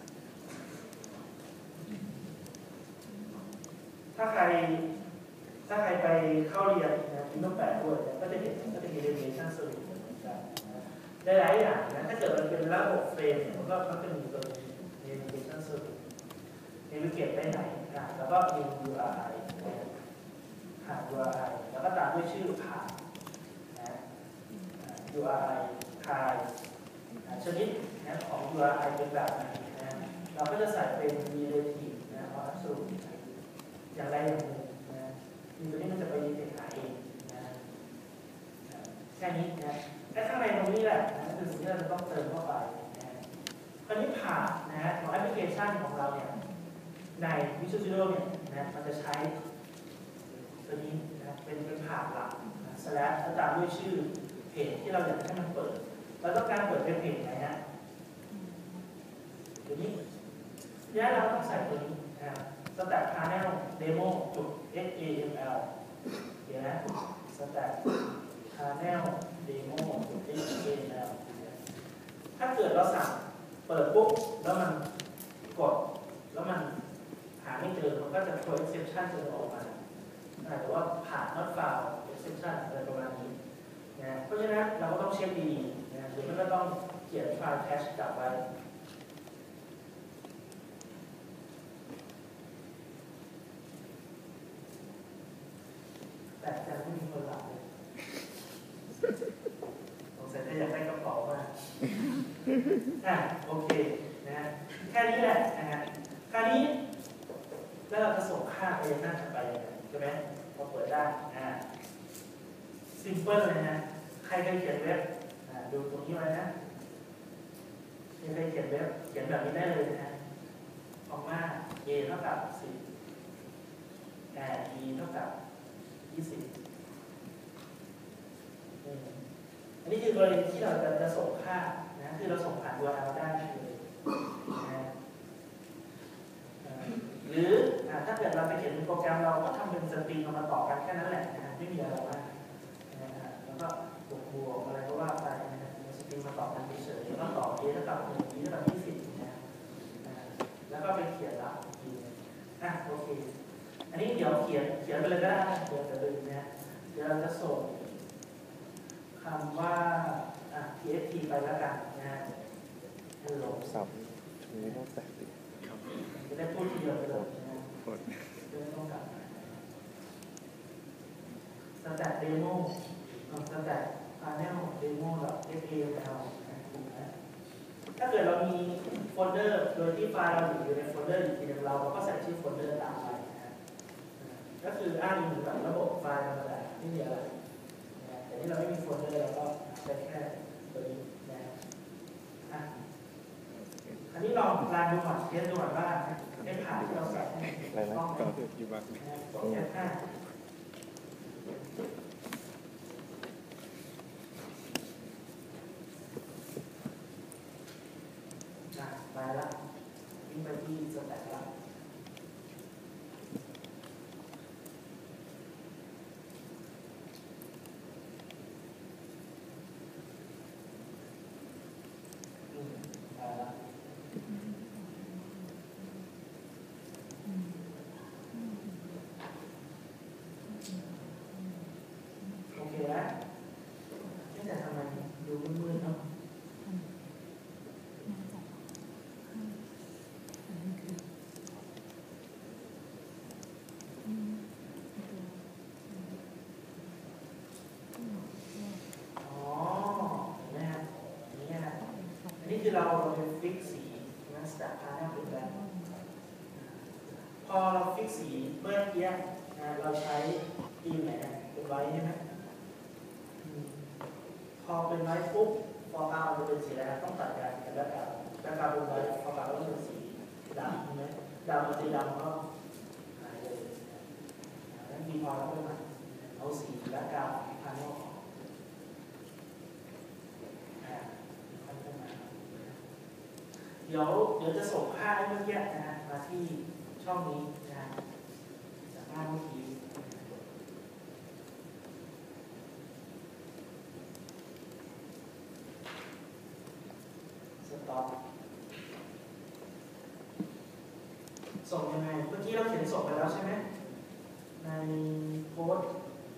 ถ้าใครถ้าใครไปเข้าเรียนนะวินโดว์แปดด้วยนะก็จะเห็นก็จะมี navigation service เหมือนกันนะได้หลายอย่างนะถ้าเกิดมันเป็นระบบเฟรมเนี่ยมันก็มันก็มีตัว navigation service navigate ไปไหนนะแล้วก็มี ยู อาร์ ไอ นะหา ยู อาร์ ไอ แล้วก็ตามด้วยชื่อผ่านนะ ยู อาร์ ไอ คลายชนิดนะของ ยู อาร์ ไอ เป็นแบบไหนนะเราก็จะใส่เป็น relative นะ or absoluteอย่างไรอย่างหนึ่งนะคือตัวนี้มันจะไปเด็กหาเองนะแค่นี้นะและข้างในตรงนี้แหละนะคือสิ่งที่เราจะต้องเติมเข้าไปนะคราวนี้ผ่านนะของแอปพลิเคชันของเราเนี่ยใน Visual Studio เนี่ยนะมันจะใช้ตัวนี้นะเป็นเป็นผ่านหลักนะ slash แล้วตามด้วยชื่อเพจที่เราอยากให้มันเปิดเราต้องการเปิดเป็นเพจไหนฮะตัวนี้เนี่ยเราต้องใส่ตัวนี้นะstack panel demo จุด xaml เดี๋ยวนะ stack panel demo จุด xaml ถ้าเกิดเราสั่งเปิดปุ๊บแล้วมันกดแล้วมันหาไม่เจอมันก็จะ throw exception จะออกมาหรือว่าผ่าน not found exception อะไรประมาณนี้นะเพราะฉะนั้นเราก็ต้องเช็คดีๆนะหรือไม่ก็ต้องเขียนไฟล์ cache กลับไว้แต่จะไม่มีคนหลับเลยสงสัยจะอยากได้กระเป๋ามากอ่ะโอเคนะแค่นี้แหละนะฮะคราวนี้แล้วเราจะส่งค่าไปยังหน้าถัดไปยังไงใช่ไหมพอเปิดได้อ่าซิมเปิลเลยนะใครเคยเขียนเว็บอ่าดูตรงนี้ไว้นะใครเคยเขียนเว็บเขียนแบบนี้ได้เลยนะออกมา a เท่ากับสิบแอร์ e เท่ากับยี่สิบอันนี้คือกรณีที่เราจะจะส่งค่านะคือเราส่งผ่าน ยู อาร์ แอล ได้เลยนะหรือถ้าเกิดเราไปเขียนเป็นโปรแกรมเราก็ทำเป็นสตริงมาต่อกันแค่นั้นแหละนะไม่มีอะไรมากนะแล้วก็บวกบวกอะไรก็ว่าไปนะสตริงมาต่อกันเฉยๆแล้วก็ต่อ a เท่ากับหนึ่ง b เท่ากับยี่สิบนะแล้วก็ไปเขียนละอีกทีอ่ะโอเคอันนี้เดี๋ยวเขียนเขียนไปเลยก็ได้เดี๋ยวจะดูนะเดี๋ยวเราจะส่งคำว่าอ่ะ ที เอส ที ไปแล้วกันนะฮัลโหลสับถึงไม่ต้องแตกติดเดียวไปเลยนะกดจะไม่ต้องกลับมาสแตทเดโมสแตทพาเนลเดโมกับ เอฟ เอ แอล ถูกไหมถ้าเกิดเรามีโฟลเดอร์โดยที่ไฟล์เราอยู่ในโฟลเดอร์อยู่ทีเดียวเราก็ใส่ชื่อโฟลเดอร์ตามไปนะก็คืออ้างอิงเหมือนกับระบบไฟล์ธรรมดาที่มีอะไรนะแต่ที่เราไม่มีโฟลเดอร์เราก็ใช้แค่ตัวนี้นะครับอ่ะอันนี้ลองรันดูก่อนเทสดูก่อนว่าได้ผ่านที่เราใส่ให้อะไรนะต้องไหมก็คือที่บ้านสองแปดห้าอ่ะไปละวิ่งไปที่สแต็กละอืมไปละโอเคนะเอ๊ะแต่ทำไมดูมืดๆเนาะ อ๋อเห็นไหมฮะอันนี้ฮะอันนี้คือเราเราเป็นฟิกสีนะสแต็กพาร์ทเนอร์เป็นแบบพอเราฟิกสีเมื่อกี้นะเราใช้ธีมไหนนะเป็นไว้ใช่ไหมอืมพอเป็นไว้ปุ๊บฟอร์กราวด์จะเป็นสีอะไรต้องตัดกันกับแบ็คกราวด์แบ็คกราวด์เป็นไว้ฟอร์กราวด์ก็เป็นสีดำใช่ไหมดำกับสีดำก็หายเลยนะแล้วทีพอเราก็มาเอาสีแบ็คกราวด์พาร์ทเนอร์ เดี๋ยวเดี๋ยวจะส่งภาพให้เมื่อกี้นะฮะมาที่ช่องนี้นะฮะจากภาพเมื่อกี้สต็อปส่งยังไงเมื่อกี้เราเขียนส่งไปแล้วใช่ไหมในโพสต์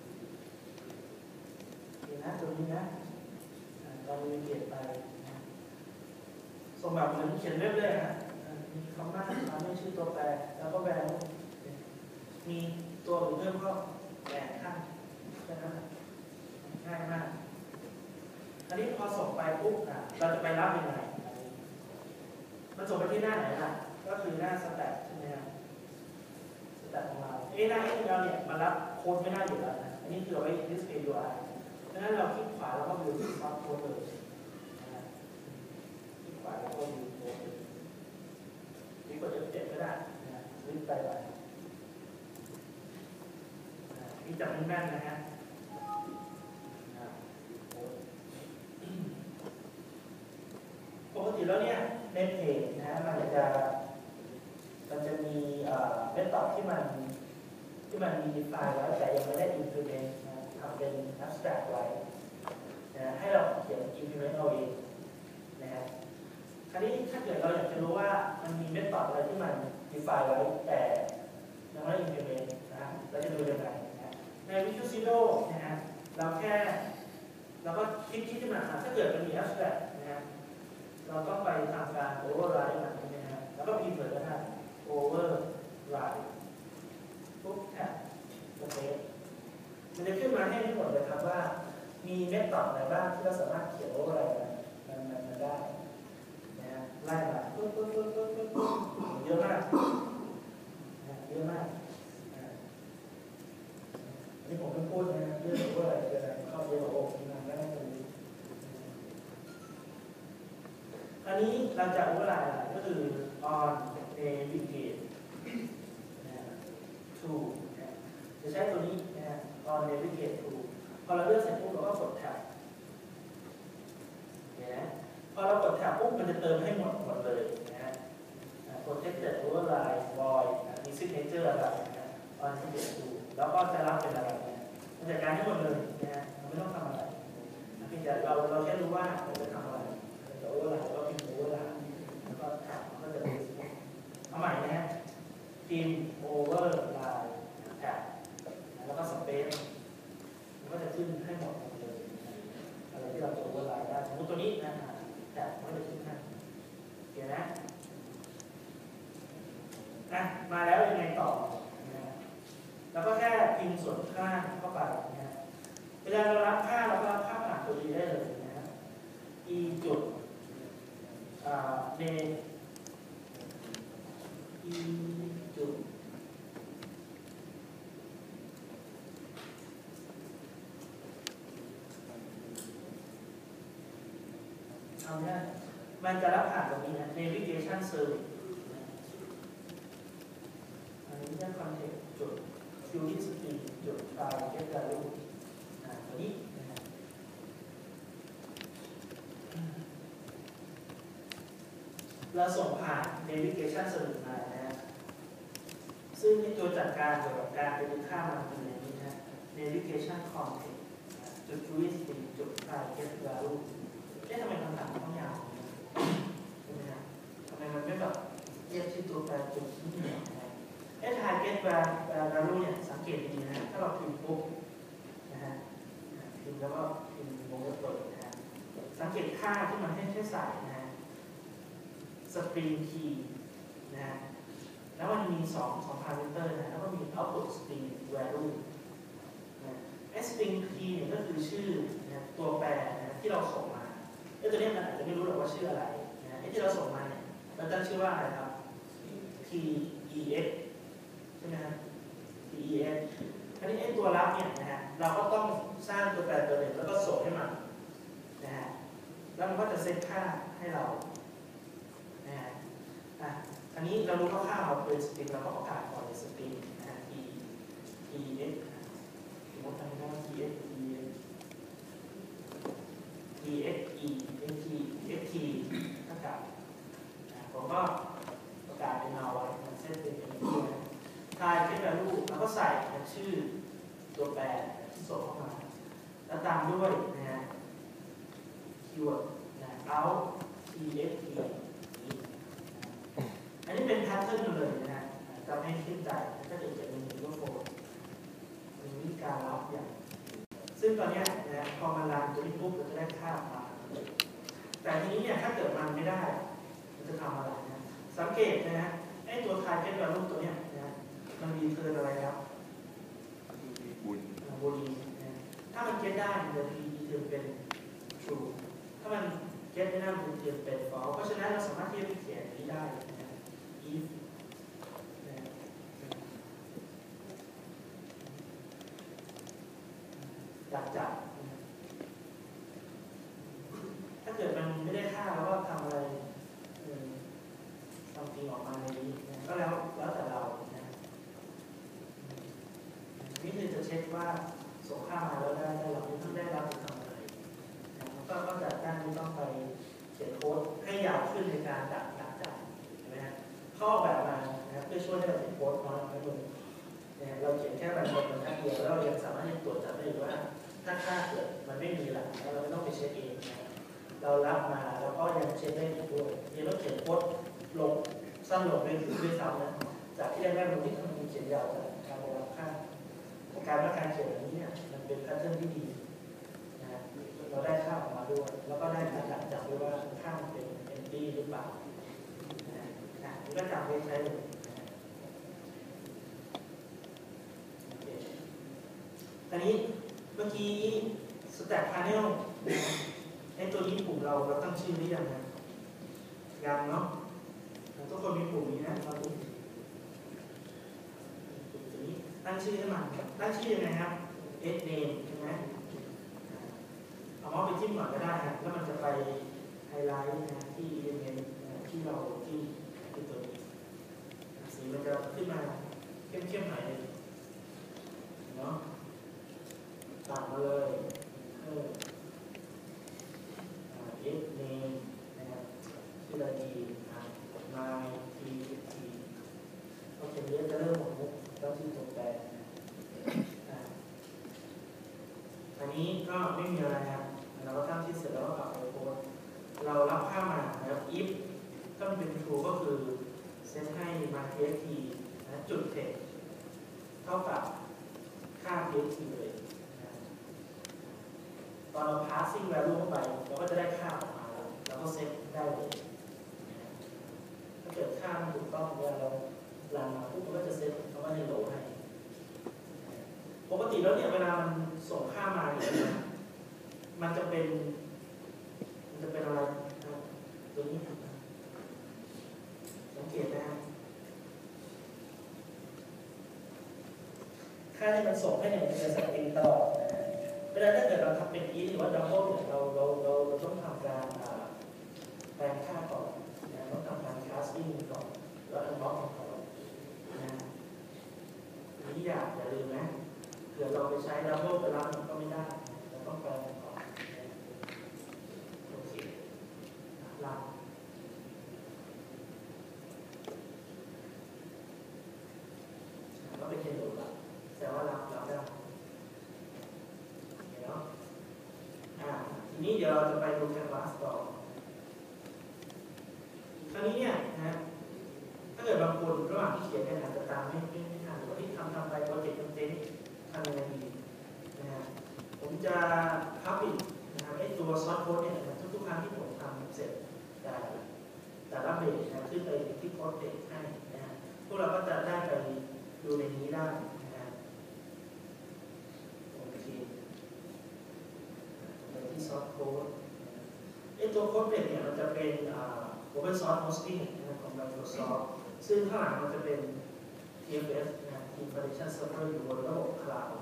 เดี๋ยวนะตรงนี้นะอ่าเรามีเกียรติไปนะ ส่งแบบเหมือนเขียนเว็บเลยฮะมีคำว่าคำไม่ชื่อตัวแปรแล้วก็แบรมีตัวอื่นเพิ่มก็แบรข้างแค่นั้นง่ายมากอันนี้พอส่งไปปุ๊บอ่ะเราจะไปรับยังไงมันส่งไปที่หน้าไหนล่ะก็คือหน้าสแตทใช่ไหมครับสแตทของเราเอ้หน้าเอเราเนี่ยมารับโค้ดไม่ได้อยู่แล้วนะอันนี้คือเอาไว้ display ยู ไอ ดังนั้นเราคลิกขวาแล้วก็ดูที่ซับโค้ดเลยนะคลิกขวาแล้วก็ดูโค้ดเลยหรือกด เอฟ เจ็ด ก็ได้นะลิงก์ไปไปนี่จับแม่นๆนะฮะปกติแล้วเนี่ยในเพจนะฮะมันจะมันจะมีเมธอดที่มันที่มันมีไฟล์ไว้แต่ยังไม่ได้ implement นะทำเป็น abstract ไว้นะให้เราเขียน implement เอาเองนะฮะคราวนี้ถ้าเกิดเราอยากจะรู้ว่ามันมีเมธอดอะไรที่มัน define ไว้แต่ยังไม่ได้ implement นะเราจะดูยังไงนะใน Visual Studio นะฮะเราแค่เราก็คลิกที่มันถ้าเกิดมันมี abstract นะฮะเราต้องไปทำการ override มันใช่ไหมฮะแล้วก็พิมพ์เลยนะ override ปุ๊บแท็บสเปซมันจะขึ้นมาให้ทั้งหมดเลยครับว่ามีเมธอดอะไรบ้างที่เราสามารถเขียน override มันมันมันได้นะฮะไล่มาปุ๊บปุ๊บปุ๊บปุ๊บปุ๊บปุ๊บเยอะมากนะเยอะมากอันนี้ผมไม่พูดนะเรื่อง override คืออะไรเข้าเยอะกว่าโอ้ยมันก็น่าจะรู้อันนี้เราจะ override อะไรก็คือ on navigate to จะใช้ตัวนี้นะฮะ on navigate to พอเราเลือกเสร็จปุ๊บเราก็กดแท็บเห็นไหมพอเรากดแท็บปุ๊บมันจะเติมให้หมดหมดเลยนะฮะ protected override void มี signature อะไรนะ on navigate to แล้วก็จะรับเป็นอะไรนะมันจัดการให้หมดเลยนะฮะเราไม่ต้องทำอะไรเพียงแต่เราเราแค่รู้ว่าเราจะทำอะไรเราจะ override ก็พิมพ์ override แล้วก็แท็บก็จะเป็นเอาใหม่นะฮะพิมพ์ override แท็บแล้วก็สเปซมันก็จะขึ้นให้หมดเลยอะไรที่เราจะ override ได้สมมติตัวนี้นะแท็บมันก็จะขึ้นให้เห็นนะอ่ะอ่ะมาแล้วยังไงต่อนะแล้วก็แค่พิมพ์ส่วนข้างเข้าไปนะเวลาเรารับค่าเราก็รับค่าผ่านตัวนี้ได้เลยนะ e จุดอ่าเน e จุดเอาเนี่ยมันจะรับผ่านตรงนี้นะ navigation service อันนี้เรียก context จุด query string จุด file get value อ่าตัวนี้นะเราส่งผ่าน navigation service มานะฮะซึ่งในตัวจัดการเกี่ยวกับการไปดูค่ามันเป็นอย่างนี้นะ navigation context จุด query string จุด file get value เอ๊ะทำไมคำถามต้องยาวใช่ไหมครับทำไมมันไม่แบบเรียกชื่อตัวแปรจุดที่เหนือนะเอ๊ะ target value เนี่ยสังเกตดีนะถ้าเราพิมพ์ปุ๊บนะฮะพิมพ์แล้วก็พิมพ์วงเล็บเปิดนะฮะสังเกตค่าที่มันให้ให้ใส่นะฮะ string key นะฮะแล้วมันมีสองสองพารามิเตอร์นะแล้วก็มี output string value นะไอ้ string key เนี่ยก็คือชื่อนะตัวแปรนะที่เราส่งมาไอ้ตัวนี้มันอาจจะไม่รู้หรอกว่าชื่ออะไรนะไอ้ที่เราส่งมาเนี่ยเราตั้งชื่อว่าอะไรครับ tex ใช่ไหมครับ tex อันนี้ไอ้ตัวรับเนี่ยนะฮะเราก็ต้องสร้างตัวแปรตัวหนึ่งแล้วก็ส่งให้มันนะฮะแล้วมันก็จะเซตค่าให้เรานะฮะอ่ะอันนี้เรารู้คร่าวๆเราเป็นสตริงเราก็ประกาศก่อนในสตริงนะฮะ t tex สมมติทำได้ tex tex e xt xt เท่ากับผมก็ประกาศเป็น null ไว้เซตเป็น empty นะทายเป็น value แล้วก็ใส่ชื่อตัวแปรที่ส่งเข้ามาแล้วตามด้วยนะฮะ keyword นะ out text อันนี้เป็น pattern เลยนะฮะจำให้ขึ้นใจถ้าเกิดจะมีก็โฟล์มีวิธีการรับอย่างซึ่งตอนนี้นะพอมันรันตัวนี้ปุ๊บเราจะได้ค่ามาแต่ทีนี้เนี่ยถ้าเกิดมันไม่ได้มันจะทำอะไรนะสังเกตนะฮะไอ้ตัว target value ตัวเนี้ยนะมันรีเทิร์นอะไรครับบุญบุญนะถ้ามัน get ได้มันจะรีเทิร์นเป็น true ถ้ามัน get ไม่ได้มันจะรีเทิร์นเป็น false เพราะฉะนั้นเราสามารถที่จะเขียนนี้ได้นะ if จับจับถ้าเกิดมันไม่ได้ค่าแล้วก็ทำอะไรทำจริงออกมาในนี้ก็แล้วแล้วแต่เรานะนี่คือจะเช็คว่าส่งค่ามาแล้วได้ได้เราไม่ต้องได้รับหรือทำอะไรก็ก็จะได้ไม่ต้องไปเขียนโค้ดให้ยาวขึ้นในการดักดักจับเห็นไหมฮะเข้าแบบมานะครับเพื่อช่วยให้เราเขียนโค้ดน้อยน้อยลงเราเขียนแค่บรรทัดบรรทัดเดียวแล้วเรายังสามารถที่ตรวจจับได้ว่าถ้าค่าเกิดมันไม่มีหลักเราไม่ต้องไปเช็คเองนะเรารับมาแล้วก็ยังเช็คได้อีกด้วยยังต้องเขียนโค้ดลงสั้นลงด้วยด้วยซ้ำนะจากที่แรกๆมันที่ทำเขียนยาวจากการรับค่าการรับการเขียนแบบนี้เนี่ยมันเป็นแพทเทิร์นที่ดีนะเราได้ค่าออกมาด้วยแล้วก็ได้การดักจับด้วยว่าค่ามันเป็น empty หรือเปล่านะนะนี่ก็จำไว้ใช้เลยอันนี้เมื่อกี้ stack panel ไอ้ตัวนี้ปุ่มเราเราตั้งชื่อหรือยังนะยังเนาะทุกคนมีปุ่มนี้นะเราปุ่มตัวนี้ตั้งชื่อให้มันตั้งชื่อยังไงครับ s name ใช่ไหมเอามาไปจิ้มก่อนก็ได้ครับแล้วมันจะไปไฮไลท์นะที่ element ที่เราที่ที่ตัวนี้สีมันจะขึ้นมาเข้มๆหน่อยนึงเนาะตัดมาเลยเออเอฟเนมนะครับชื่ออะไรดีอ่ะนายทีทีโอเคเดี๋ยวจะเริ่มหมดมุกต้องชื่อตัวแปรอันนี้ก็ไม่มีอะไรครับเราก็ตั้งชื่อเสร็จแล้วก็กลับไปโพสเรารับค่ามาแล้ว if ถ้ามันเป็น true ก็คือเซตให้ my txt นะจุด text เท่ากับค่า txt เลยตอนเรา passing value เข้าไปเราก็จะได้ค่าออกมาแล้วเราก็เซตได้เลยถ้าเกิดค่ามันถูกต้องเวลาเรารันแล้วเนี่ยเวลามันส่งค่ามาเนี่ยมันจะเป็นมันจะเป็นอะไรนะตัวนี้สังเกตนะค่าที่มันส่งให้เนี่ยมันจะสตริงตลอดนะเวลาถ้าเกิดเราทำเป็นอีหรือว่าดับเบิลเนี่ยเราเราเราเราต้องทำการแปลงค่าก่อนนะต้องทำการคาสติ้งก่อนแล้วอันบ็อกก่อนนะนี่อย่าอย่าลืมนะเผื่อเราไปใช้ดับเบิลไปรับมันก็ไม่ได้เราต้องแปลงก่อนโอเครับก็เป็นเทนโดละแต่ว่ารับรับได้เนาะอ่าทีนี้เดี๋ยวเราจะไปดูแคนวาสต่อคราวนี้เนี่ยนะถ้าเกิดบางคนระหว่างที่เขียนเนี่ยอาจจะตามไม่ไม่ไม่ทันหรือว่าที่ทำทำไปโปรเจกต์เต็มๆทำยังไงดีนะฮะผมจะพับอีกนะครับไอ้ตัวซอสโค้ดเนี่ยทุกๆครั้งที่ผมทำเสร็จแต่แต่ละเบรกนะขึ้นไปที่โค้ดเด็กให้นะฮะพวกเราก็จะได้ไปดูในนี้ได้นะฮะโอเคไปที่ซอสโค้ดไอ้ตัวโค้ดเด็กเนี่ยมันจะเป็นอ่าOpen Source Hosting ของ Microsoft ซึ่งข้างหลังมันจะเป็น ที เอฟ เอส นะ Information Server อยู่บนระบบคลาวด์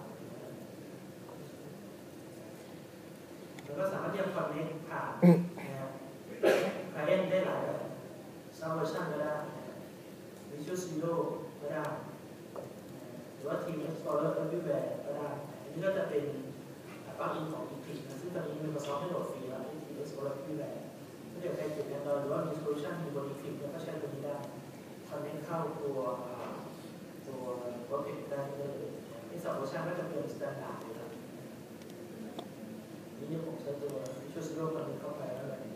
แล้วก็สามารถที่จะ connect ผ่านนะครับ client ได้หลายแบบ Subversion ก็ได้ Visual Studio ก็ได้หรือว่า Team Explorer Everywhere ก็ได้อันนี้ก็จะเป็นปลั๊กอินของ Eclipse นะซึ่งตอนนี้ Microsoft ให้โหลดฟรีแล้วที่ Team Explorer Everywhereถ้าเกิดใครเขียนแอนดรอยหรือว่ามีโซลูชันมีบน Eclipse ก็ใช้ตัวนี้ได้คอนเนคเข้าตัวตัวโปรเจกต์ได้เลยที่สองโซลูชันก็จะเป็นสแตนดาร์ดอยู่แล้วนี่ผมใช้ตัว Visual Studio คอนเนคเข้าไปแล้วเลย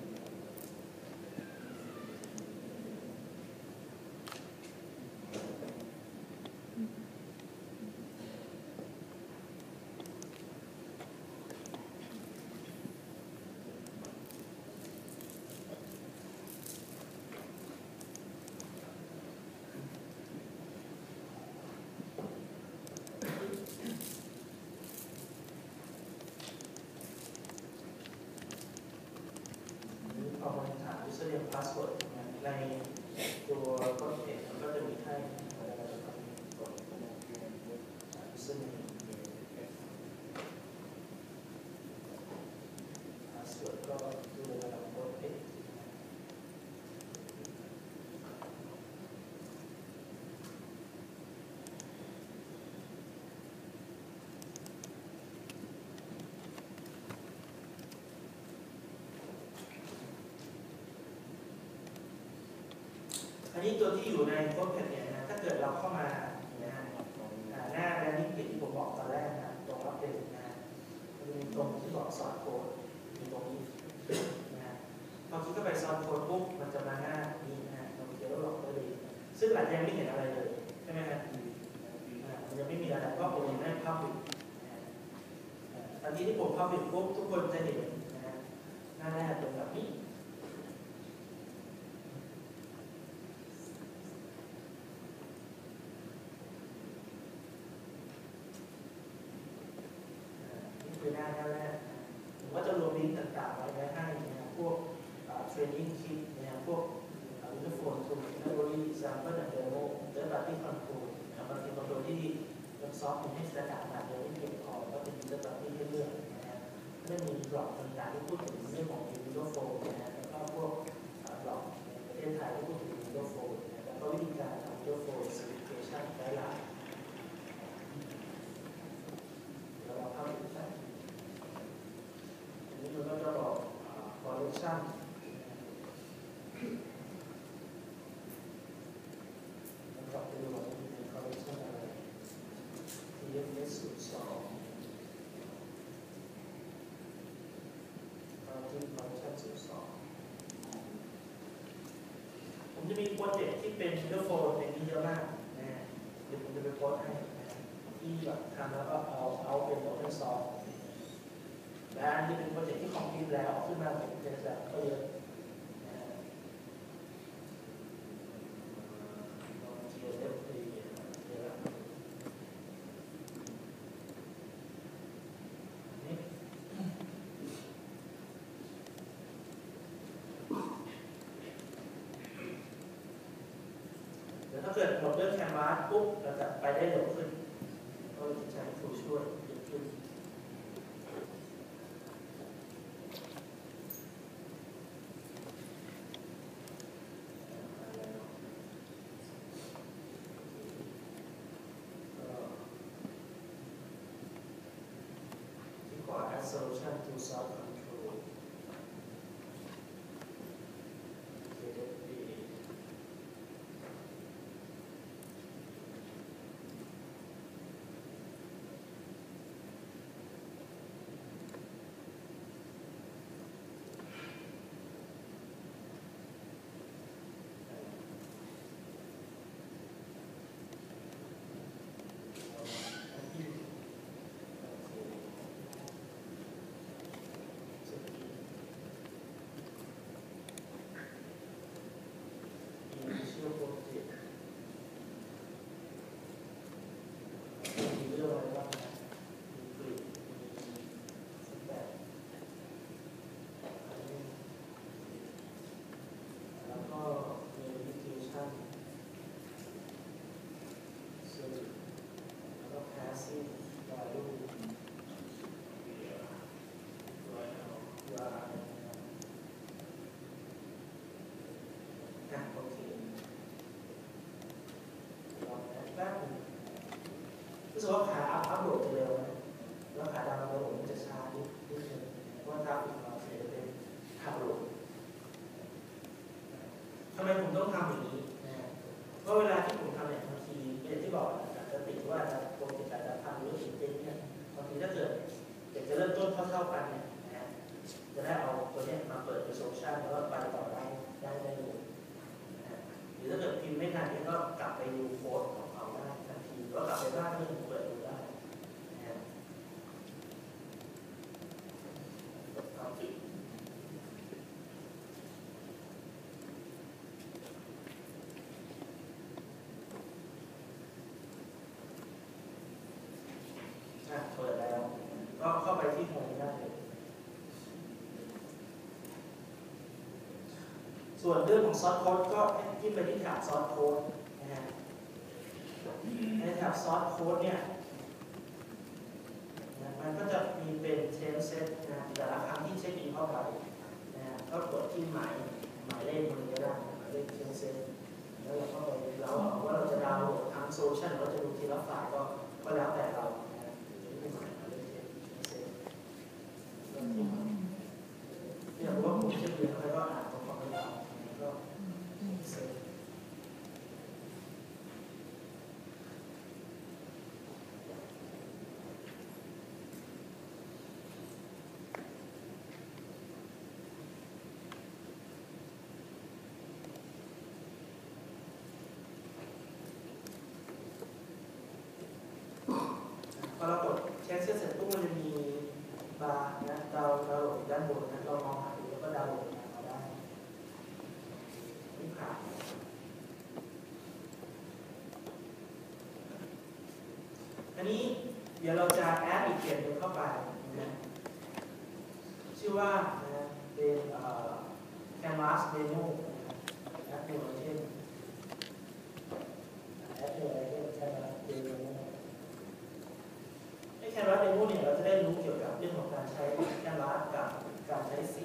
พอมันถาม username password ในตัวโปรเจกต์มันก็จะมีให้ username password ก็ดูระดับโปรเจกต์อันนี้ตัวที่อยู่ในโค้ดแผ่นเนี่ยนะถ้าเกิดเราเข้ามานะฮะหน้าแลนดิ้งเพจที่ผมบอกตอนแรกนะตรงอัปเดตนะมันมีตรงที่บอกสอนโค้ดมีตรงนี้นะฮะพอคลิกเข้าไปสอนโค้ดปุ๊บมันจะมาหน้านี้นะฮะเราเขียนว่าหลอกได้เลยซึ่งหลังยังไม่เห็นอะไรเลยใช่ไหมฮะมันยังไม่มีอะไรเพราะผมยังได้พับบิกตอนนี้ที่ผมพับบิกปุ๊บทุกคนจะเห็นนะฮะหน้าแรกเป็นแบบนี้คือหน้าหน้าแรกผมก็จะรวมลิงก์ต่างๆไว้ไว้ให้นะพวกเทรนนิ่งคลิปนะพวกวิดีโอโฟนทูเทคโนโลยีแซมเปิลและเดโมเดต้าที่คอนโทรลนะบางทีคอนโทรลที่มันซอฟต์มันให้สแตนดาร์ดมาเดียวไม่เพียงพอก็เป็นเดต้าที่ให้เลือกนะฮะเรื่องมีบล็อกต่างๆที่พูดถึงเรื่องของวิดีโอโฟนนะฮะแล้วก็พวกบล็อกในประเทศไทยที่พูดถึงวิดีโอโฟนนะแล้วก็วิธีการทำวิดีโอโฟนสวิตเชชั่นไกด์ไลน์แล้วเราเข้าถึงได้นี่มันก็จะบอกคอลเลคชั่นมันกลับไปดูว่ามันมีคอลเลคชั่นอะไร ที เอฟ เอส ศูนย์สองเราที่คอลเลคชั่นศูนย์สองผมจะมีโปรเจกต์ที่เป็นวิดีโอโฟนในนี้เยอะมากนะเดี๋ยวผมจะไปโพสต์ให้ที่แบบทำแล้วก็เอาเอาเป็นโอเพนซอร์สและอันนี้เป็นโปรเจกต์ที่คอมพิวต์แล้วขึ้นมาเป็นเจนแบบก็เยอะถ้าเกิดหมดเรื่องแคนวาสปุ๊บเราจะไปได้เร็วขึ้นเราจะใช้ตัวช่วยเยอะขึ้นที่ขวา add solution to solve control รู้สึกว่าขาอัพอัพโหลดจะเร็วนะแล้วขาดาวน์โหลดมันจะช้านิดนิดนึงเพราะว่าทราฟฟิกเราจะเป็นอัพโหลดทำไมผมต้องทำอย่างนี้นะเพราะเวลาที่ผมทำเนี่ยบางทีอย่างที่บอกอาจจะติดว่าจะโปรเจกต์อาจจะทำหรือติดเองเนี่ยบางทีถ้าเกิดอยากจะเริ่มต้นเท่าๆกันเนี่ยนะจะได้เอาตัวนี้มาเปิดเป็นโซลูชันแล้วก็ไปต่อได้ได้ได้เลยนะหรือถ้าเกิดพิมพ์ไม่ทันเนี่ยก็กลับไปดูโค้ดของเขาได้ทันทีก็กลับไปบ้านก็ยังเปิดดูได้นะเอาปิดเปิดแล้วก็เข้าไปที่โฮมได้เลยส่วนเรื่องของซอสโค้ดก็ให้จิ้มไปที่แถบซอสโค้ดนะฮะในแถบซอสโค้ดเนี่ยมันก็จะมีเป็นเทมเซตนะแต่ละครั้งที่เช็คอินเข้าไปนะฮะก็กดที่หมายหมายเลขมันก็ได้หมายเลขเทมเซตแล้วเราก็ไปเราว่าเราจะดาวน์โหลดทั้งโซลูชันเราจะดูทีละไฟล์ก็ก็แล้วแต่เราเนี่ยผมว่าผมเชื่อเรียนแล้วก็อ่านตรงความยาวก็เสร็จพอเรากดเช็คเสร็จปุ๊บมันจะมีบาร์นะดาวดาวโหลดด้านบนนะเรามองหาดูแล้วก็ดาวน์โหลดมาได้นี่ค่ะอันนี้เดี๋ยวเราจะแอดอีกเกมหนึ่งเข้าไปนะชื่อว่านะเป็น Canvas Demo แอด New Item แอด New Item Canvas Demo ใน Canvas Demo เนี่ยเราจะได้รู้เกี่ยวกับเรื่องของการใช้ Canvas กับการใช้สี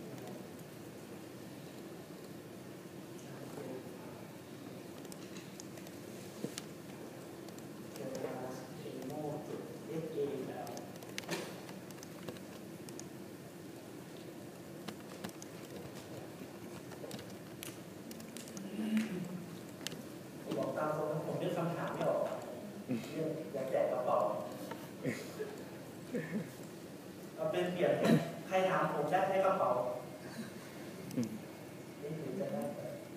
ตามตรงนั้นผมเลือกคำถามไม่ออกเรื่องอยากแจกกระเป๋าเราเป็นเปลี่ยนใครถามผมได้ให้กระเป๋านี่คือจะได้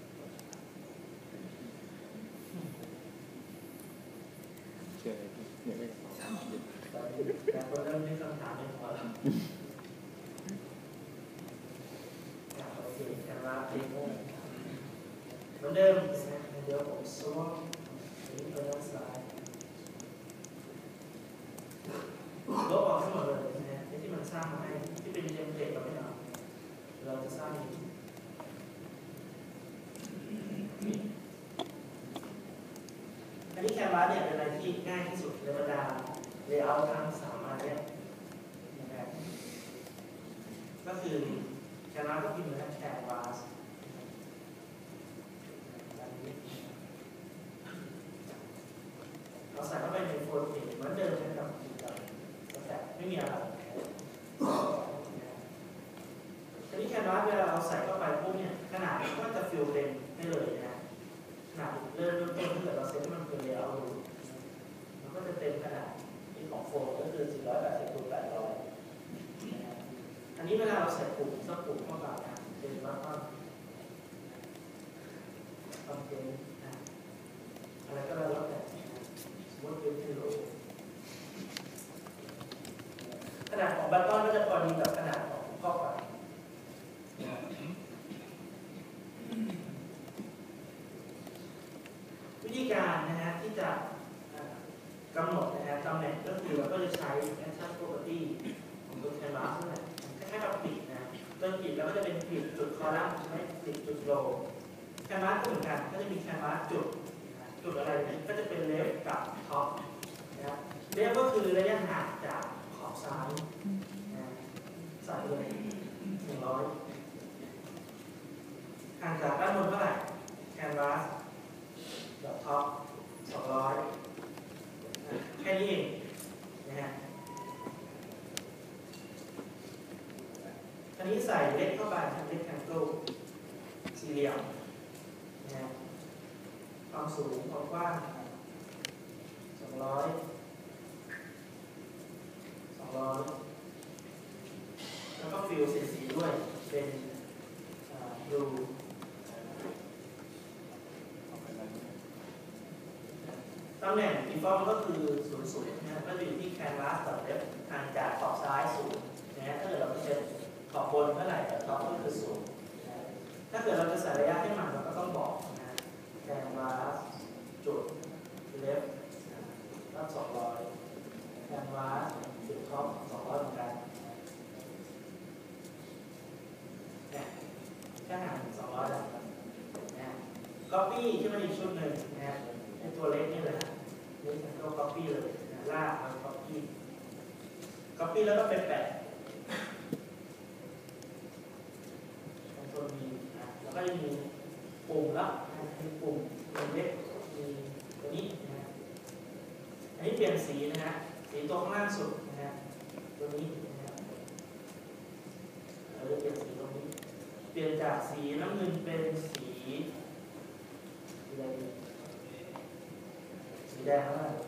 เชื่อเนี่ยไม่กระเป๋าแต่คนเริ่มมีคำถามในหัวแล้วโอเคแคนวาสเดโมเหมือนเดิมเดี๋ยวผมสวมนี้ไปด้านซ้ายลบออกทั้งหมดเลยนะที่มันสร้างมาให้ที่เป็นเทมเพลตเราไม่เอาเราจะสร้างอีกอันนี้แคนวาสเนี่ยเป็นอะไรที่ง่ายที่สุดในบรรดาเลเยอร์ทั้งสามอันเนี่ยนะครับก็คือแคนวาสก็พิมพ์นะแคนวาสเราใส่เข้าไปในโฟลเดอร์เหมือนเดิมนะครับแต่ไม่มีอะไรทีนี้แคนวาสเวลาเราใส่เข้าไปปุ๊บเนี่ยขนาดก็จะฟิลเต็มได้เลยนะขนาดเริ่มต้นถ้าเกิดเราเซ็ตให้มันเป็นเลเยอร์ดูมันก็จะเต็มขนาดที่ของโฟลก็คือสี่ร้อยแปดสิบคูณแปดร้อยอันนี้เวลาเราใส่ปุ่มสักปุ่มเข้าไปนะเป็นว่าต้องทำเป็นนะอะไรก็แล้วแต่สมมติเป็นกิโลขนาดของบัตตอนก็จะพอดีกับขนาดของข้อความวิธีการนะฮะที่จะกำหนดนะฮะตำแหน่งก็คือเราก็จะใช้ action property ของตัว canvas นั่นแหละคล้ายๆกับกริดนะตัวกริดแล้วก็จะเป็นกริดจุดคอลัมน์ใช่ไหมกริดจุดโร canvas ก็เหมือนกันก็จะมี canvas จุดจุดอะไรเนี่ยก็จะเป็น left กับ top นะครับ left ก็คือระยะห่างจากขอบซ้ายนะใส่เลยหนึ่งร้อยห่างจากด้านบนเท่าไหร่ canvas ดอทท็อปสองร้อยแค่นี้เองนะฮะอันนี้ใส่เล็กเข้าไปทำเล็กแคนโกลสี่เหลี่ยมนะฮะความสูงความกว้างสองร้อยสองร้อยแล้วก็ฟิลสีสีด้วยเป็นบลูตำแหน่ง default ก็คือศูนย์ ศูนย์นะก็จะอยู่ที่ canvas กับ left ห่างจากขอบซ้ายศูนย์นะฮะถ้าเกิดเราเซ็ตขอบบนเท่าไหร่แต่ท็อปก็คือศูนย์นะถ้าเกิดเราจะใส่ระยะให้มันเราก็ต้องบอกนะ canvas จุด left ก็สองร้อย canvas จุดท็อปสองร้อยเหมือนกันเนี่ยแค่ห่างสองร้อยแล้วนะ copy ขึ้นมาอีกชุดหนึ่งนะฮะในตัวเล็กนี่เลยนะเล็กก็ copy เลยนะลากมา copy copy แล้วก็ไปแปะตรงตัวมีนะแล้วก็จะมีปุ่มลับนะมีปุ่มตัวเล็กมีตัวนี้นะอันนี้เปลี่ยนสีนะฮะสีตัวข้างล่างสุดนะฮะตัวนี้นะฮะเราจะเปลี่ยนสีตรงนี้เปลี่ยนจากสีน้ำเงินเป็นสีอะไรดีสีแดงแล้วนะ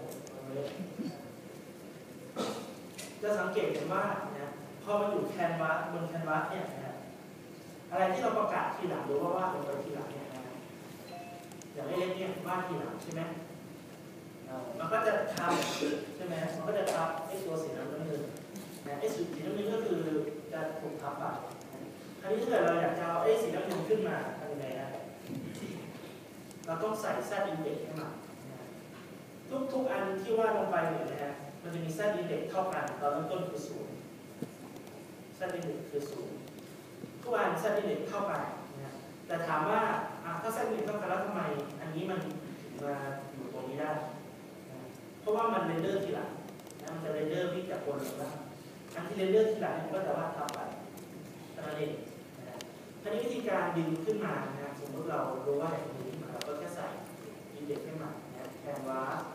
จะสังเกตเห็นว่านะพอมาอยู่แคนวาสบนแคนวาสเนี่ยนะอะไรที่เราประกาศทีหลังหรือว่าวาดลงไปทีหลังเนี่ยนะอย่างเล็กๆเนี่ยวาดทีหลังใช่ไหมมันก็จะทับใช่ไหมมันก็จะทับไอ้ตัวสีน้ำเงินนะไอ้สีน้ำเงินก็คือจะถูกทับไปคราวนี้ถ้าเกิดเราอยากจะเอาไอ้สีน้ำเงินขึ้นมาทำยังไงนะเราต้องใส่แซดอินเด็กซ์เข้ามาทุกทุกอันที่วาดลงไปเนี่ยนะฮะมันจะมีแซดอินเด็กซ์เท่ากันตอนเริ่มต้นคือศูนย์แซดอินเด็กซ์คือศูนย์ทุกอันแซดอินเด็กซ์เท่ากันนะแต่ถามว่าถ้าแซดอินเด็กซ์เท่ากันแล้วทำไมอันนี้มันมาอยู่ตรงนี้ได้นะเพราะว่ามันเรนเดอร์ทีหลังนะมันจะเรนเดอร์วิ่งจากบนลงล่างอันที่เรนเดอร์ทีหลังมันก็จะวาดทับไปเท่านั้นเองนะทีนี้วิธีการดึงขึ้นมานะสมมติเรารู้ว่าอย่างนี้ขึ้นมาเราก็แค่ใส่อินเด็กซ์ให้มันนะแคนวาส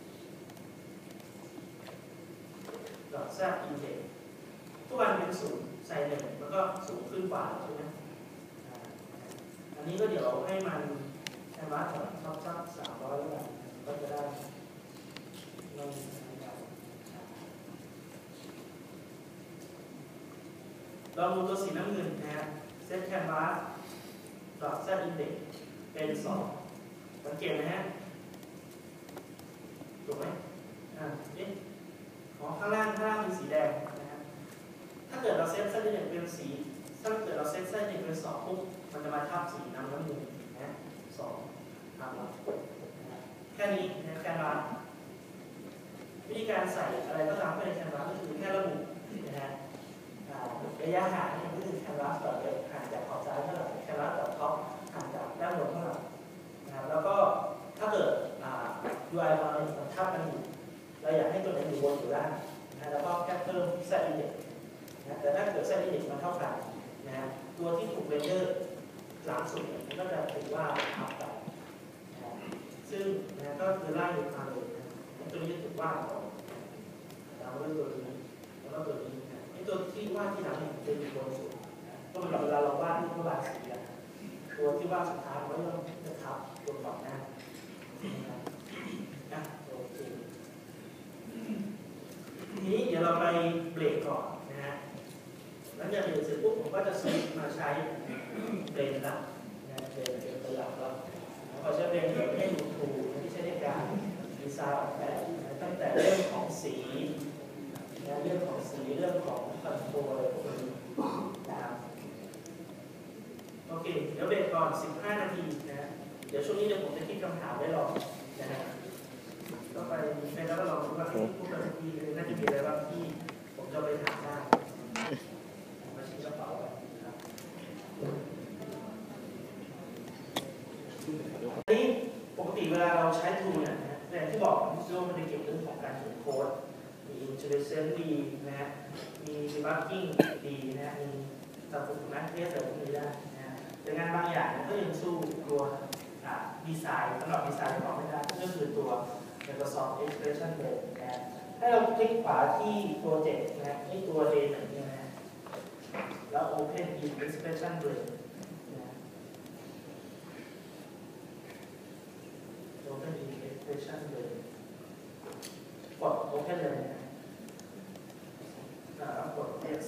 ดอทแซดอินเด็กซ์ทุกวันเป็นศูนย์ใส่หนึ่งแล้วก็สูงขึ้นกว่าใช่ไหมอันนี้ก็เดี๋ยวให้มันแคนวาสแบบท็อปสักสามร้อยแล้วกันก็จะได้ลองลองดูตัวสีน้ำเงินนะฮะเซตแคนวาสดอทแซดอินเด็กซ์เป็นสองสังเกตไหมฮะถูกไหมอ่านี่ของข้างล่างข้างล่างเป็นสีแดงนะฮะถ้าเกิดเราเซตแซดอินเด็กซ์เป็นสีถ้าเกิดเราเซตแซดอินเด็กซ์เป็นสองปุ๊บมันจะมาทับสีน้ำน้ำเงินนะสองทับหลังแค่นี้นะแคนวาสวิธีการใส่อะไรก็ตามไปในแคนวาสก็คือแค่ระบุนะฮะระยะห่างนี่ก็คือแคนวาสต่อเดียวห่างจากขอบซ้ายเท่าไหร่แคนวาสต่อท็อปห่างจากด้านบนเท่าไหร่นะครับแล้วก็ถ้าเกิดยู ไอ มามันทับกันอยู่เราอยากให้ตัวไหนอยู่บนอยู่ล่างนะแล้วก็แค่เพิ่ม Z index นะแต่ถ้าเกิด Z index มันเท่ากันนะฮะตัวที่ถูกเรนเดอร์หลังสุดเนี่ยมันก็จะถือว่าอัพกันนะซึ่งนะก็คือล่างอยู่ทางเลยนะตัวนี้ถูกว่าก่อนตามด้วยตัวนี้แล้วก็ตัวนี้นะไอ้ตัวที่ว่าที่หลังเนี่ยจะอยู่บนสุดนะก็เหมือนเวลาเราวาดรูประบายสีอะตัวที่ว่าสุดท้ายมันก็จะทับตัวก่อนหน้านะครับนะโอเคทีนี้เดี๋ยวเราไปเบรกก่อนนะฮะหลังจากเบรกเสร็จปุ๊บผมก็จะสวิตช์มาใช้เบรนละนะเบรนเป็นตัวหลักแล้วแล้วก็ใช้เบรนเพื่อให้ดูถูกที่ใช้ในการดีไซน์ออกแบบนะตั้งแต่เรื่องของสีนะเรื่องของสีเรื่องของคอนโทรลอะไรพวกนี้นะครับโอเคเดี๋ยวเบรกก่อนสิบห้านาทีนะเดี๋ยวช่วงนี้เดี๋ยวผมจะคิดคำถามไว้รอนะฮะก็ไปไปแล้วก็ลองดูว่าที่พูดไปเมื่อกี้น่าจะมีอะไรบ้างที่ผมจะไปถามได้มาชี้กระเป๋าไว้นะครับอันนี้ปกติเวลาเราใช้ทูเนี่ยนะอย่างที่บอกวิชวลมันจะเกี่ยวเรื่องของการเขียนโค้ดมี integration ดีนะฮะมี debugging ดีนะฮะมีตัดฝึกนักเทสอะไรพวกนี้ได้นะฮะแต่งานบางอย่างก็ยังสู้ตัวดีไซน์สำหรับดีไซน์ของไม่ได้ก็คือตัว Microsoft Expression Base นะฮะให้เราคลิกขวาที่โปรเจกต์นะฮะที่ตัว เดย์ หนึ่งเนี่ยนะฮะแล้ว Open in Expression Base นะ Open in Expression Base กด Open เลยนะฮะแล้วกด Yes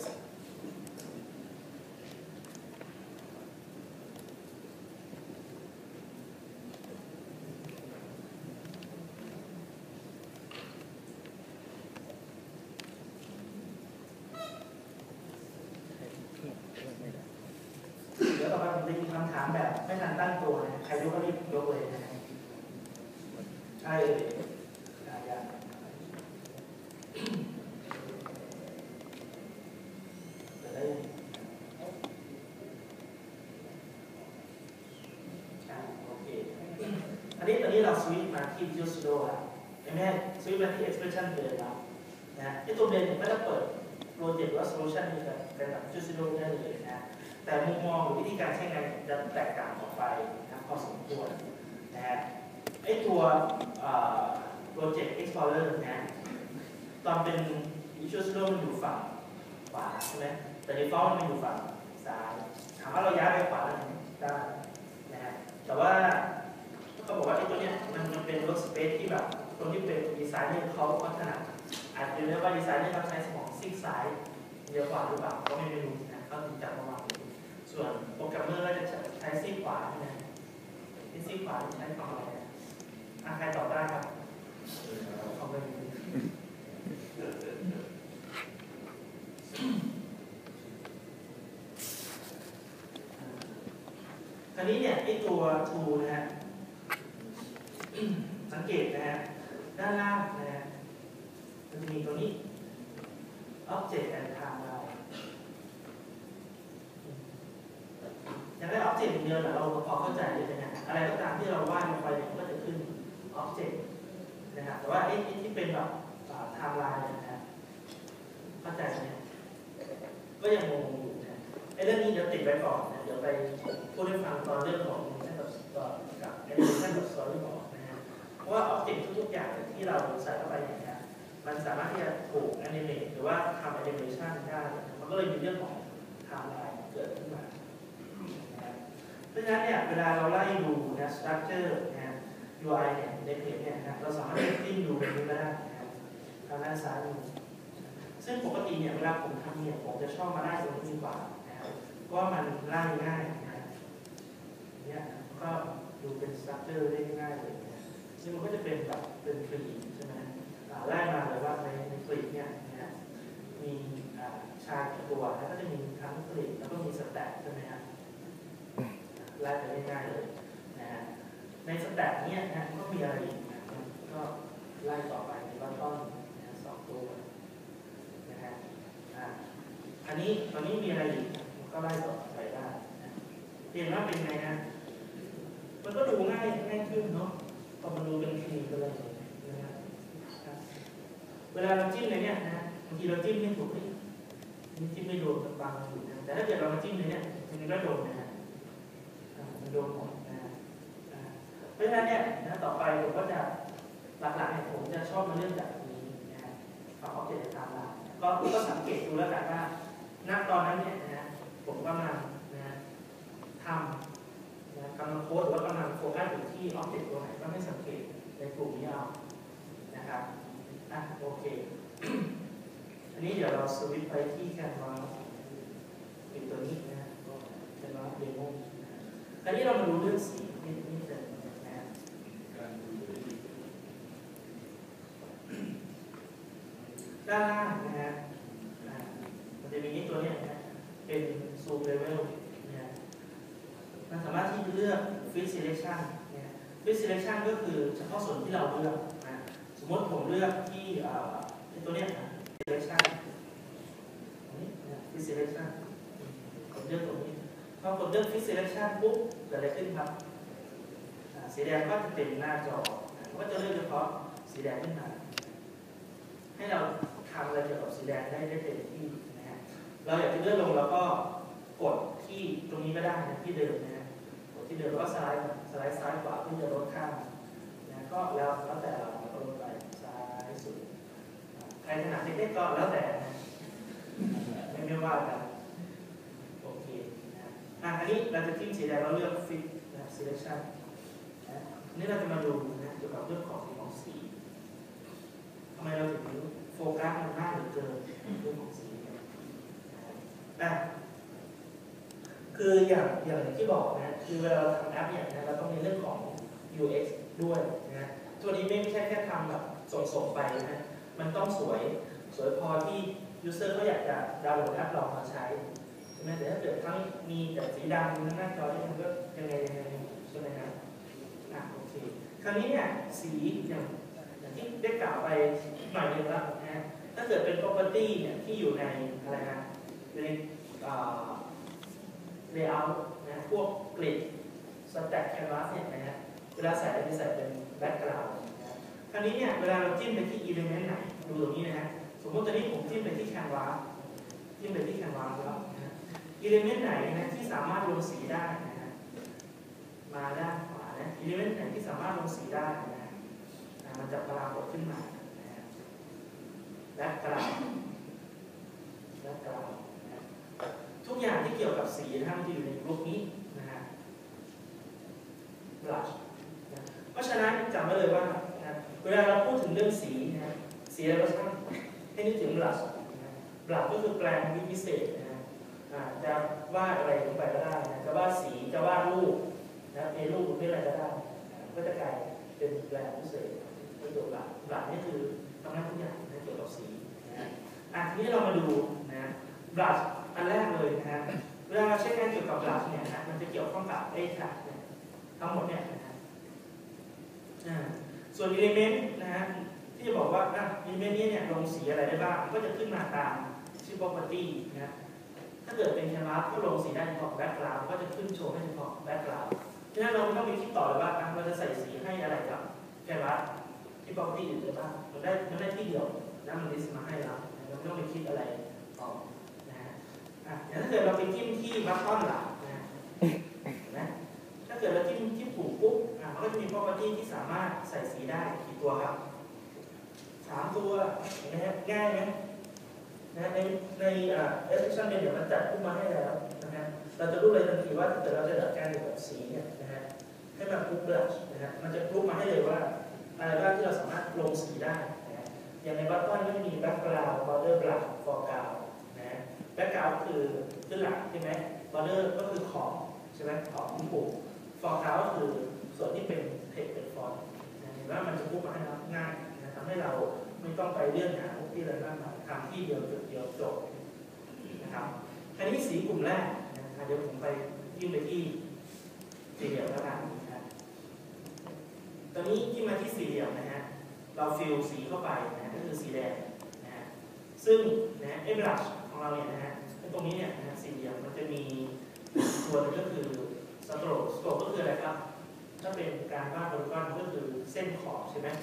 เดี๋ยวต่อไปผมจะมีคำถามแบบไม่ทันตั้งตัวนะใครยกก็รีบยกเลยนะใช่เลยอาญาจะได้อ่าโอเคอันนี้ตอนนี้เราสวิตช์มาที่ Visual Studio แล้วเห็นไหมสวิตช์มาที่ Expression Base แล้วนะไอ้ตัวเบนเนี่ยก็จะเปิดโปรเจกต์ว่า solution นี้กับกับ Visual Studio ได้เลยนะแต่มุมมองหรือวิธีการใช้งานจะแตกต่างออกไปนะพอสมควรนะฮะไอ้ตัว Project Explorer นะตอนเป็น Visual Studio มันอยู่ฝั่งขวาใช่ไหมแต่ Default มันอยู่ฝั่งซ้ายถามว่าเราย้ายไปขวาได้นะฮะแต่ว่าเขาบอกว่าไอ้ตัวเนี้ยมันมันเป็น workspace ที่แบบคนที่เป็นดีไซเนอร์เขาพัฒนาอาจจะเรียกว่าดีไซเนอร์เขาใช้สมองซีกซ้ายเยอะกว่าหรือเปล่าก็ไม่รู้นะเขาถึงจับประมาณนี้ส่วนโปรแกรมเมอร์ก็จะใช้ซีกขวาใช่ไหมที่ซีกขวาใช้ทำอะไรอ่ะใครตอบได้ครับเอาไปคราวนี้เนี่ยไอตัว tool นะฮะสังเกตนะฮะด้านล่างนะฮะมันจะมีตัวนี้ object and timeline อยากได้ object เดียวแต่เราพอเข้าใจเลยนะอะไรก็ตามที่เราวาดลงไปเนี่ยก็จะขึ้น object นะครับแต่ว่าไอ้ที่เป็นแบบ timeline นะฮะเข้าใจไหมก็ยังงงอยู่นะไอ้เรื่องนี้เดี๋ยวติดไว้ก่อนนะเดี๋ยวไปพูดให้ฟังตอนเรื่องของ animation กับกับ animation กับ storyboard นะฮะเพราะว่า object ทุกๆอย่างที่เราใส่เข้าไปอย่างนี้มันสามารถที่จะถูก animate หรือว่าทำ animation ได้มันก็เลยมีเรื่องของ timeline เกิดขึ้นมาเพราะฉะนั้นเนี่ยเวลาเราไล่ดูนะ structure นะ ยู ไอ เนี่ยในเพจเนี่ยนะเราสามารถที่จะจิ้มดูเป็นนี้ก็ได้นะครับทางด้านซ้ายมือซึ่งปกติเนี่ยเวลาผมทำเนี่ยผมจะชอบมาไล่ตรงนี้ดีกว่านะครับเพราะว่ามันไล่ง่ายนะเนี่ยก็ดูเป็น structure ได้ง่ายเลยนะซึ่งมันก็จะเป็นแบบเป็นฟรีใช่ไหมไล่มาเลยว่าในในฟรีเนี่ยนะมีชาร์ตตัวแล้วก็จะมีทั้งฟรีแล้วก็มีสแตทใช่ไหมครับไล่ไปง่ายๆเลยนะฮะในสแตทนี้นะก็มีอะไรอีกนะก็ไล่ต่อไปในบัตต้นนะสองตัวนะฮะอ่าอันนี้ตอนนี้มีอะไรอีกก็ไล่ต่อไปได้นะเห็นว่าเป็นไงนะมันก็ดูง่ายง่ายขึ้นเนาะพอมันดูเป็นคลีนก็เลยเวลาเราจิ้มในเนี่ยนะบางทีเราจิ้มไม่ถูกนี่จิ้มไม่โดนบางอยู่นะแต่ถ้าเกิดเรามาจิ้มในเนี่ยมันก็โดนนะฮะมันโดนหมดนะเพราะฉะนั้นเนี่ยนะต่อไปผมก็จะหลักๆเนี่ยผมจะชอบมาเรื่องจากนี้นะฮะเอาออบเจกต์ตามหลักก็ก็สังเกตดูแล้วกันว่าณตอนนั้นเนี่ยนะผมกำลังนะทำนะกำลังโค้ดหรือว่ากำลังโฟกัสอยู่ที่ออบเจกต์ตัวไหนก็ให้สังเกตในกลุ่มนี้เอานะครับอ่ะโอเค อันนี้เดี๋ยวเราสวิตช์ไปที่แคนวาสเป็นตัวนี้นะแคนวาสเดโมคราวนี้เรามาดูเรื่องสีนี่นี่เสร็จนะด้านล่างนะฮะมันจะมีนี่ตัวนี้นะเป็นซูมเลเวลนะมันสามารถที่จะเลือก Fit Selection นะ Fit Selection ก็คือเฉพาะส่วนที่เราเลือกนะสมมติผมเลือกที่ตัวนี้ Selection นี่นะ Fit Selection ผมเลือกตรงนี้พอผมเลือก Fit Selection ปุ๊บเกิดอะไรขึ้นครับสีแดงก็จะเต็มหน้าจอก็จะเลือกเฉพาะสีแดงขึ้นมาให้เราทำอะไรเกี่ยวกับสีแดงได้ได้เต็มที่นะฮะเราอยากจะเลื่อนลงแล้วก็กดที่ตรงนี้ก็ได้นะที่เดิมนะฮะกดที่เดิมแล้วก็สไลด์สไลด์ซ้ายขวาเพื่อจะลดข้ามนะก็แล้วแล้วแต่เราก็ลดไปซ้ายสุดใครถนัดเล็กๆก็แล้วแต่นะไม่ไม่ว่ากันโอเคนะอ่ะอันนี้เราจะทิ้งสีแดงเราเลือก Fit นะ Selection นะนี่เราจะมาดูนะเกี่ยวกับเรื่องของของสีทำไมเราถึงโฟกัสมันมากเหลือเกินเรื่องของสีอ่ะคืออย่างอย่างที่บอกนะคือเวลาเราทำแอปเนี่ยนะเราต้องมีเรื่องของ ยู เอ็กซ์ ด้วยนะตัวนี้ไม่ใช่แค่ทำแบบส่งๆไปนะมันต้องสวยสวยพอที่ยูเซอร์เขาอยากจะดาวน์โหลดแอปลองมาใช้ใช่ไหมแต่ถ้าเกิดทั้งมีแต่สีดำทั้งหน้าจอเนี่ยมันก็ยังไงยังไงใช่ไหมครับอ่ะโอเคคราวนี้เนี่ยสีอย่างอย่างที่ได้กล่าวไปหน่อยนึงแล้วนะถ้าเกิดเป็น property เนี่ยที่อยู่ในอะไรนะในlayout นะพวกกริด stack canvas เนี่ยนะฮะเวลาใส่จะใส่เป็น background นะคราวนี้เนี่ยเวลาเราจิ้มไปที่ element ไหนดูตรงนี้นะฮะสมมติตอนนี้ผมจิ้มไปที่ canvas จิ้มไปที่ canvas แล้วนะ element ไหนนะที่สามารถลงสีได้นะฮะมาด้านขวานะ element ไหนที่สามารถลงสีได้นะฮะมันจะปรากฏขึ้นมานะฮะ background backgroundทุกอย่างที่เกี่ยวกับสีนะครับมันจะอยู่ในกลุ่มนี้นะฮะ blush นะเพราะฉะนั้นจำไว้เลยว่านะเวลาเราพูดถึงเรื่องสีนะสีอะไรก็ช่างให้นึกถึง blush นะ blush ก็คือแปลงพิเศษนะจะวาดอะไรลงไปก็ได้นะจะวาดสีจะวาดรูปนะในรูปเป็นอะไรก็ได้ก็จะกลายเป็นแปลงพิเศษประโยชน์ blush blush นี่คือทำหน้าทุกอย่างนะเกี่ยวกับสีนะอ่ะทีนี้เรามาดูนะ blushอันแรกเลยนะฮะเวลาเราใช้งานเกี่ยวกับบลัชเนี่ยนะมันจะเกี่ยวข้องกับไอ้แท็กเนี่ยทั้งหมดเนี่ยนะฮะส่วนอิเลเมนต์นะฮะที่จะบอกว่าอ่ะอิเลเมนต์นี้เนี่ยลงสีอะไรได้บ้างก็จะขึ้นมาตามชื่อ property นะถ้าเกิดเป็นแคนวาสก็ลงสีได้เฉพาะ background ก็จะขึ้นโชว์ให้เฉพาะ background ฉะนั้นเราไม่ต้องไปคิดต่อเลยว่าเราจะใส่สีให้อะไรกับแคนวาสที่ property อื่นได้บ้างมันได้มันได้ที่เดียวนะมันลิสต์มาให้เราเราไม่ต้องไปคิดอะไรต่ออย่างถ้าเกิดเราไปจิ้มที่บัตตอนหลังนะนะถ้าเกิดเราจิ้มที่ปุ่มปุ๊บมันก็จะมี property ที่สามารถใส่สีได้กี่ตัวครับสามตัวนะฮะง่ายไหมนะในในเอ่อ expression เนี่ยเดี๋ยวมันจัดขึ้นมาให้แล้วนะฮะเราจะรู้เลยทันทีว่าถ้าเกิดเราจะจัดการเกี่ยวกับสีเนี่ยนะฮะให้มันกรุ๊ปเลยนะฮะมันจะกรุ๊ปมาให้เลยว่าอะไรบ้างที่เราสามารถลงสีได้นะฮะอย่างในบัตตอนก็จะมี background border black foregroundแบ็กกราวด์คือขึ้นหลังใช่ไหมบอร์เดอร์ก็คือขอบใช่ไหมขอบที่ปุ่มฟอร์กราวด์ก็คือส่วนที่เป็นเทคเป็นฟอนต์เห็นว่ามันจะพูดมาให้เราง่ายนะทำให้เราไม่ต้องไปเลื่อนหาพวกที่อะไรมากมายทำที่เดียวจุดเดียวจบนะครับอันนี้สีกลุ่มแรกนะเดี๋ยวผมไปยื่นไปที่สี่เหลี่ยมแล้วกันนะตอนนี้ที่มาที่สี่เหลี่ยมนะฮะเราฟิลสีเข้าไปนะก็คือสีแดงนะซึ่งนะเอเวอร์ของเราเนี่ยนะฮะตรงนี้เนี่ยนะสี่เหลี่ยมมันจะมีตัวนึงก็คือสโตรกสโตรกก็คืออะไรครับถ้าเป็นการวาดบนก้อนก็คือเส้นขอบใช่ไหม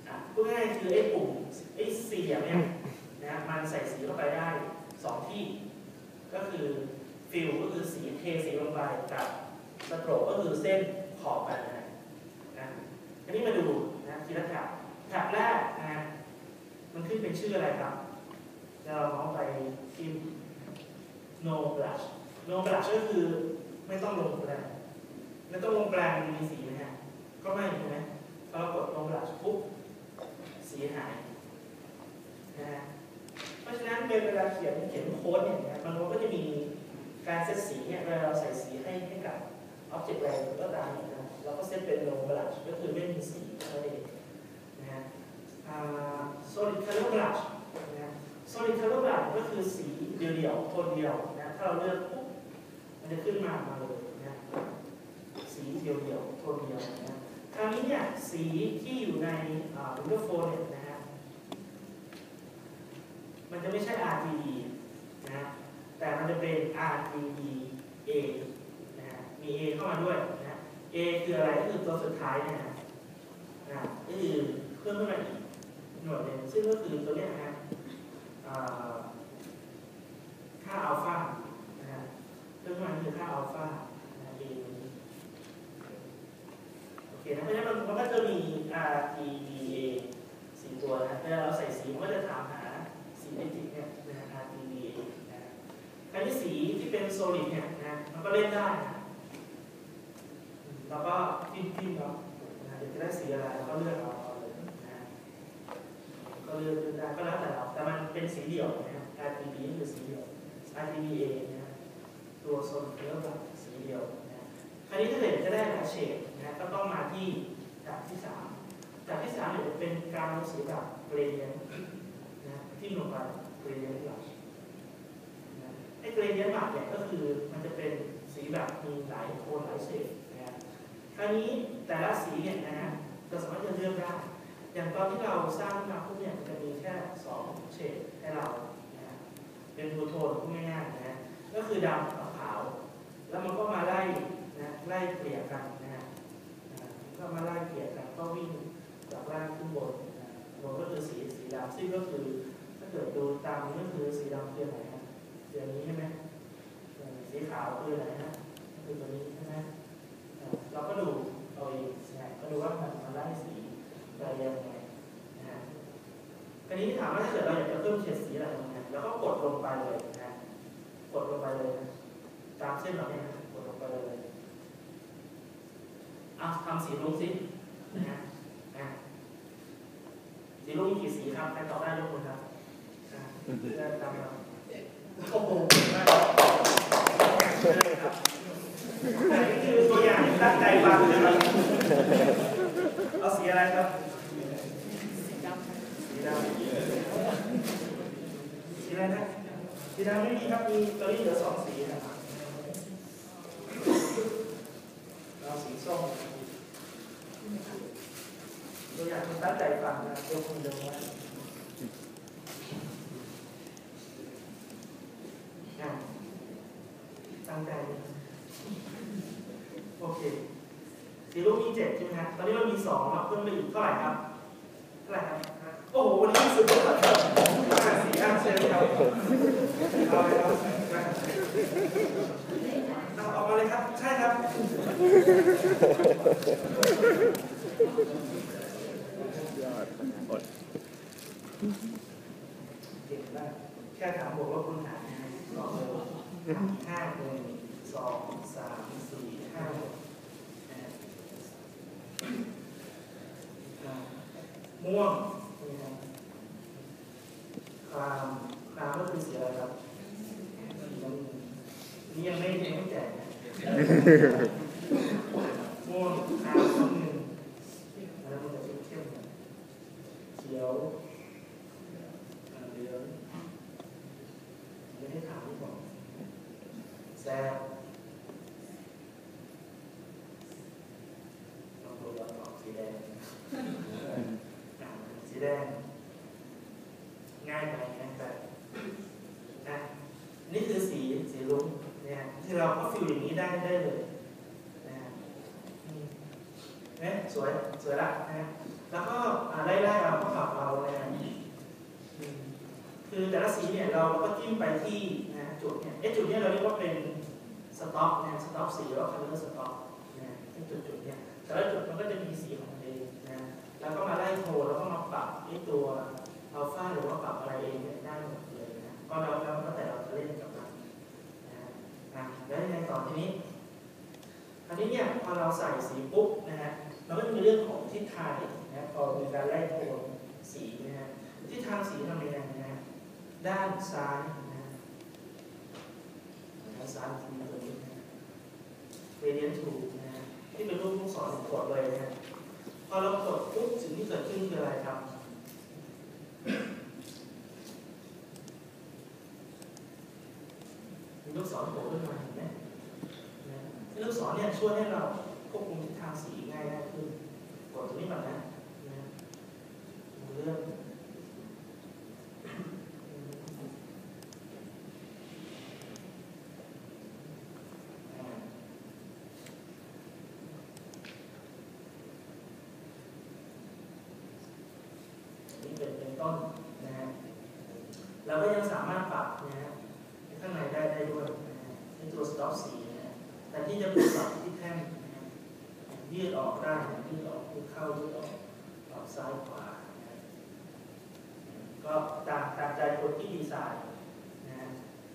อ่ะพูดง่ายๆคือไอ้ปุ่มไอ้สี่เหลี่ยมเนี่ยนะมันใส่สีเข้าไปได้สองที่ก็คือฟิลก็คือสีเทสีลงไปกับสโตรกก็คือเส้นขอบไปนะนะอันนี้มาดูนะทีละแถบแถบแรกนะมันขึ้นเป็นชื่ออะไรครับเรามองไปพิมพ์ no brush no brush ก็คือไม่ต้องลงแปรงไม่ต้องลงแปรงมีสีไหมฮะก็ไม่ใช่ไหมพอเรากด no brush ปุ๊บสีหายนะเพราะฉะนั้นเวลาเขียนเขียนโค้ดเนี่ยมันก็จะมีการเซตสีเนี่ยเวลาเราใส่สีให้ให้กับ object อะไรก็ตามนะเราก็เซตเป็น no brush ก็คือไม่มีสีนั่นเองนะฮะ solid color brush นะ solid color brush ก็คือสีเดียวๆโทนเดียวนะถ้าเราเลือกปุ๊บมันจะขึ้นมามาเลยนะสีเดียวๆโทนเดียวนะคราวนี้เนี่ยสีที่อยู่ใน Windows Phone เนี่ยนะฮะมันจะไม่ใช่ อาร์ จี บี นะแต่มันจะเป็น อาร์ จี บี เอ นะฮะมี A เข้ามาด้วยนะ A คืออะไรก็คือตัวสุดท้ายเนี่ยนะนะก็คือเพิ่มขึ้นมาอีกหน่วยหนึ่งซึ่งก็คือตัวเนี้ยนะฮะค่าอัลฟานะฮะเพิ่มขึ้นมาคือค่าอัลฟานะ A โอเคนะเพราะฉะนั้นมันก็จะมี อาร์ จี บี เอ สี่ตัวนะเวลาเราใส่สีมันก็จะถามหาสีเมจิกเนี่ยนะ อาร์ จี บี เอ นะคราวนี้สีที่เป็นโซลิดเนี่ยนะมันก็เล่นได้นะแล้วก็จิ้มจิ้มเรานะเดี๋ยวจะได้สีอะไรเราก็เลือกเอาเลยนะก็เลือกได้ก็แล้วแต่เราแต่มันเป็นสีเดี่ยวนะ อาร์ จี บี คือสีเดี่ยว อาร์ จี บี เอ นะตัวโซลิดเรียกว่าสีเดียวนะคราวนี้ถ้าเกิดจะได้หลายเฉดนะก็ต้องมาที่แถบที่สามแถบที่สามเนี่ยจะเป็นการลงสีแบบเกรเดียนนะที่ลงไปเกรเดียนหลักไอ้เกรเดียนหลักเนี่ยก็คือมันจะเป็นสีแบบมีหลายโทนหลายเฉดนะคราวนี้แต่ละสีเนี่ยนะฮะเราสามารถจะเลือกได้อย่างตอนที่เราสร้างขึ้นมาพวกเนี่ยจะมีแค่สองเฉดให้เรานะเป็นทูโทนพูดง่ายๆนะก็คือดำกับขาวแล้วมันก็มาไล่นะไล่เกลี่ยกันนะฮะก็มาไล่เกลี่ยกันก็วิ่งจากล่างขึ้นบนนะบนก็คือสีสีดำซึ่งก็คือถ้าเกิดดูตามนี้ก็คือสีดำคืออะไรฮะสีนี้ใช่ไหมสีขาวคืออะไรฮะคือตัวนี้ใช่ไหมเราก็ดูเอาเองนะก็ดูว่ามันมันไล่สีไปยังไงนะฮะคราวนี้ถามว่าถ้าเกิดเราอยากจะเพิ่มเฉดสีอะไรตรงนี้เราก็กดลงไปเลยนะกดลงไปเลยนะตามเส้นเราเนี่ยนะกดลงไปเลยเอาทำสีรุ้งสินะฮะสีรุ้งมีกี่สีครับใครตอบได้ยกมือครับจะจำเราโอ้โหอันนี้คือตัวอย่างตั้งใจฟังนะครับเอาสีอะไรครับสีดำสีดำสีอะไรนะสีดำไม่มีครับมีตอนนี้เหลือสองสีนะครับเอาสีส้มตัวอย่างตั้งใจฟังนะยกมือเดิมไว้ตั้งใจโอเคสีรูปมีเจ็ดใช่ไหมครับตอนนี้เรามีสองเราเพิ่มไปอีกเท่าไหร่ครับเท่าไหร่ครับโอ้โหวันนี้สุดยอดครับสี่ห้าเซนครับเอาเลยครับเอาออกมาเลยครับใช่ครับเก่งมากแค่ถามบอกว่าคุณหาลองเลยห้าหนึ่งสองสามสี่ห้าม่วงครามครามก็คือสีอะไรครับนี่ยังไม่ยังไม่แจกม่วงครามสองหนึ่งแล้วมันจะเข้มเขียวเหลืองไม่ได้ถามที่บอกแซ่บลองดูแล้วออกสีแดงสีแดงง่ายไปง่ายไปนะนี่คือสีสีลุ้งเนี่ยที่เราก็ฟิลอย่างนี้ได้ได้เลยนะเนี่ยสวยสวยละนะแล้วก็อ่าไล่ๆเอาก็ปรับเอาเลยนะคือแต่ละสีเนี่ยเราก็จิ้มไปที่นะจุดเนี่ยไอ้จุดเนี่ยเราเรียกว่าเป็นสต็อกนะสต็อกสีหรือว่าคัลเลอร์สต็อกนะที่จุดๆเนี่ยแต่ละจุดมันก็จะมีสีของมันเองนะแล้วก็มาไล่โทนแล้วก็มาปรับไอ้ตัวอัลฟาหรือว่าปรับอะไรเองเนี่ยได้หมดเลยนะก็เราแล้วก็แต่เราจะเล่นกับมันนะนะแล้วในตอนนี้คราวนี้เนี่ยพอเราใส่สีปุ๊บนะฮะมันก็จะมีเรื่องของทิศทางนะพอมีการไล่โทนสีนะฮะทิศทางสีทำยังไงนะด้านซ้ายนะด้านซ้ายคือตัวนี้นะ gradient tool นะที่เป็นรูปลูกศรกดเลยนะพอเรากดปุ๊บสิ่งที่เกิดขึ้นคืออะไรครับมีลูกศรโผล่ขึ้นมาเห็นไหมนะที่ลูกศรเนี่ยช่วยให้เราควบคุมทิศทางสีง่ายได้ขึ้นกดตรงนี้ก่อนนะนะเรื่องต้นนะฮะเราก็ยังสามารถปรับนะฮะข้างในได้ได้ด้วยนะฮะในตัวสต็อกสีนะฮะแต่ที่จะปรับที่แท่นนะฮะยืดออกได้ยืดออกยืดเข้ายืดออกปรับซ้ายขวานะก็ตามตามใจคนที่ดีไซน์นะฮะ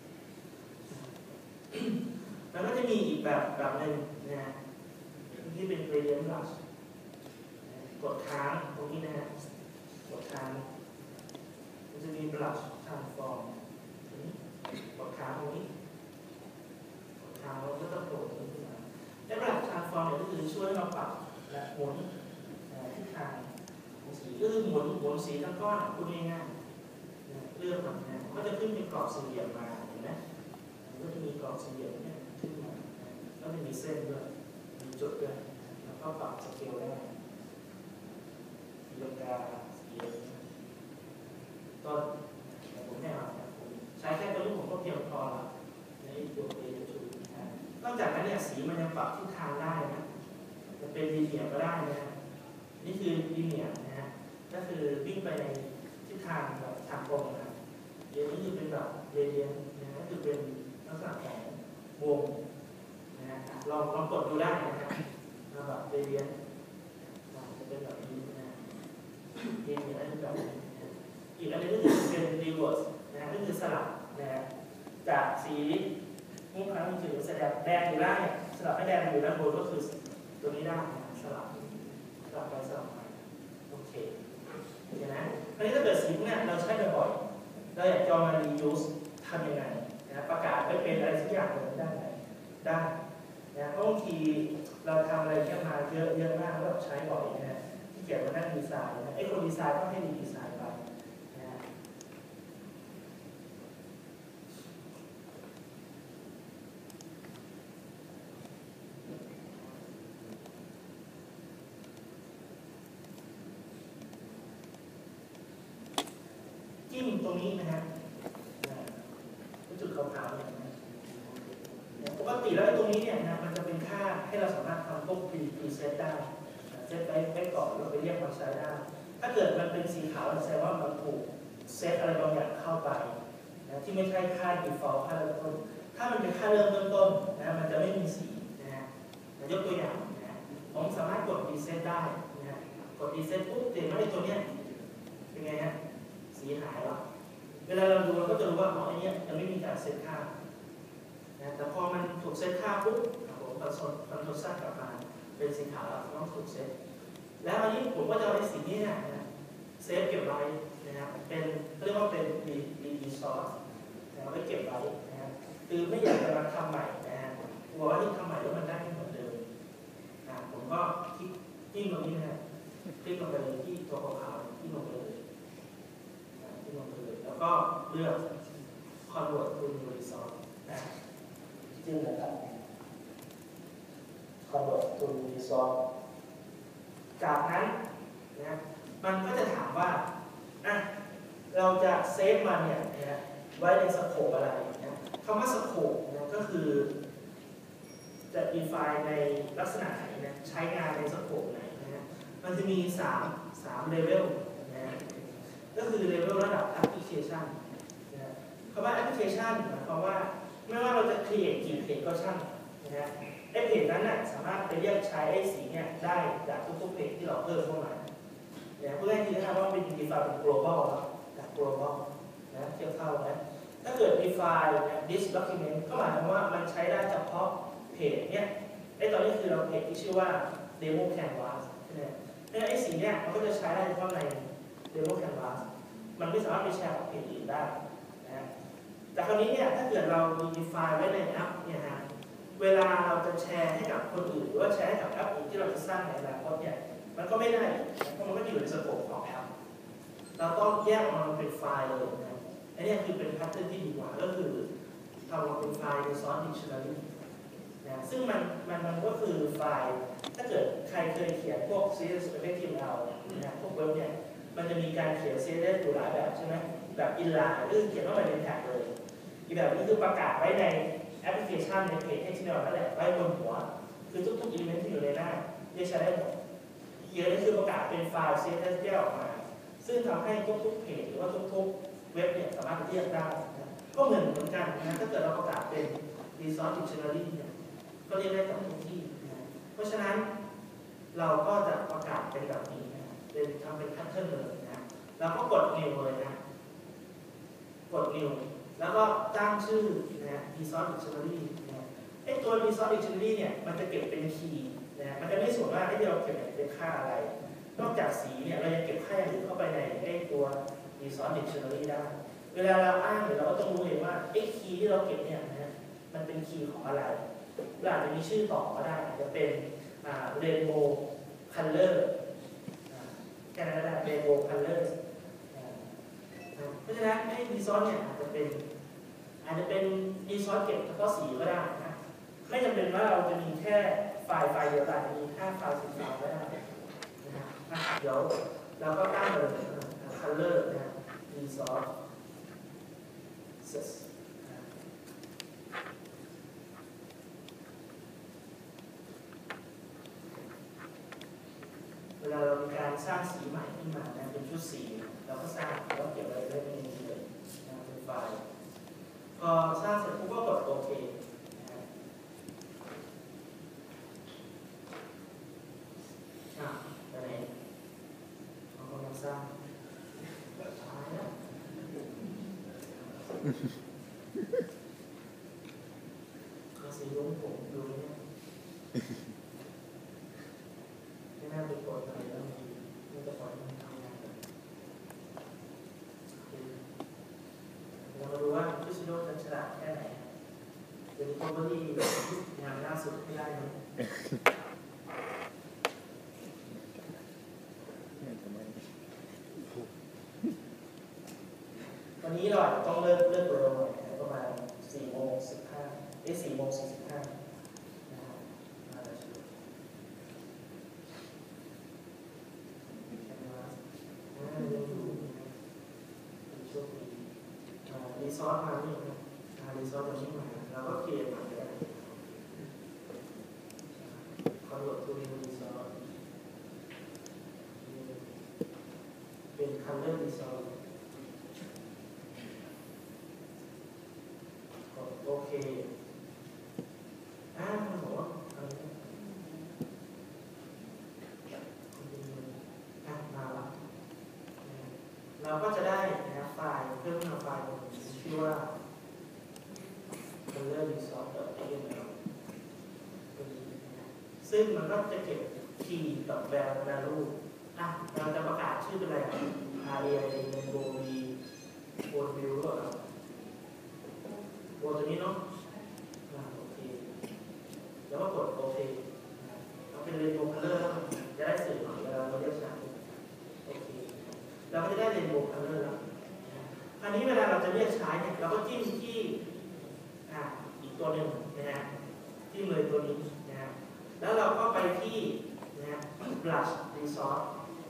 แล้วก็จะมีอีกแบบแบบหนึ่งนะฮะที่เป็น gradient brush กดค้างตรงนี้นะฮะกดค้างมันจะมี brush transform กดค้างตรงนี้กดค้างแล้วก็ต้องโผล่ขึ้นมาและ brush transform เนี่ยก็คือช่วยเราปรับและหมุนทิศทางของสีก็คือหมุนหมุนสีทั้งก้อนพูดง่ายๆเลือกมันนะก็จะขึ้นเป็นกรอบสี่เหลี่ยมมาเห็นไหมมันก็จะมีกรอบสี่เหลี่ยมเนี่ยขึ้นมาแล้วจะมีเส้นด้วยมีจุดด้วยแล้วก็ปรับสเกลได้สีลงกาสีต้นผมไม่เอาผมใช้แค่ตัวนี้ผมก็เพียงพอละในตัวเอเดทูนะนอกจากนั้นเนี่ยสีมันยังปรับทิศทางได้นะจะเป็นลีเนียร์ก็ได้นะนี่คือลีเนียร์นะฮะก็คือวิ่งไปในทิศทางแบบทางตรงนะเดี๋ยวนี้คือเป็นแบบเรเดียนนะก็คือเป็นลักษณะของวงนะฮะลองลองกดดูได้นะครับแบบเรเดียนจะเป็นแบบนี้นะเรเดียนเป็นแบบนี้อีกอันนึงก็คือเป็น reverse นะก็คือสลับนะจากสีมุ้งครั้งถือแสดงแดงอยู่ล่างเนี่ยสลับให้แดงอยู่ด้านบนก็คือตัวนี้ได้นะสลับสลับไปสลับมาโอเคเห็นไหมคราวนี้ถ้าเกิดสีเนี่ยเราใช้บ่อยๆเราอยากจะมา reuse ทำยังไงนะประกาศไม่เป็นอะไรสักอย่างหนึ่งได้ไหมได้นะเพราะบางทีเราทำอะไรแค่มาเยอะเยอะมากแล้วใช้บ่อยนะที่เกี่ยวกับด้านดีไซน์นะไอ้คนดีไซน์ก็ให้ดีไซน์ไปจิ้มตรงนี้นะฮะจุดขาวๆเนี่ยปกติแล้วตรงนี้เนี่ยนะมันจะเป็นค่าให้เราสามารถทำพวกพรีเซตได้เซตไปไปก่อนแล้วไปเรียกมาใช้ได้ถ้าเกิดมันเป็นสีขาวแสดงว่ามันถูกเซตอะไรบางอย่างเข้าไปนะที่ไม่ใช่ค่า default ค่าเริ่มต้นถ้ามันเป็นค่าเริ่มต้นนะมันจะไม่มีสีนะฮะยกตัวอย่างนะผมสามารถกดรีเซ็ตได้นะกดรีเซ็ตปุ๊บเห็นว่าไอ้ตัวเนี้ยเป็นไงฮะสีหายแล้วเวลาเราดูเราก็จะรู้ว่าอ๋ออันนี้ยังไม่มีการเซตค่านะแต่พอมันถูกเซตค่าปุ๊บผมคอนโซลคอนโทรลสร้างกลับมาเป็นสีขาวแล้วต้องถูกเซตแล้วอันนี้ผมก็จะเอาไอ้สีนี้เนี่ยนะเซฟเก็บไว้นะครับเป็นเรียกว่าเป็น read source นะไว้เก็บไว้นะครับคือไม่อยากจะมาทำใหม่นะฮะกลัวว่าที่ทำใหม่แล้วมันได้ไม่เหมือนเดิมนะผมก็คลิกจิ้มตรงนี้นะคลิกลงไปเลยที่ตัวขาวๆที่ลงไปเลยที่ลงไปเลยแล้วก็เลือก convert to new resource นะจิ้มนะครับ convert to new resource จากนั้นนะมันก็จะถามว่าอ่ะเราจะเซฟมันเนี่ยนะไว้ในสโคปอะไรนะคำว่าสโคปนะก็คือจะ define ในลักษณะไหนนะใช้งานในสโคปไหนนะมันจะมี3 สามเลเวลนะก็คือเลเวลระดับแอปพลิเคชันนะคำว่าแอปพลิเคชันหมายความว่าไม่ว่าเราจะ create กี่เพจก็ช่างนะฮะไอ้เพจนั้นน่ะสามารถไปเรียกใช้ไอ้สีเนี่ยได้จากทุกๆเพจที่เราเพิ่มเข้ามาเนี่ยผู้แรกที่นะครับว่าเป็น define เป็น global จาก global นะเทียบเท่านะถ้าเกิด define เนี่ย this document ก็หมายความว่ามันใช้ได้เฉพาะเพจเนี่ยไอ้ตอนนี้คือเราเพจที่ชื่อว่า demo canvas ใช่ไหมไอ้สีเนี่ยมันก็จะใช้ได้เฉพาะใน demo canvas มันไม่สามารถไปแชร์กับเพจอื่นได้นะแต่คราวนี้เนี่ยถ้าเกิดเรามี define ไว้ในแอปเนี่ยฮะเวลาเราจะแชร์ให้กับคนอื่นหรือว่าแชร์ให้กับแอปอื่นที่เราจะสร้างในอนาคตเนี่ยมันก็ไม่ได้เพราะมันก็อยู่ในสโคปของแอปเราต้องแยกออกมาเป็นไฟล์เลยนะอันนี้คือเป็นแพทเทิร์นที่ดีกว่าก็คือทำมาเป็นไฟล์ในซอส dictionary นะซึ่งมันมันมันก็คือไฟล์ถ้าเกิดใครเคยเขียนพวก ซี เอส เอฟ เอ็กซ์ ที เอ็ม แอล นะพวกเว็บเนี่ยมันจะมีการเขียน ซี เอส อยู่หลายแบบใช่ไหมแบบ inline หรือเขียนว่ามันเป็นแท็กเลยอีกแบบนี้คือประกาศไว้ในแอปพลิเคชันในเพจ เอช ที เอ็ม แอล นั่นแหละไว้บนหัวคือทุกๆ element ที่อยู่ในหน้าเรียกใช้ได้หมดอีกอย่างนึงคือประกาศเป็นไฟล์ ซี เอส แยกออกมาซึ่งทำให้ทุกๆเพจหรือว่าทุกๆเว็บเนี่ยสามารถเรียกได้นะก็เหมือนเหมือนกันนะถ้าเกิดเราประกาศเป็น resource dictionary เนี่ยก็เรียกได้กับทุกที่นะเพราะฉะนั้นเราก็จะประกาศเป็นแบบนี้นะเป็นทำเป็น pattern เลยนะเราก็กด new เลยนะกด new แล้วก็ตั้งชื่อนะ resource dictionary นะไอ้ตัว resource dictionary เนี่ยมันจะเก็บเป็นคีย์นะมันจะไม่ส่วนว่าไอ้ที่เราเก็บเป็นค่าอะไรนอกจากสีเนี่ยเรายังเก็บค่าอย่างอื่นเข้าไปในไอ้ตัว resource dictionary ได้เวลาเราอ้างเนี่ยเราก็ต้องรู้เองว่าไอ้คีย์ที่เราเก็บเนี่ยนะมันเป็นคีย์ของอะไรเราอาจจะมีชื่อต่อก็ได้อาจจะเป็น rainbow color แค่นั้นก็ได้ rainbow color เพราะฉะนั้นไอ้ resource เนี่ยอาจจะเป็นอาจจะเป็น resource เก็บเฉพาะสีก็ได้นะไม่จำเป็นว่าเราจะมีแค่ไฟล์ไฟล์เดียวแต่จะมีห้าไฟล์สีไฟล์ก็ได้นะครับเดี๋ยวเราก็ตั้งเลย color นะ resourceเวลาเรามีการสร้างสีใหม่ขึ้นมานะเป็นชุดสีเราก็สร้างแล้วเก็บไว้ได้ในนี้เลยนะเป็นไฟล์พอสร้างเสร็จปุ๊บก็กดโอเคนะอ่ะไปไหนเรากำลังสร้างตายแล้วเอาสีลุ้งผมดูเนี่ยไม่น่าไปกดอะไรแล้วมันจะปล่อยมันทำงานเรามาดูว่าฟิสิโดจะฉลาดแค่ไหนเป็นคอมเบอรี่งานล่าสุดไม่ได้ไหมวันนี้เราอาจจะต้องเลิกเลิกเร็วหน่อยประมาณสี่โมงสิบห้าไอ้สี่โมงสี่สิบห้ารีซอสมานี่นะรีซอสตัวนี้มาเราก็เขียนมาเลยคอนเวิร์ตตัวนี้รีซอสเป็น color รีซอสกดโอเคอ่าโหอะไรเนี่ยอ่ะมาละเราก็จะได้นะไฟล์เพิ่มมาไฟล์ชื่อว่า color resource ตัวนี้ซึ่งมันก็จะเก็บคีย์กับ value อ่ะเราจะประกาศชื่อเป็นอะไร area rainbow v bold view หรือเปล่าโบตัวนี้เนาะโอเคแล้วก็กดโอเคเราเป็น rainbow color จะได้สื่อหน่อยเวลาเราเรียกฉากโอเคเราก็จะได้ rainbow color แล้วอันนี้เวลาเราจะเรียกใช้เนี่ยเราก็จิ้มที่อ่าอีกตัวหนึ่งนะฮะจิ้มเลยตัวนี้นะฮะแล้วเราก็ไปที่นะฮะ blush resource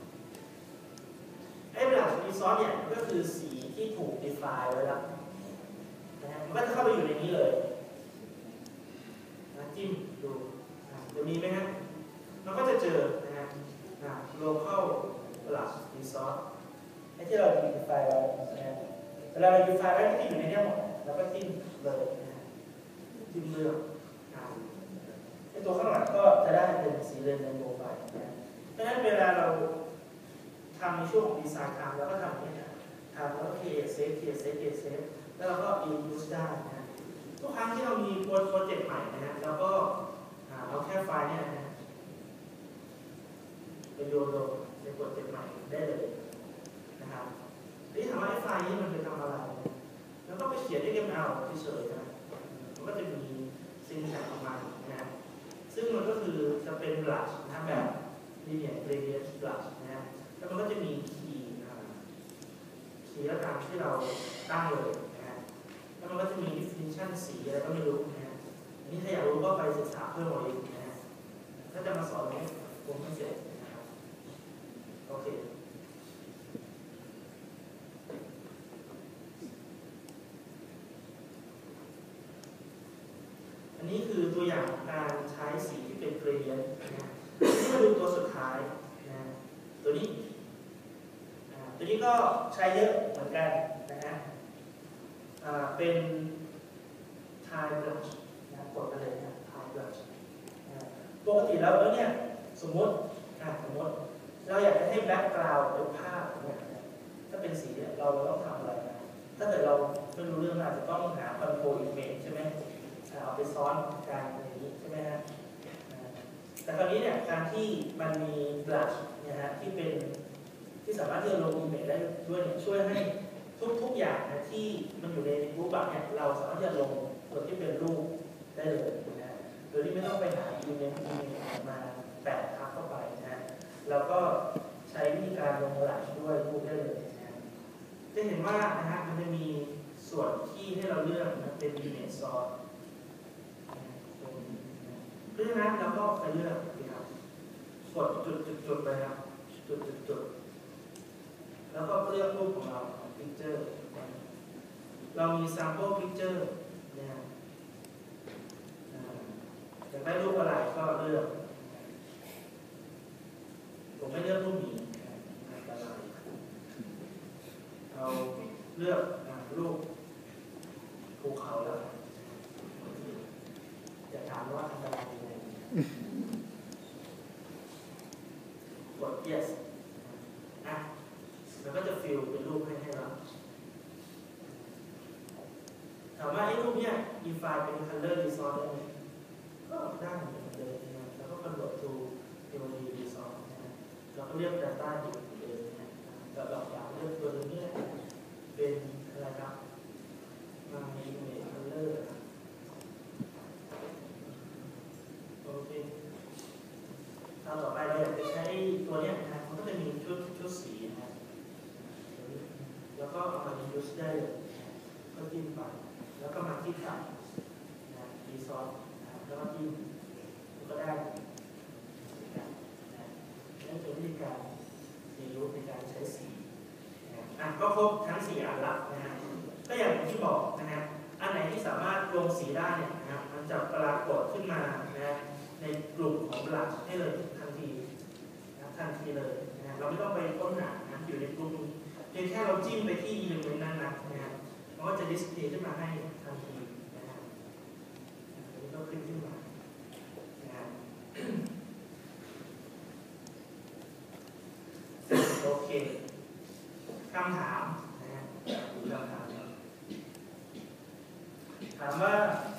ไอ้ blush resource เนี่ยก็คือสีที่ถูก define ไว้แล้วนะฮะมันก็จะเข้าไปอยู่ในนี้เลยนะจิ้มดูเดี๋ยวมีไหมฮะเราก็จะเจอนะฮะ local blush resource ไอ้ที่เรา define ไว้นะเวลาเรา define ไว้ก็จะอยู่ในนี้หมดแล้วก็จิ้มเลยนะจิ้มเลือกไอ้ตัวข้างหลังก็จะได้เป็นสีเรนโบว์ไปนะเพราะฉะนั้นเวลาเราทำในช่วงของดีไซน์ทำแล้วก็ทำอย่างนี้นะทำแล้วก็ create save create save create save แล้วเราก็ use ได้นะทุกครั้งที่เรามีโปรเจกต์ใหม่นะฮะเราก็เอาแค่ไฟล์เนี่ยนะไปโยนลงในโปรเจกต์ใหม่ได้เลยนะครับนี่ถามว่าไอ้ไฟล์นี้มันไปทำอะไรแล้วก็ไปเขียน เอ็กซ์ เอ็ม แอล เฉยๆนะมันก็จะมีซินแท็กออกมานะฮะซึ่งมันก็คือจะเป็น blush นะแบบ linear gradient blush นะฮะแล้วมันก็จะมีคีย์คีย์และตามที่เราตั้งเลยนะฮะแล้วมันก็จะมี definition สีอะไรก็ไม่รู้นะฮะอันนี้ถ้าอยากรู้ก็ไปศึกษาเพิ่มเอาเองนะฮะถ้าจะมาสอนนี้ผมไม่เสร็จนะครับโอเคอันนี้คือตัวอย่างการใช้สีที่เป็น gradient นะที่มาดูตัวสุดท้ายนะตัวนี้ตัวนี้ก็ใช้เยอะเหมือนกันนะฮะเป็น Time Blush นะกดไปเลยนะ Time Blush ปกติแล้วเนี่ยสมมติสมมติเราอยากจะให้ background เป็นภาพเนี่ยถ้าเป็นสีเนี่ยเราต้องทำอะไรนะถ้าเกิดเราไม่รู้เรื่องอาจจะต้องหา control image ใช่ไหมเอาไปซ้อนกันอย่างนี้ใช่ไหมฮะแต่คราวนี้เนี่ยการที่มันมี blush เนี่ยฮะที่เป็นที่สามารถที่จะลง image ได้ด้วยเนี่ยช่วยให้ทุกๆอย่างนะที่มันอยู่ในรูปแบบเนี่ยเราสามารถที่จะลงตัวที่เป็นรูปได้เลยนะโดยที่ไม่ต้องไปหา image มาแปะทับเข้าไปนะแล้วก็ใช้วิธีการลง blush ด้วยรูปได้เลยนะจะเห็นว่านะฮะมันจะมีส่วนที่ให้เราเลือกนะเป็น image sourceเพราะฉะนั้นเราก็ไปเลือกนะครับกดจุดๆๆไปครับจุดๆๆแล้วก็เลือกรูปของเรา picture เรามี sample picture นะฮะอยากได้รูปอะไรก็เลือกผมไม่เลือกรูปหมีอะไรเราเลือกรูปภูเขาแล้วจะถามว่าอันตรายยังไงกด yes อ่ะแล้วก็จะฟิลเป็นรูปให้ให้เราถามว่าไอ้รูปเนี้ย define เป็น color resource ได้ไหมก็ได้เหมือนเดิมนะแล้วก็ convert to เอ โอ ดี resource นะเราก็เลือก data อยู่เหมือนเดิมนะแต่เราอยากเลือกตัวนี้เป็นอะไรครับมาใน image colorโอเคตอนต่อไปเราอยากจะใช้ตัวนี้นะมันก็จะมีชุดชุดสีนะแล้วก็เอามา use ได้เลยก็จิ้มไปแล้วก็มาที่ตัดนะรีซอสแล้วก็จิ้มก็ได้นะนั่นคือวิธีการเรียนรู้ในการใช้สีอ่ะก็ครบทั้งสี่อันละนะฮะก็อย่างที่บอกนะฮะอันไหนที่สามารถลงสีได้เนี่ยนะมันจะปรากฏขึ้นมานะในกลุ่มของบลัชให้เลยทันทีนะทันทีเลยนะเราไม่ต้องไปค้นหานะอยู่ในกลุ่มนี้เพียงแค่เราจิ้มไปที่อิเลเมนต์นั้นนะนะมันก็จะดิสเพลย์ขึ้นมาให้ทันทีนะฮะอันนี้ก็ขึ้นขึ้นมานะโอเคคำถามนะฮะคำถามถามว่า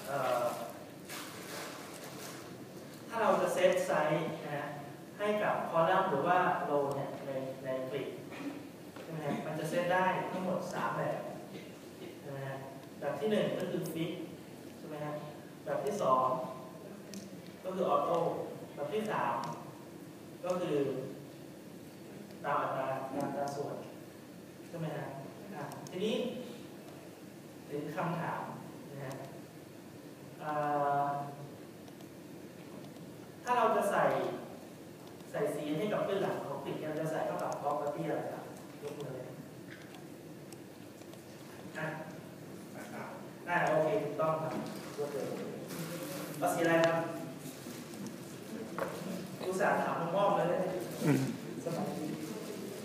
ถ้าเราจะเซตไซส์นะให้กับคอลัมน์หรือว่าโรเนี่ยในในกริดใช่ไหมมันจะเซตได้ทั้งหมดสามแบบนะฮะแบบที่หนึ่งก็คือฟิกใช่ไหมฮะแบบที่สองก็คือออโต้แบบที่สามก็คือตามอัตราอัตราส่วนใช่ไหมฮะทีนี้ถึงคำถามนะฮะถ้าเราจะใส่ใส่สีให้กับพื้นหลังของกริดเราจะใส่เข้ากับ property อะไรครับยกมือเลยอ่ะอ่าโอเคถูกต้องครับยกเลยเอาสีอะไรครับอุตส่าห์ถามมอบเลยสมัย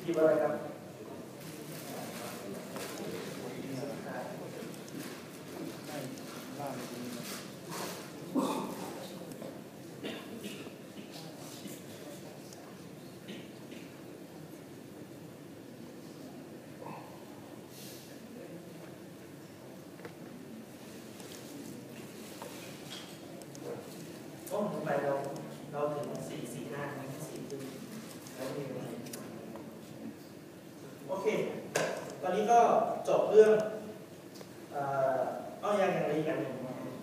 นี้ก็จบเรื่องเอ่อเอาอย่างอย่างไรกันหนึ่ง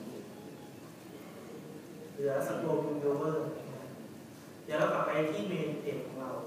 เหลือสโตรบูลเวอร์เดี๋ยวเรากลับไปที่เมนเพจของเรา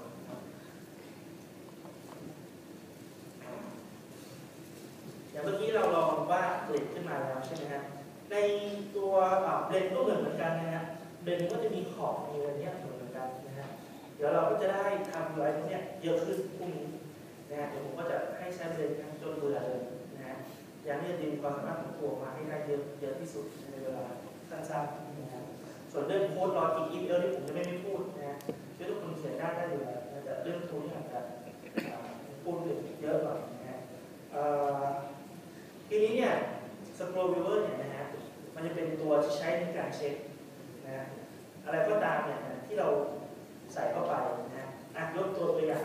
อย่างเมื่อกี้เราลองว่าเกล็ดขึ้นมาแล้วใช่ไหมฮะในตัวเบลนก็เหมือนเหมือนกันนะฮะเบลนก็จะมีขอบมีอะไรเนี้ยเหมือนเหมือนกันนะฮะเดี๋ยวเราก็จะได้ทำอะไรพวกเนี้ยเยอะขึ้นพรุ่งนี้นะฮะเดี๋ยวผมก็จะให้ใช้เบลนจนเบื่อเลยนะฮะอย่างนี้จะดึงความสามารถของตัวมาให้ได้เยอะเยอะที่สุดในเวลาสั้นๆนะฮะส่วนเรื่องโค้ดลอจิกอีเมลที่ผมจะไม่ไม่พูดนะฮะช่วยทุกคนเขียนได้ได้อยู่แล้วแต่เรื่องตัวนี้อาจจะพูดเยอะหน่อยนะฮะทีนี้เนี่ยสโครวิวเวอร์เนี่ยนะฮะมันจะเป็นตัวที่ใช้ในการเช็คนะฮะอะไรก็ตามเนี่ยที่เราใส่เข้าไปนะฮะอ่ะยกตัวตัวอย่าง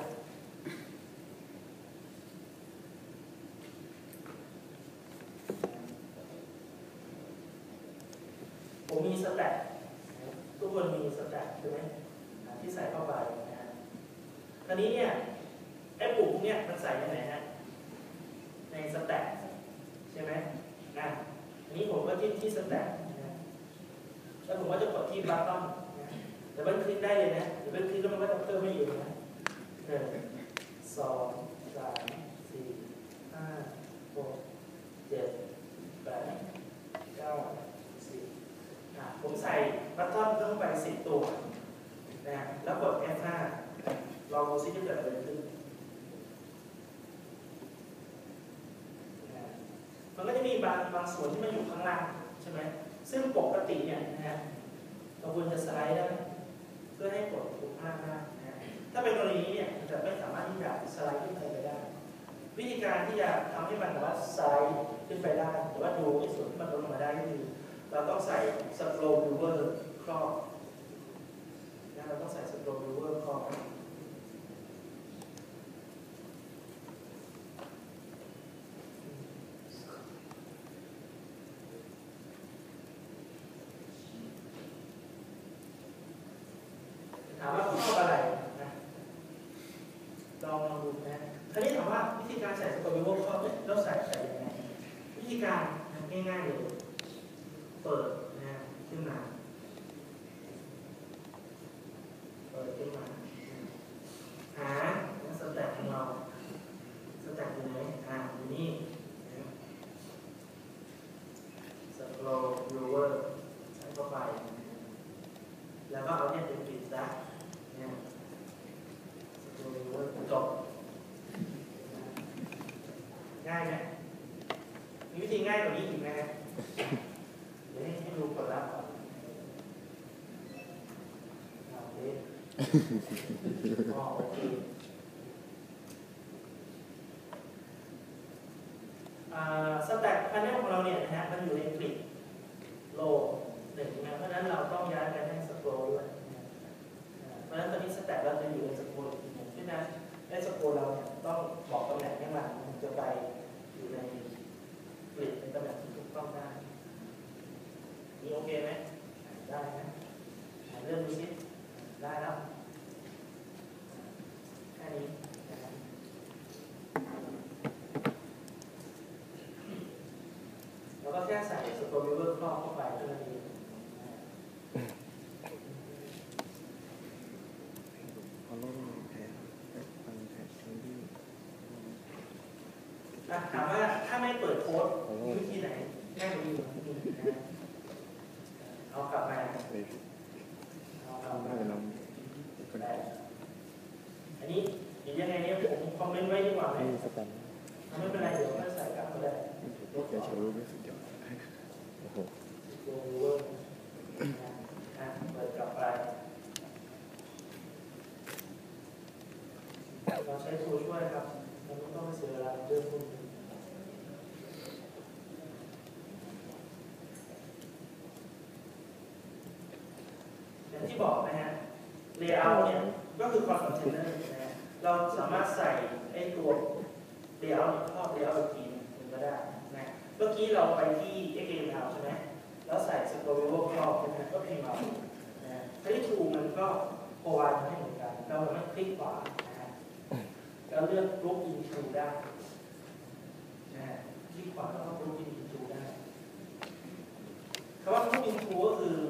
ผมมีสแต็กทุกคนมีสแต็กใช่ไหมที่ใส่เข้าไปนะฮะคราวนี้เนี่ยไอ้ปุ่มเนี่ยมันใส่ยังไงฮะในสแต็กใช่ไหมนะอันนี้ผมก็จิ้มที่สแต็กนะแล้วผมก็จะกดที่บัตตอนนะแต่บันคลิกได้เลยนะเดี๋ยวบันคลิกแล้วมันก็จะเพิ่มไม่อยู่นะหนึ่งสองสามสี่ห้าหกเจ็ดแปดเก้าสิบผมใส่บัตตอนเข้าไปสิบตัวนะแล้วกด เอฟ ห้า ลองดูซิจะเกิดอะไรขึ้นมันก็จะมีบางบางส่วนที่มันอยู่ข้างล่างใช่ไหมซึ่งปกติเนี่ยนะฮะเราควรจะสไลด์ได้เพื่อให้กดถูกมากมากนะฮะถ้าเป็นกรณีนี้เนี่ยมันจะไม่สามารถที่จะสไลด์ขึ้นไปได้วิธีการที่จะทำให้มันแบบว่าสไลด์ขึ้นไปได้หรือว่าดูในส่วนที่มันลงมาได้ก็คือเราต้องใส่สโครวิวเวอร์ครอบนะเราต้องใส่สโครวิวเวอร์ครอบถามว่าครอบอะไรนะลองลองดูนะทีนี้ถามว่าวิธีการใส่สโครวิวเวอร์ครอบเนี่ยเราใส่ใส่ยังไงวิธีการง่ายๆเลยเปิดนะขึ้นมาเปิดขึ้นมาหาสแต็กของเราสแต็กอยู่ไหนอ่าอยู่นี่สโครวิวเวอร์ใส่เข้าไปแล้วก็เอาเนี่ยเป็นปิดซะเนี่ยสโครวิวเวอร์จบง่ายไหมมีวิธีง่ายกว่านี้อีกไหมครับเดี๋ยวให้ดูก่อนละโอเคอ๋อโอเคสแต็กพันธุ์ของเราเนี่ยนะฮะมันอยู่ในกริดโลหนึ่งนะเพราะฉะนั้นเราต้องย้ายไปให้สโครด้วยเพราะฉะนั้นตอนนี้สแต็กเราจะอยู่ในสโครอีกหนึ่งเพราะฉะนั้นไอ้สโครเราเนี่ยต้องบอกตำแหน่งให้มันมันจะไปอยู่ในกริดในตำแหน่งที่ถูกต้องได้นี่โอเคไหมได้นะเริ่มดูซิได้แล้วแค่นี้นะครับแล้วก็แค่ใส่สโตรวิวเวอร์ครอบเข้าไปเท่านั้นเองถามว่าถ้าไม่เปิดโค้ดมีวิธีไหนแค่นี้นะเอากลับมาเอากลับมาได้อันนี้เดี๋ยวยังไงเนี่ยผมคอมเมนต์ไว้ดีกว่าไหมไม่เป็นไรเดี๋ยวไม่ใส่กลับก็ได้ลบออกโอ้โหโอ้โหอ่ะเปิดกลับไปเราใช้ตัวช่วยครับเราไม่ต้องไปเสียเวลาเรื่องพวกนี้อย่างที่บอกนะฮะ layout เนี่ยก็คือความคอนเทนเนอร์นะฮะเราสามารถใส่ไอ้ตัว layout ครอบ layout อีกทีนึงก็ได้นะเมื่อกี้เราไปที่ เอ็กซ์ เอ็ม แอล ใช่ไหมแล้วใส่ scrollable ครอบใช่ไหมก็พิมพ์เอานะถ้าที่ tool มันก็โปรไวด์ให้เหมือนกันเราสามารถคลิกขวานะฮะแล้วเลือก group into ได้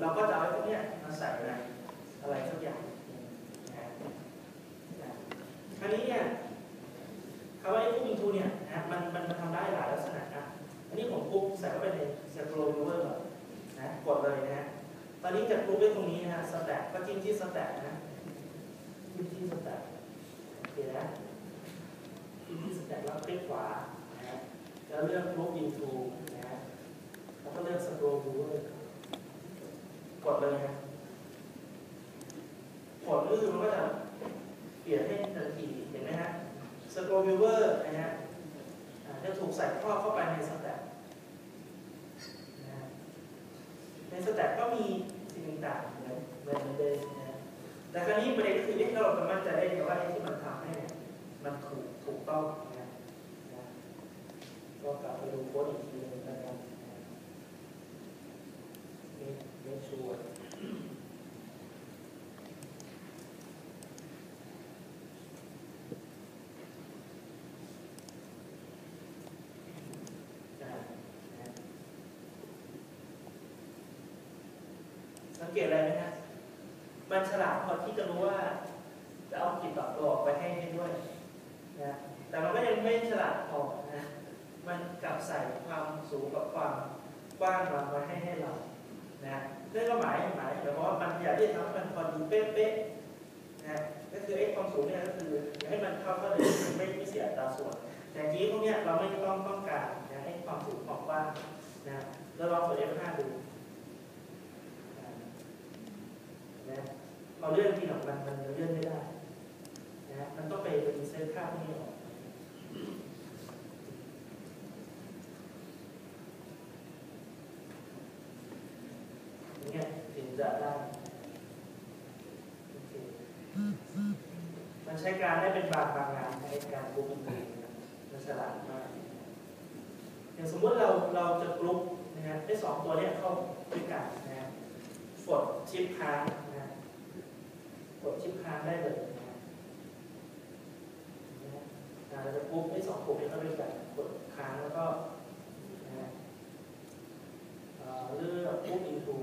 เราก็จะเอาไอ้พวกเนี้ยมาใส่ในอะไรสักอย่างนะฮะคราวนี้เนี่ยคำว่าไอ้พวก into เนี่ยนะมันมันมันทำได้หลายลักษณะนะอันนี้ผมปุ๊บใส่เข้าไปใน scroll viewer ก่อนนะกดเลยนะฮะตอนนี้จะปุ๊บไว้ตรงนี้นะฮะ stack ก็จิ้มที่ stack นะจิ้มที่ stack โอเคนะจิ้มที่ stack แล้วคลิกขวานะฮะแล้วเลือก group into นะฮะแล้วก็เลือก scroll viewer กดเลยนะผลก็คือมันก็จะเปลี่ยนให้ทันทีเห็นไหมฮะ scroll viewer นะฮะจะถูกใส่ครอบเข้าไปใน stack นะใน stack ก็มีสิ่งต่างๆเหมือนเหมือนเดิมนะแต่คราวนี้ประเด็นก็คือที่เราจะมั่นใจได้ว่าที่มันทำให้เนี่ยมันถูกถูกต้องนะนะก็กลับไปดูโค้ดอีกทีนึงแล้วกันไม่ไม่ชัวร์สังเกตอะไรไหมฮะมันฉลาดพอที่จะรู้ว่าจะเอากิจต่อตัวออกไปให้ให้ด้วยนะแต่มันก็ยังไม่ฉลาดพอนะมันกลับใส่ความสูงกับความกว้างมาไว้ให้ให้เรานะนั่นก็หมายหมายหมายความว่ามันอยากที่จะทำให้มันพอดีเป๊ะๆนะก็คือไอ้ความสูงเนี่ยก็คืออยากให้มันเข้าเข้าเลยไม่ไม่เสียอัตราส่วนแต่ทีนี้พวกเนี้ยเราไม่ต้องต้องการนะให้ความสูงความกว้างนะเราลองกด เอฟ ห้า ดูนะเราเลื่อนที่หลังมันมันเลื่อนไม่ได้นะมันต้องไปรีเซ็ตค่าพวกนี้ออกอย่างเงี้ยถึงจะได้โอเคมันใช้การได้เป็นบางบางงานในการกรุ๊ปอินทีมันฉลาดมากอย่างสมมติเราเราจะกรุ๊ปนะฮะได้สองตัวเนี้ยเข้าด้วยกันนะฮะกดชิปค้างนะฮะกดชิปค้างได้เลยนะฮะเราจะกรุ๊ปได้สองกลุ่มนี้เข้าด้วยกันกดค้างแล้วก็นะฮะเลือกกรุ๊ป into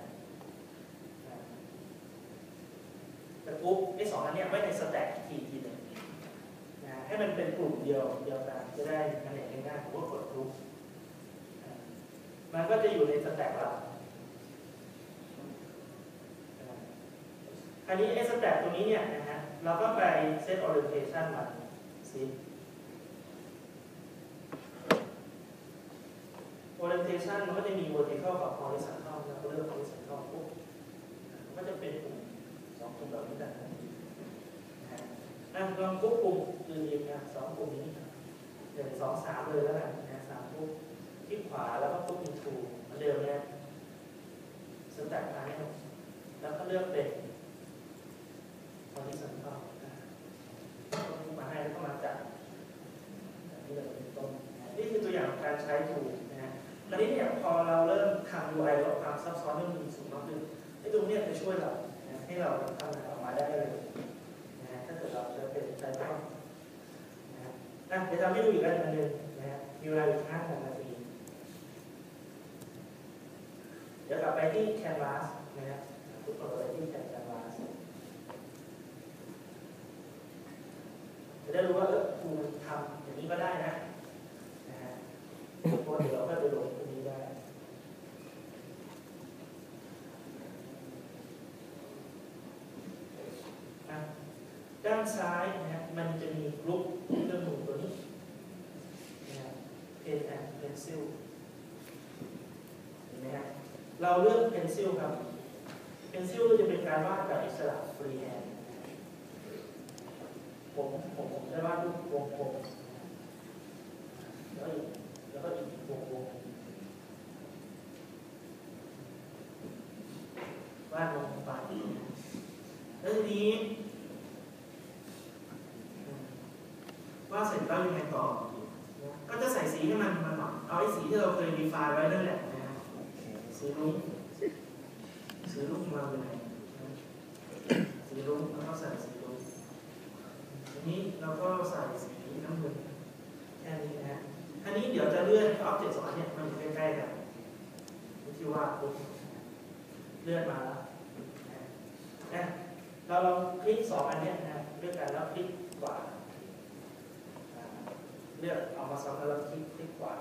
แต่กรุ๊ปไอ้สองอันเนี้ยไว้ในสแต็กอีกทีทีหนึ่งนะให้มันเป็นกลุ่มเดียวเดียวกันจะได้คะแนนง่ายๆผมก็กดกรุ๊ปมันก็จะอยู่ในสแต็กเราอันนี้ไอ้สแต็กตรงนี้เนี่ยนะฮะเราก็ไปเซต orientation มาสิ orientation มันก็จะมี vertical กับ horizontal แล้วก็เลือก horizontal ปุ๊บมันก็จะเป็นกลุ่มสองกลุ่มแบบนี้กันนะอ่ะลองปุ๊บกลุ่มอื่นๆนะสองกลุ่มนี้หนึ่งสองสามเลยแล้วกันนะสามปุ๊บคลิกขวาแล้วก็ปุ๊บ into เหมือนเดิมเนี่ยสแต็กมาเนี่ยแล้วก็เลือกเป็น horizontal นะก็มาให้แล้วก็มาจัดแบบนี้เลยเป็นต้นนี่คือตัวอย่างการใช้ tool นะฮะตอนนี้เนี่ยพอเราเริ่มทำ ยู ไอ ลดความซับซ้อนเรื่องมีสูงมากขึ้นไอ้ตรงนี้จะช่วยเรานะให้เราทำงานออกมาได้เลยนะฮะถ้าเกิดเราจะเป็นใจต้องนะฮะอ่ะเดี๋ยวทำให้ดูอีกอันหนึ่งนะฮะมีเวลาอีกห้าหกนาทีเดี๋ยวกลับไปที่ Canvas นะฮะทุกคนไปที่ Canvas จะได้รู้ว่าเออครูทำอย่างนี้ก็ได้นะนะฮะเพราะเดี๋ยวเราก็ไปลงตรงนี้ได้ด้านซ้ายนะฮะมันจะมีกรุ๊ปเครื่องมือตัวนี้นะฮะ Pen and Pencil เห็นไหมฮะเราเลือก Pencil ครับ Pencil จะเป็นการวาดแบบอิสระ freehand ผมผมผมจะวาดรูปวงกลมแล้วอีกแล้วก็อีกวงวงวาดลงไปแล้วทีนี้ว่าเสร็จแล้วยังไงต่อก็จะใส่สีให้มันมันหน่อยเอาไอ้สีที่เราเคยดีไฟน์ไว้นั่นแหละนะสีรุ้งสีรุ้งมาเป็นไงสีรุ้งแล้วก็ใส่สีรุ้งทีนี้เราก็ใส่สีน้ำเงินแค่นี้นะฮะอันนี้เดี๋ยวจะเลื่อนออบเจกต์สองอันเนี่ยมันอยู่ใกล้ๆกันที่ว่าปุ๊บเลื่อนมาแล้วนะเราลองคลิกสองอันเนี้ยนะเลือกกันแล้วคลิกขวาเลือกเอามาซ้ำแล้วคลิกคลิกขวา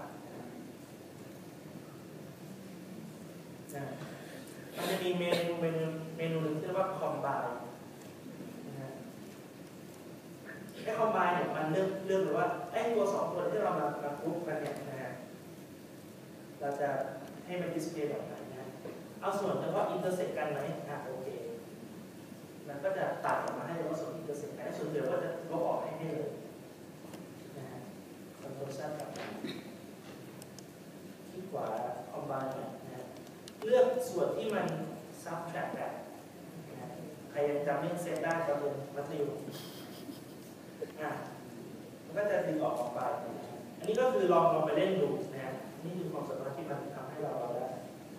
นะมันจะมีเมนูเมนูเมนูหนึ่งที่เรียกว่า combine นะไอ้ combine เนี่ยมันเลือกเลือกหรือว่าไอ้ตัวสองตัวที่เรามามากรุ๊ปกันเนี่ยนะฮะเราจะให้มันดิสเพลย์แบบไหนนะเอาส่วนเฉพาะอินเตอร์เซ็กกันไหมอ่ะโอเคมันก็จะตัดออกมาให้เราว่าส่วนอินเตอร์เซ็กกันส่วนเหลือก็จะลบออกให้ให้เลยนะฮะคอนโทรลแซดกับที่ขวา combine เนี่ยนะฮะเลือกส่วนที่มันซับแทร็กแบบใครยังจำเรื่องเซตได้ตอนเรียนมัธยมอ่ะมันก็จะดึงออกออกไปอันนี้ก็คือลองลองไปเล่นดูนะฮะนี่คือความสามารถที่มันทำให้เราเราได้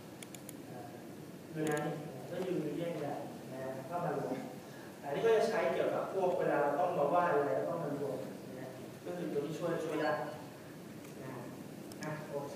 ดูนะก็อยู่แยกได้นะก็มารวมอันนี้ก็จะใช้เกี่ยวกับพวกเวลาเราต้องมาวาดอะไรก็ต้องมารวมนะก็คือตัวที่ช่วยช่วยได้นะอ่ะโอเค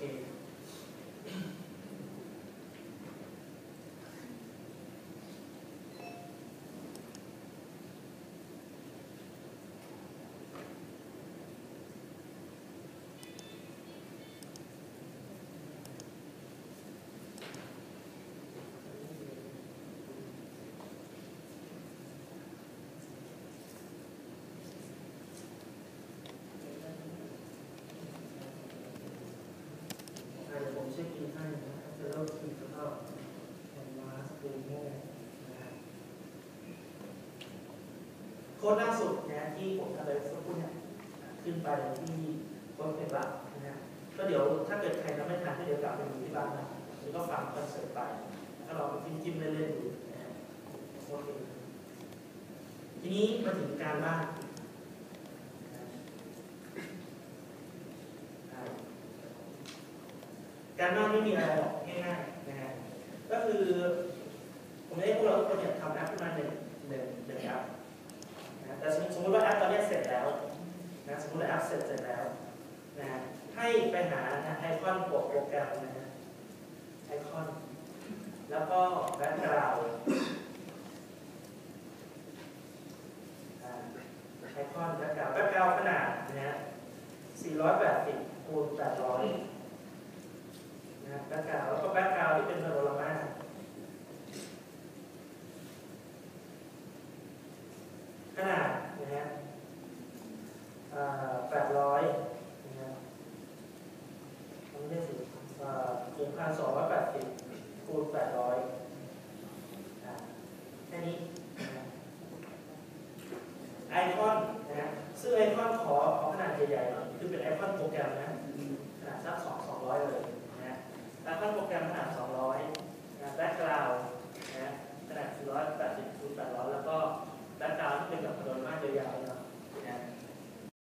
เช็คอินให้นะจะเริ่มคลิกแล้วก็แอนมาสกูโม่นะโค้ดล่าสุดนะที่ผมทำไปสักครู่เนี่ยขึ้นไปที่โค้ดเป็นละนะก็เดี๋ยวถ้าเกิดใครจะไม่ทันก็เดี๋ยวกลับไปดูที่บ้านนะหรือก็ฟังคอนเสิร์ตไปถ้าเราไปจิ้มจิ้มเล่นๆดูนะโอเคทีนี้มาถึงการบ้านการบ้านไม่มีอะไรหรอกง่ายๆนะฮะก็คือผมได้พวกเราทุกคนเนี่ยทำแอปขึ้นมาหนึ่งหนึ่งหนึ่งแอปนะแต่สมมติว่าแอปตอนนี้เสร็จแล้วนะสมมติว่าแอปเสร็จเสร็จแล้วนะให้ไปหานะไอคอนโปรแกรมนะฮะไอคอนแล้วก็แบ็คกราวด์ไอคอนแบ็คกราวด์แบ็คกราวด์ขนาดนะฮะสี่ร้อยแปดสิบคูณแปดร้อยแบ็คกราวด์แล้วก็แบ็คกราวด์ที่เป็นพาโนรามาขนาดนะฮะแปดร้อยนะฮะมันได้สิบหนึ่งพันสองร้อยแปดสิบคูณแปดร้อยแค่นี้ไอคอนนะฮะซึ่งไอคอนขอขอขนาดใหญ่ๆหน่อยคือเป็นไอคอนโปรแกรมนะขนาดสักสองสองร้อยเลยไอคอนโปรแกรมขนาดสอง